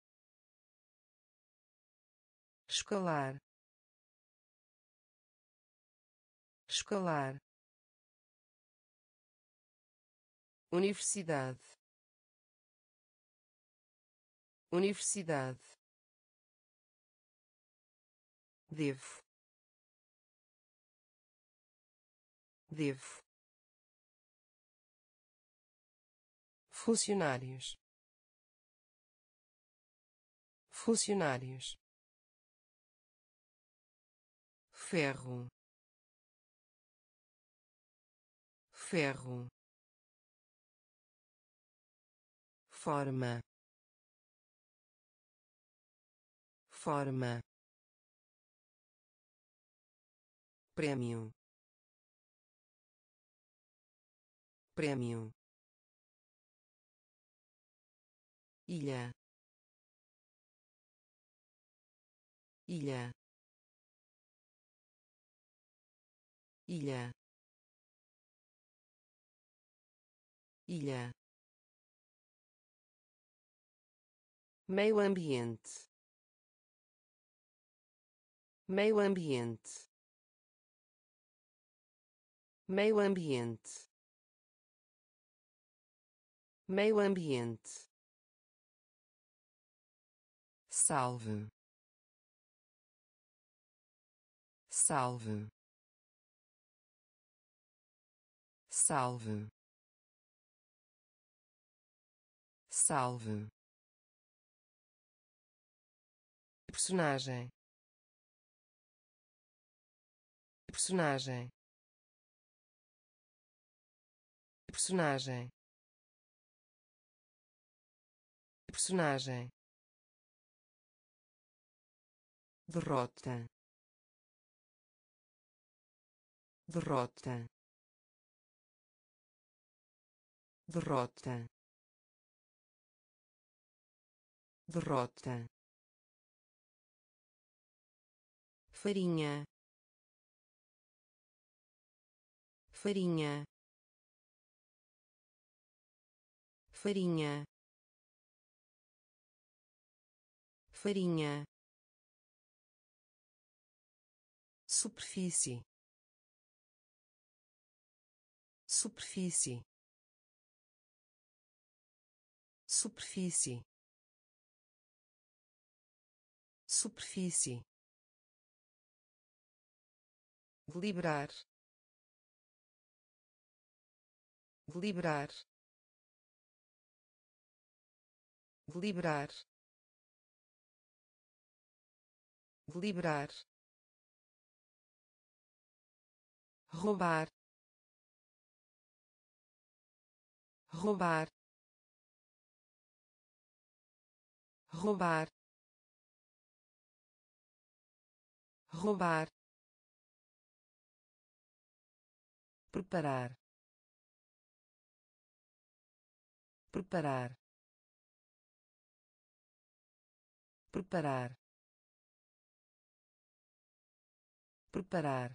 escalar, escalar, universidade, universidade, devo, devo, funcionários, funcionários, ferro, ferro, forma, forma, prêmio, prêmio, ilha, ilha, ilha, ilha, meio ambiente, meio ambiente, meio ambiente, meio ambiente, salve, salve, salve, salve, personagem, personagem, personagem, personagem, derrota, derrota, derrota, derrota, farinha, farinha, farinha, farinha, superfície, superfície, superfície, superfície, deliberar, deliberar, deliberar, deliberar, roubar, roubar, roubar, roubar, preparar, preparar, preparar, preparar,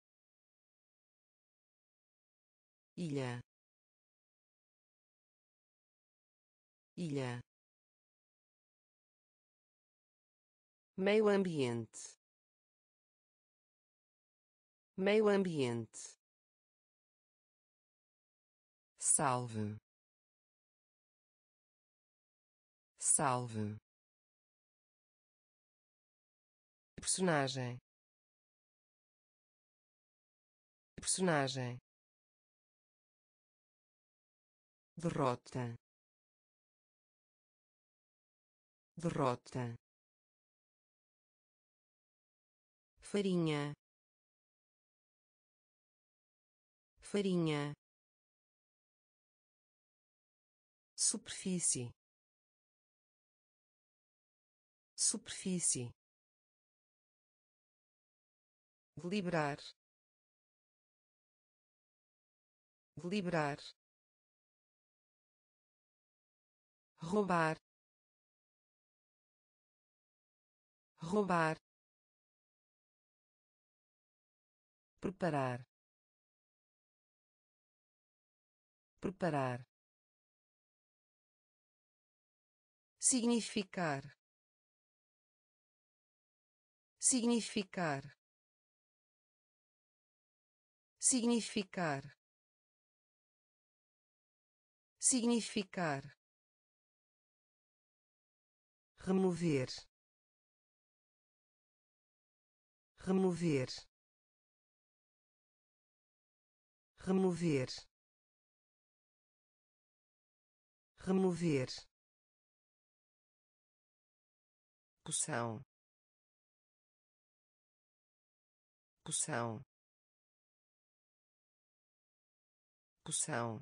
ilha, ilha, meio ambiente, meio ambiente, salve, salve, personagem, personagem, derrota, derrota, farinha, farinha, superfície, superfície, deliberar, deliberar, roubar, roubar, preparar, preparar, significar, significar, significar, significar, remover, remover, remover, remover, poção, poção, poção,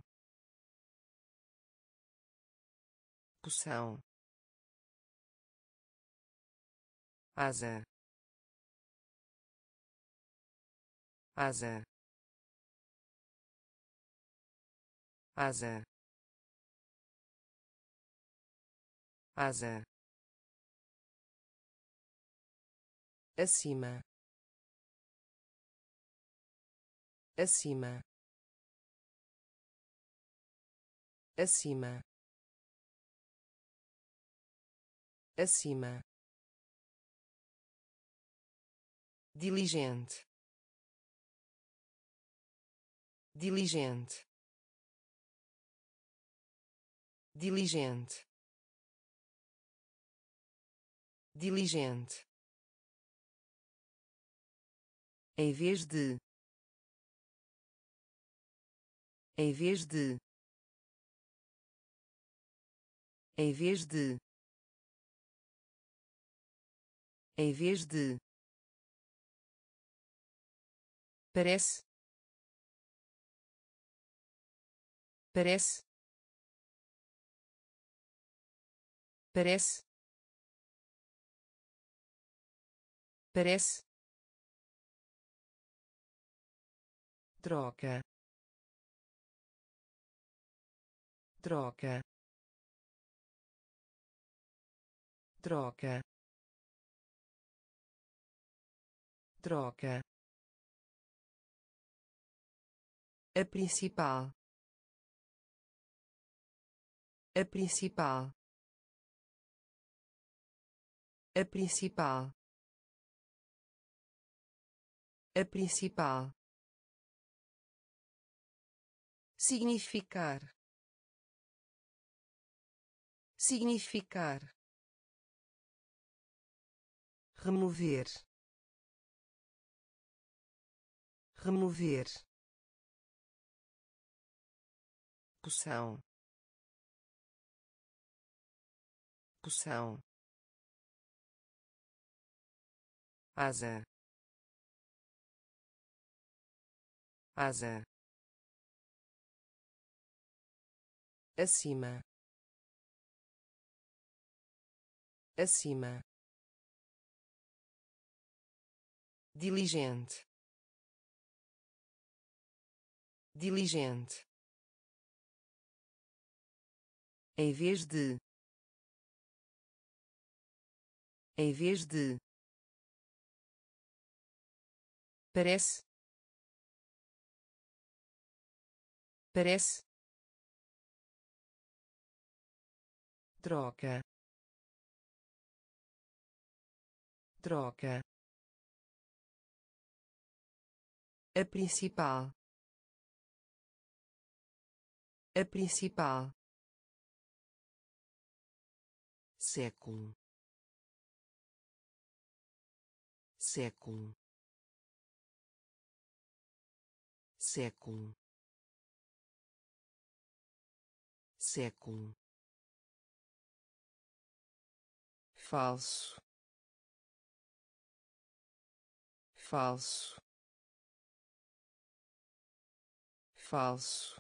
poção, asa, asa, asa, asa, acima, acima, acima, acima, diligente, diligente, diligente, diligente, em vez de, em vez de, em vez de, em vez de, parece, parece, parece, parece, troca, troca, troca, troca, a principal, a principal, a principal, a principal, significar, significar, remover, remover, poção, poção, asa, asa, acima, acima, diligente, diligente, em vez de, em vez de, parece, parece, troca, troca, a principal, a principal, século, século, século, século, falso, falso, falso,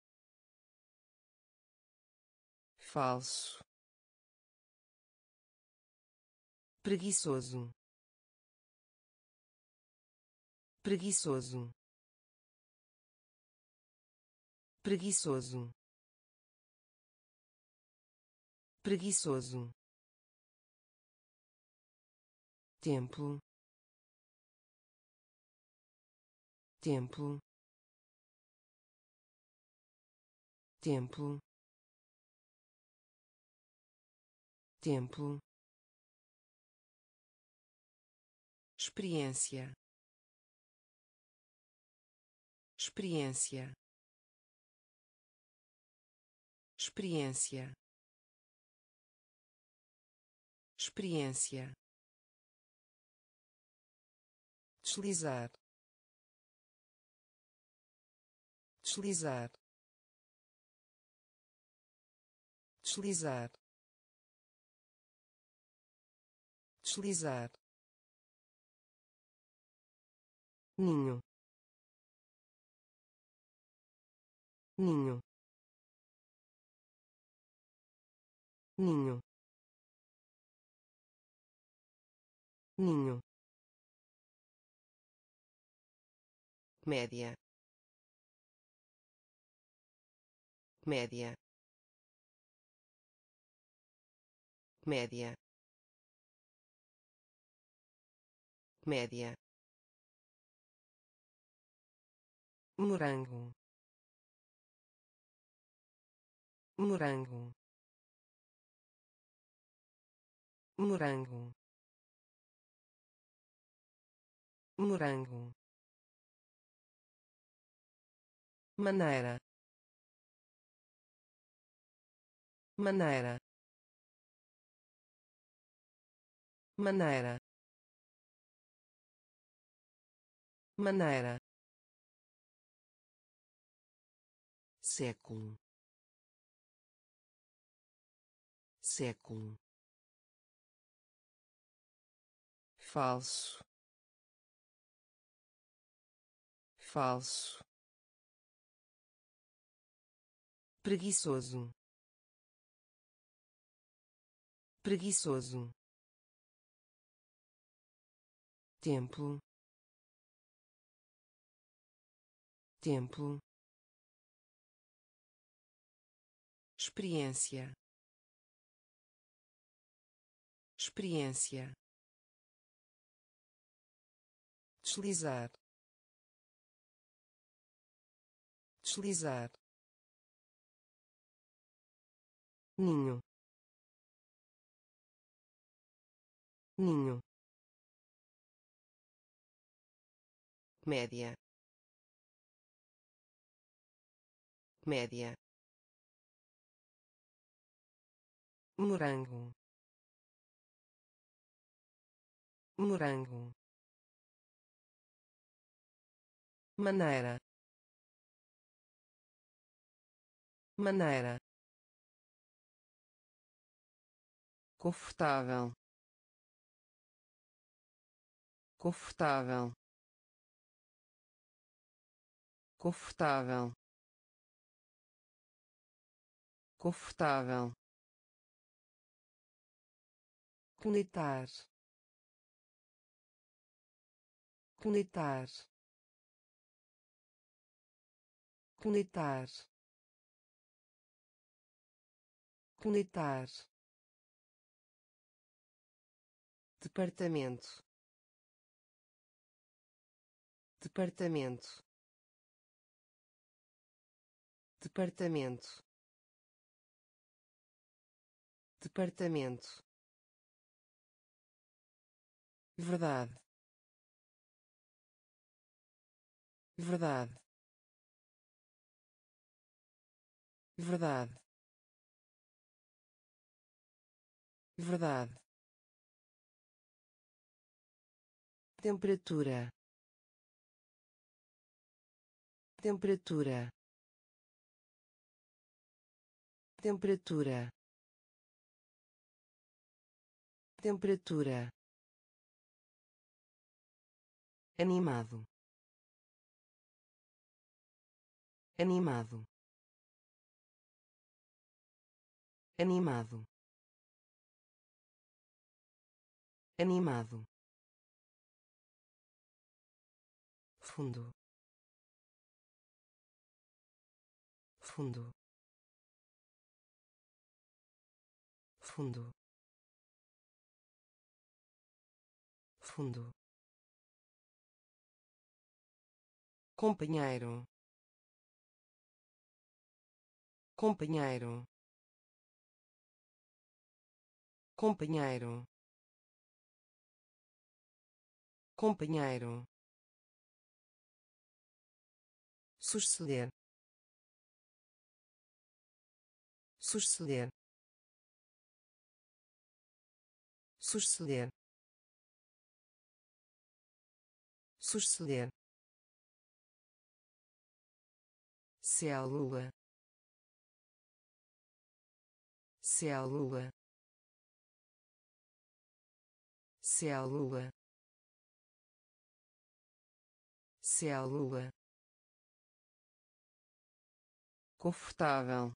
falso, preguiçoso, preguiçoso, preguiçoso, preguiçoso, templo, templo, templo, templo, experiência, experiência, experiência, experiência, deslizar, deslizar, deslizar, deslizar, ninho, ninho, ninho, ninho, média, média, média, média, morango, morango, morango, morango, maneira, maneira, maneira, maneira, século, século, falso, falso, preguiçoso, preguiçoso, templo, templo, experiência, experiência, deslizar, deslizar, ninho, ninho, média, média, morango, morango, maneira, maneira, confortável, confortável, confortável, confortável, conectar, conectar, conectar, conectar, departamento, departamento, departamento, departamento, verdade, verdade, verdade, verdade, temperatura, temperatura, temperatura, temperatura, animado, animado, animado, animado, fundo, fundo, fundo, fundo, companheiro, companheiro, companheiro, companheiro, suceder, suceder, suceder, suceder, célula, célula, célula, célula, confortável,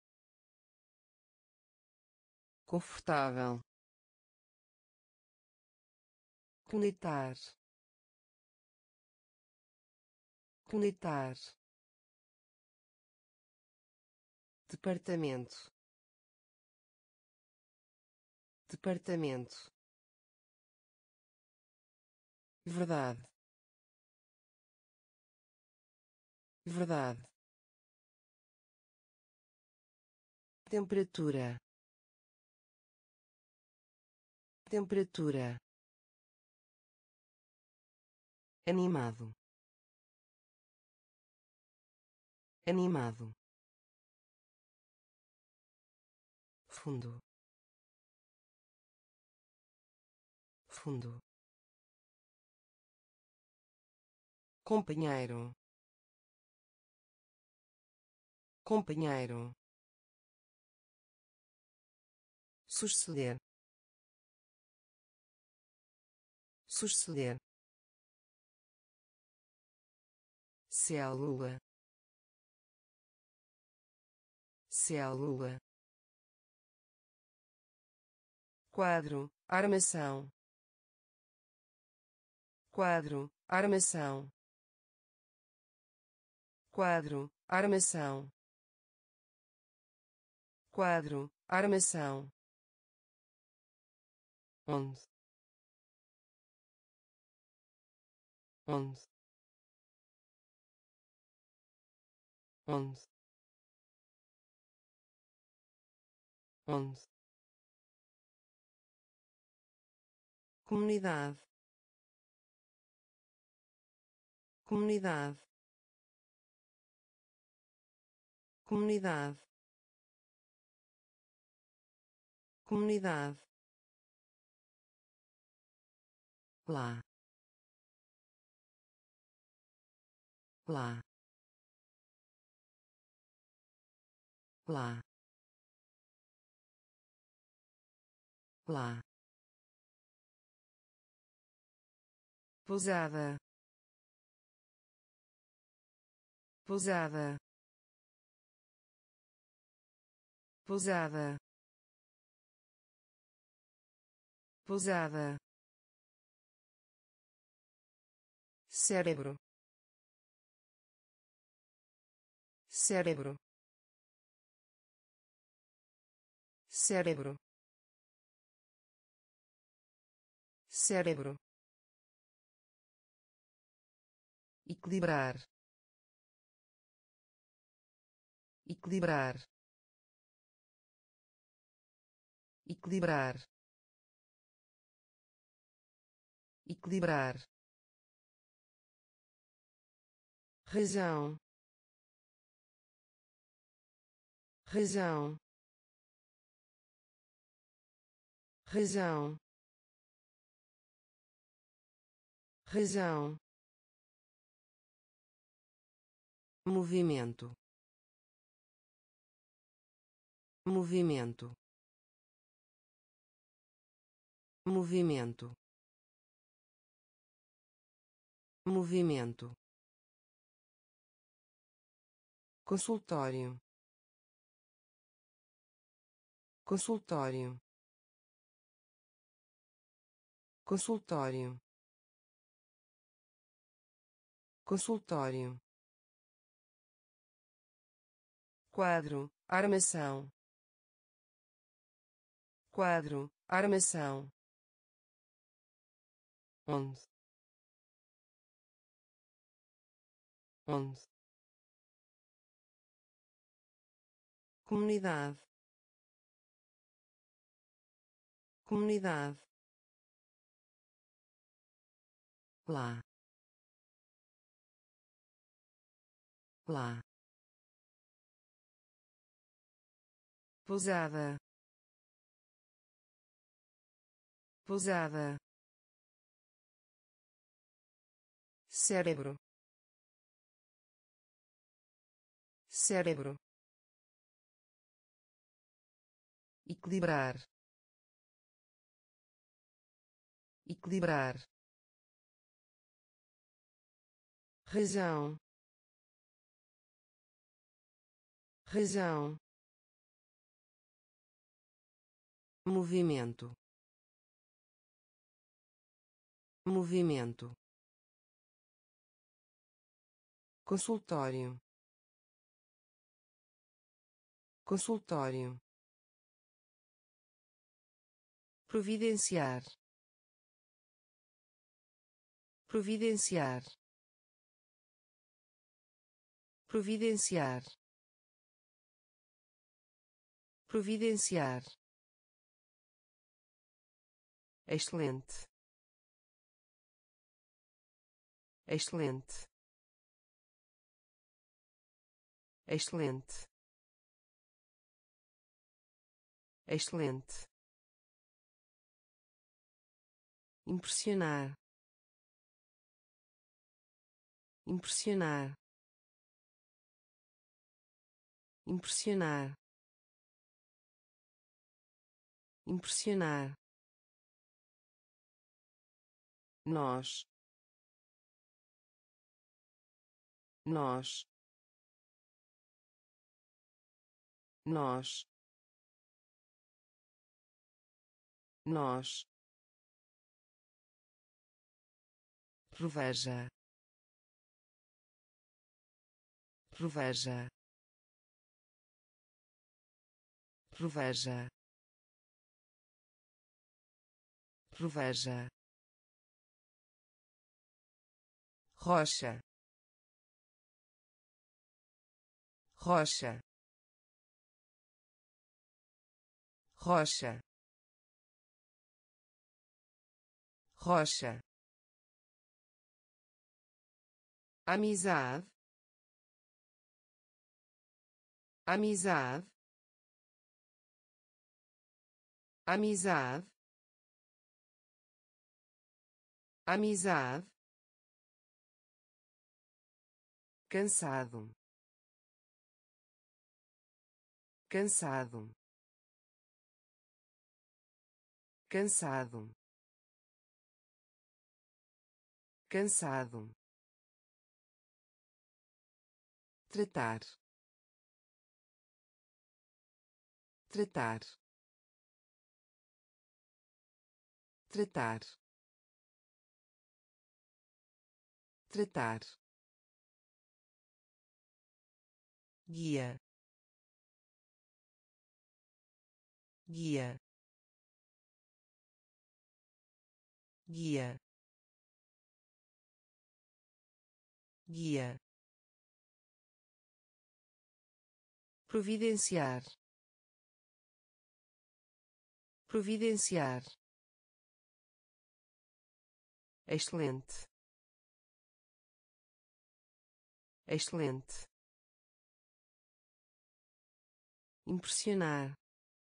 confortável, conectar, conectar, departamento, departamento, verdade, verdade, temperatura, temperatura, animado, animado, fundo, fundo, companheiro, companheiro, suceder, suceder, célula, célula, quadro, armação, quadro, armação, quadro, armação, quadro, armação, onde, onde, onde, onde, comunidade, comunidade, comunidade, comunidade, lá, lá, lá, lá, pousada, pousada, pousada, pousada, cérebro, cérebro, cérebro, cérebro, equilibrar, equilibrar, equilibrar, equilibrar, razão, razão, razão, razão, movimento, movimento, movimento, movimento, consultório, consultório, consultório, consultório, quadro, armação, quadro, armação, onde, onde, comunidade, comunidade, lá, lá, pousada, pousada, cérebro, cérebro, equilibrar, equilibrar, razão, razão, movimento, movimento, consultório, consultório, providenciar, providenciar, providenciar, providenciar, excelente, excelente, excelente, excelente, impressionar, impressionar, impressionar, impressionar, nós, nós, nós, nós, proveja, proveja, proveja, proveja, rocha, rocha, rocha, rocha, amizade, amizade, amizade, amizade, cansado, cansado, cansado, cansado, tratar, tratar, tratar, tratar, guia, guia, guia, guia, providenciar, providenciar, excelente, excelente, impressionar,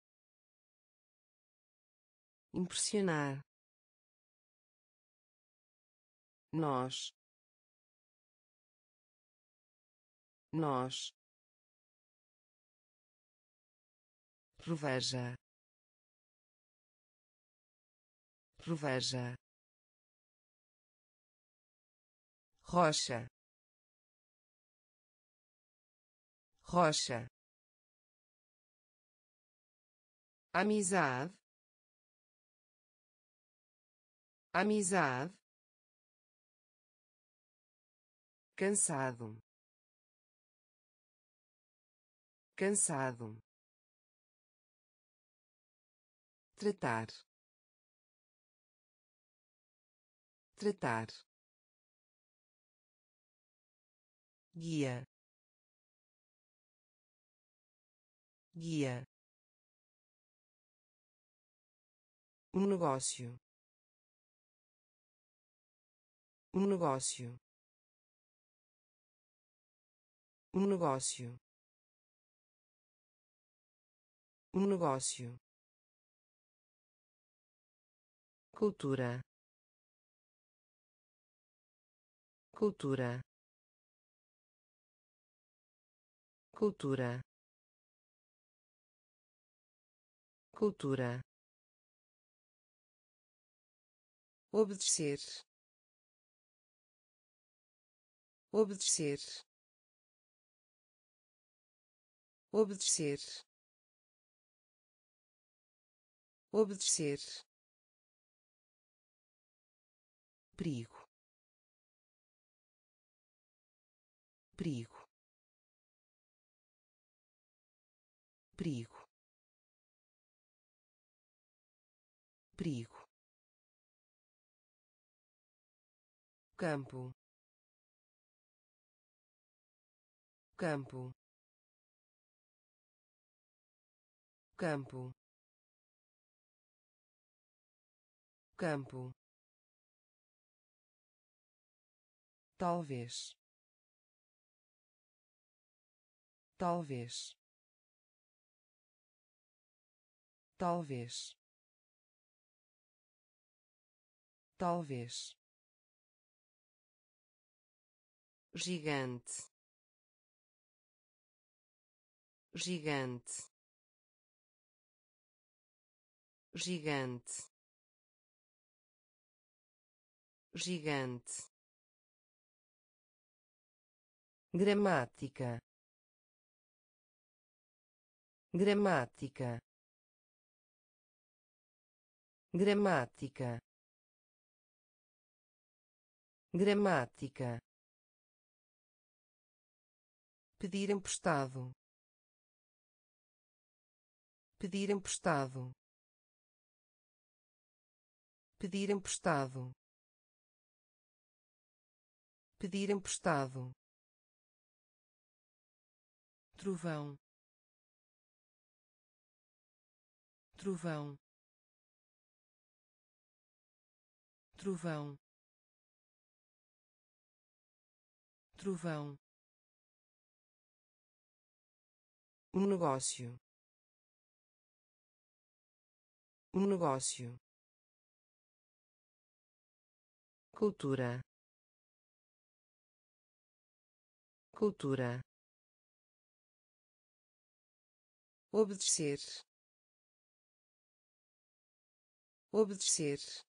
impressionar, nós, nós, proveja, proveja, rocha, rocha, amizade, amizade, cansado, cansado, tratar, tratar, guia, guia, um negócio, um negócio, um negócio, um negócio, cultura, cultura, cultura, cultura, obedecer, obedecer, obedecer, obedecer, perigo, perigo, perigo, perigo, campo, campo, campo, campo, talvez, talvez, talvez, talvez, gigante, gigante, gigante, gigante, gramática, gramática, gramática, gramática, pedir emprestado, pedir emprestado, pedir emprestado, pedir emprestado, trovão, trovão, trovão, trovão, um negócio, um negócio, cultura, cultura, obedecer, obedecer,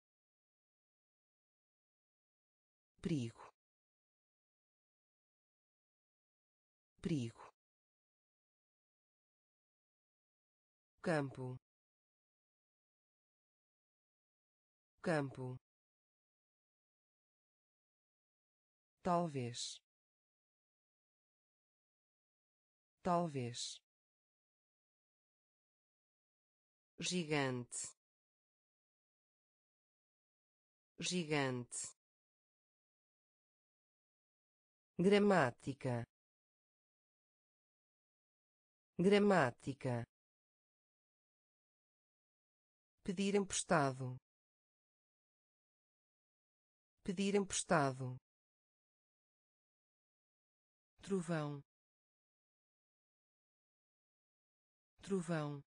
perigo, perigo, campo, campo, talvez, talvez, gigante, gigante, gramática, gramática, pedir emprestado, pedir emprestado, trovão, trovão,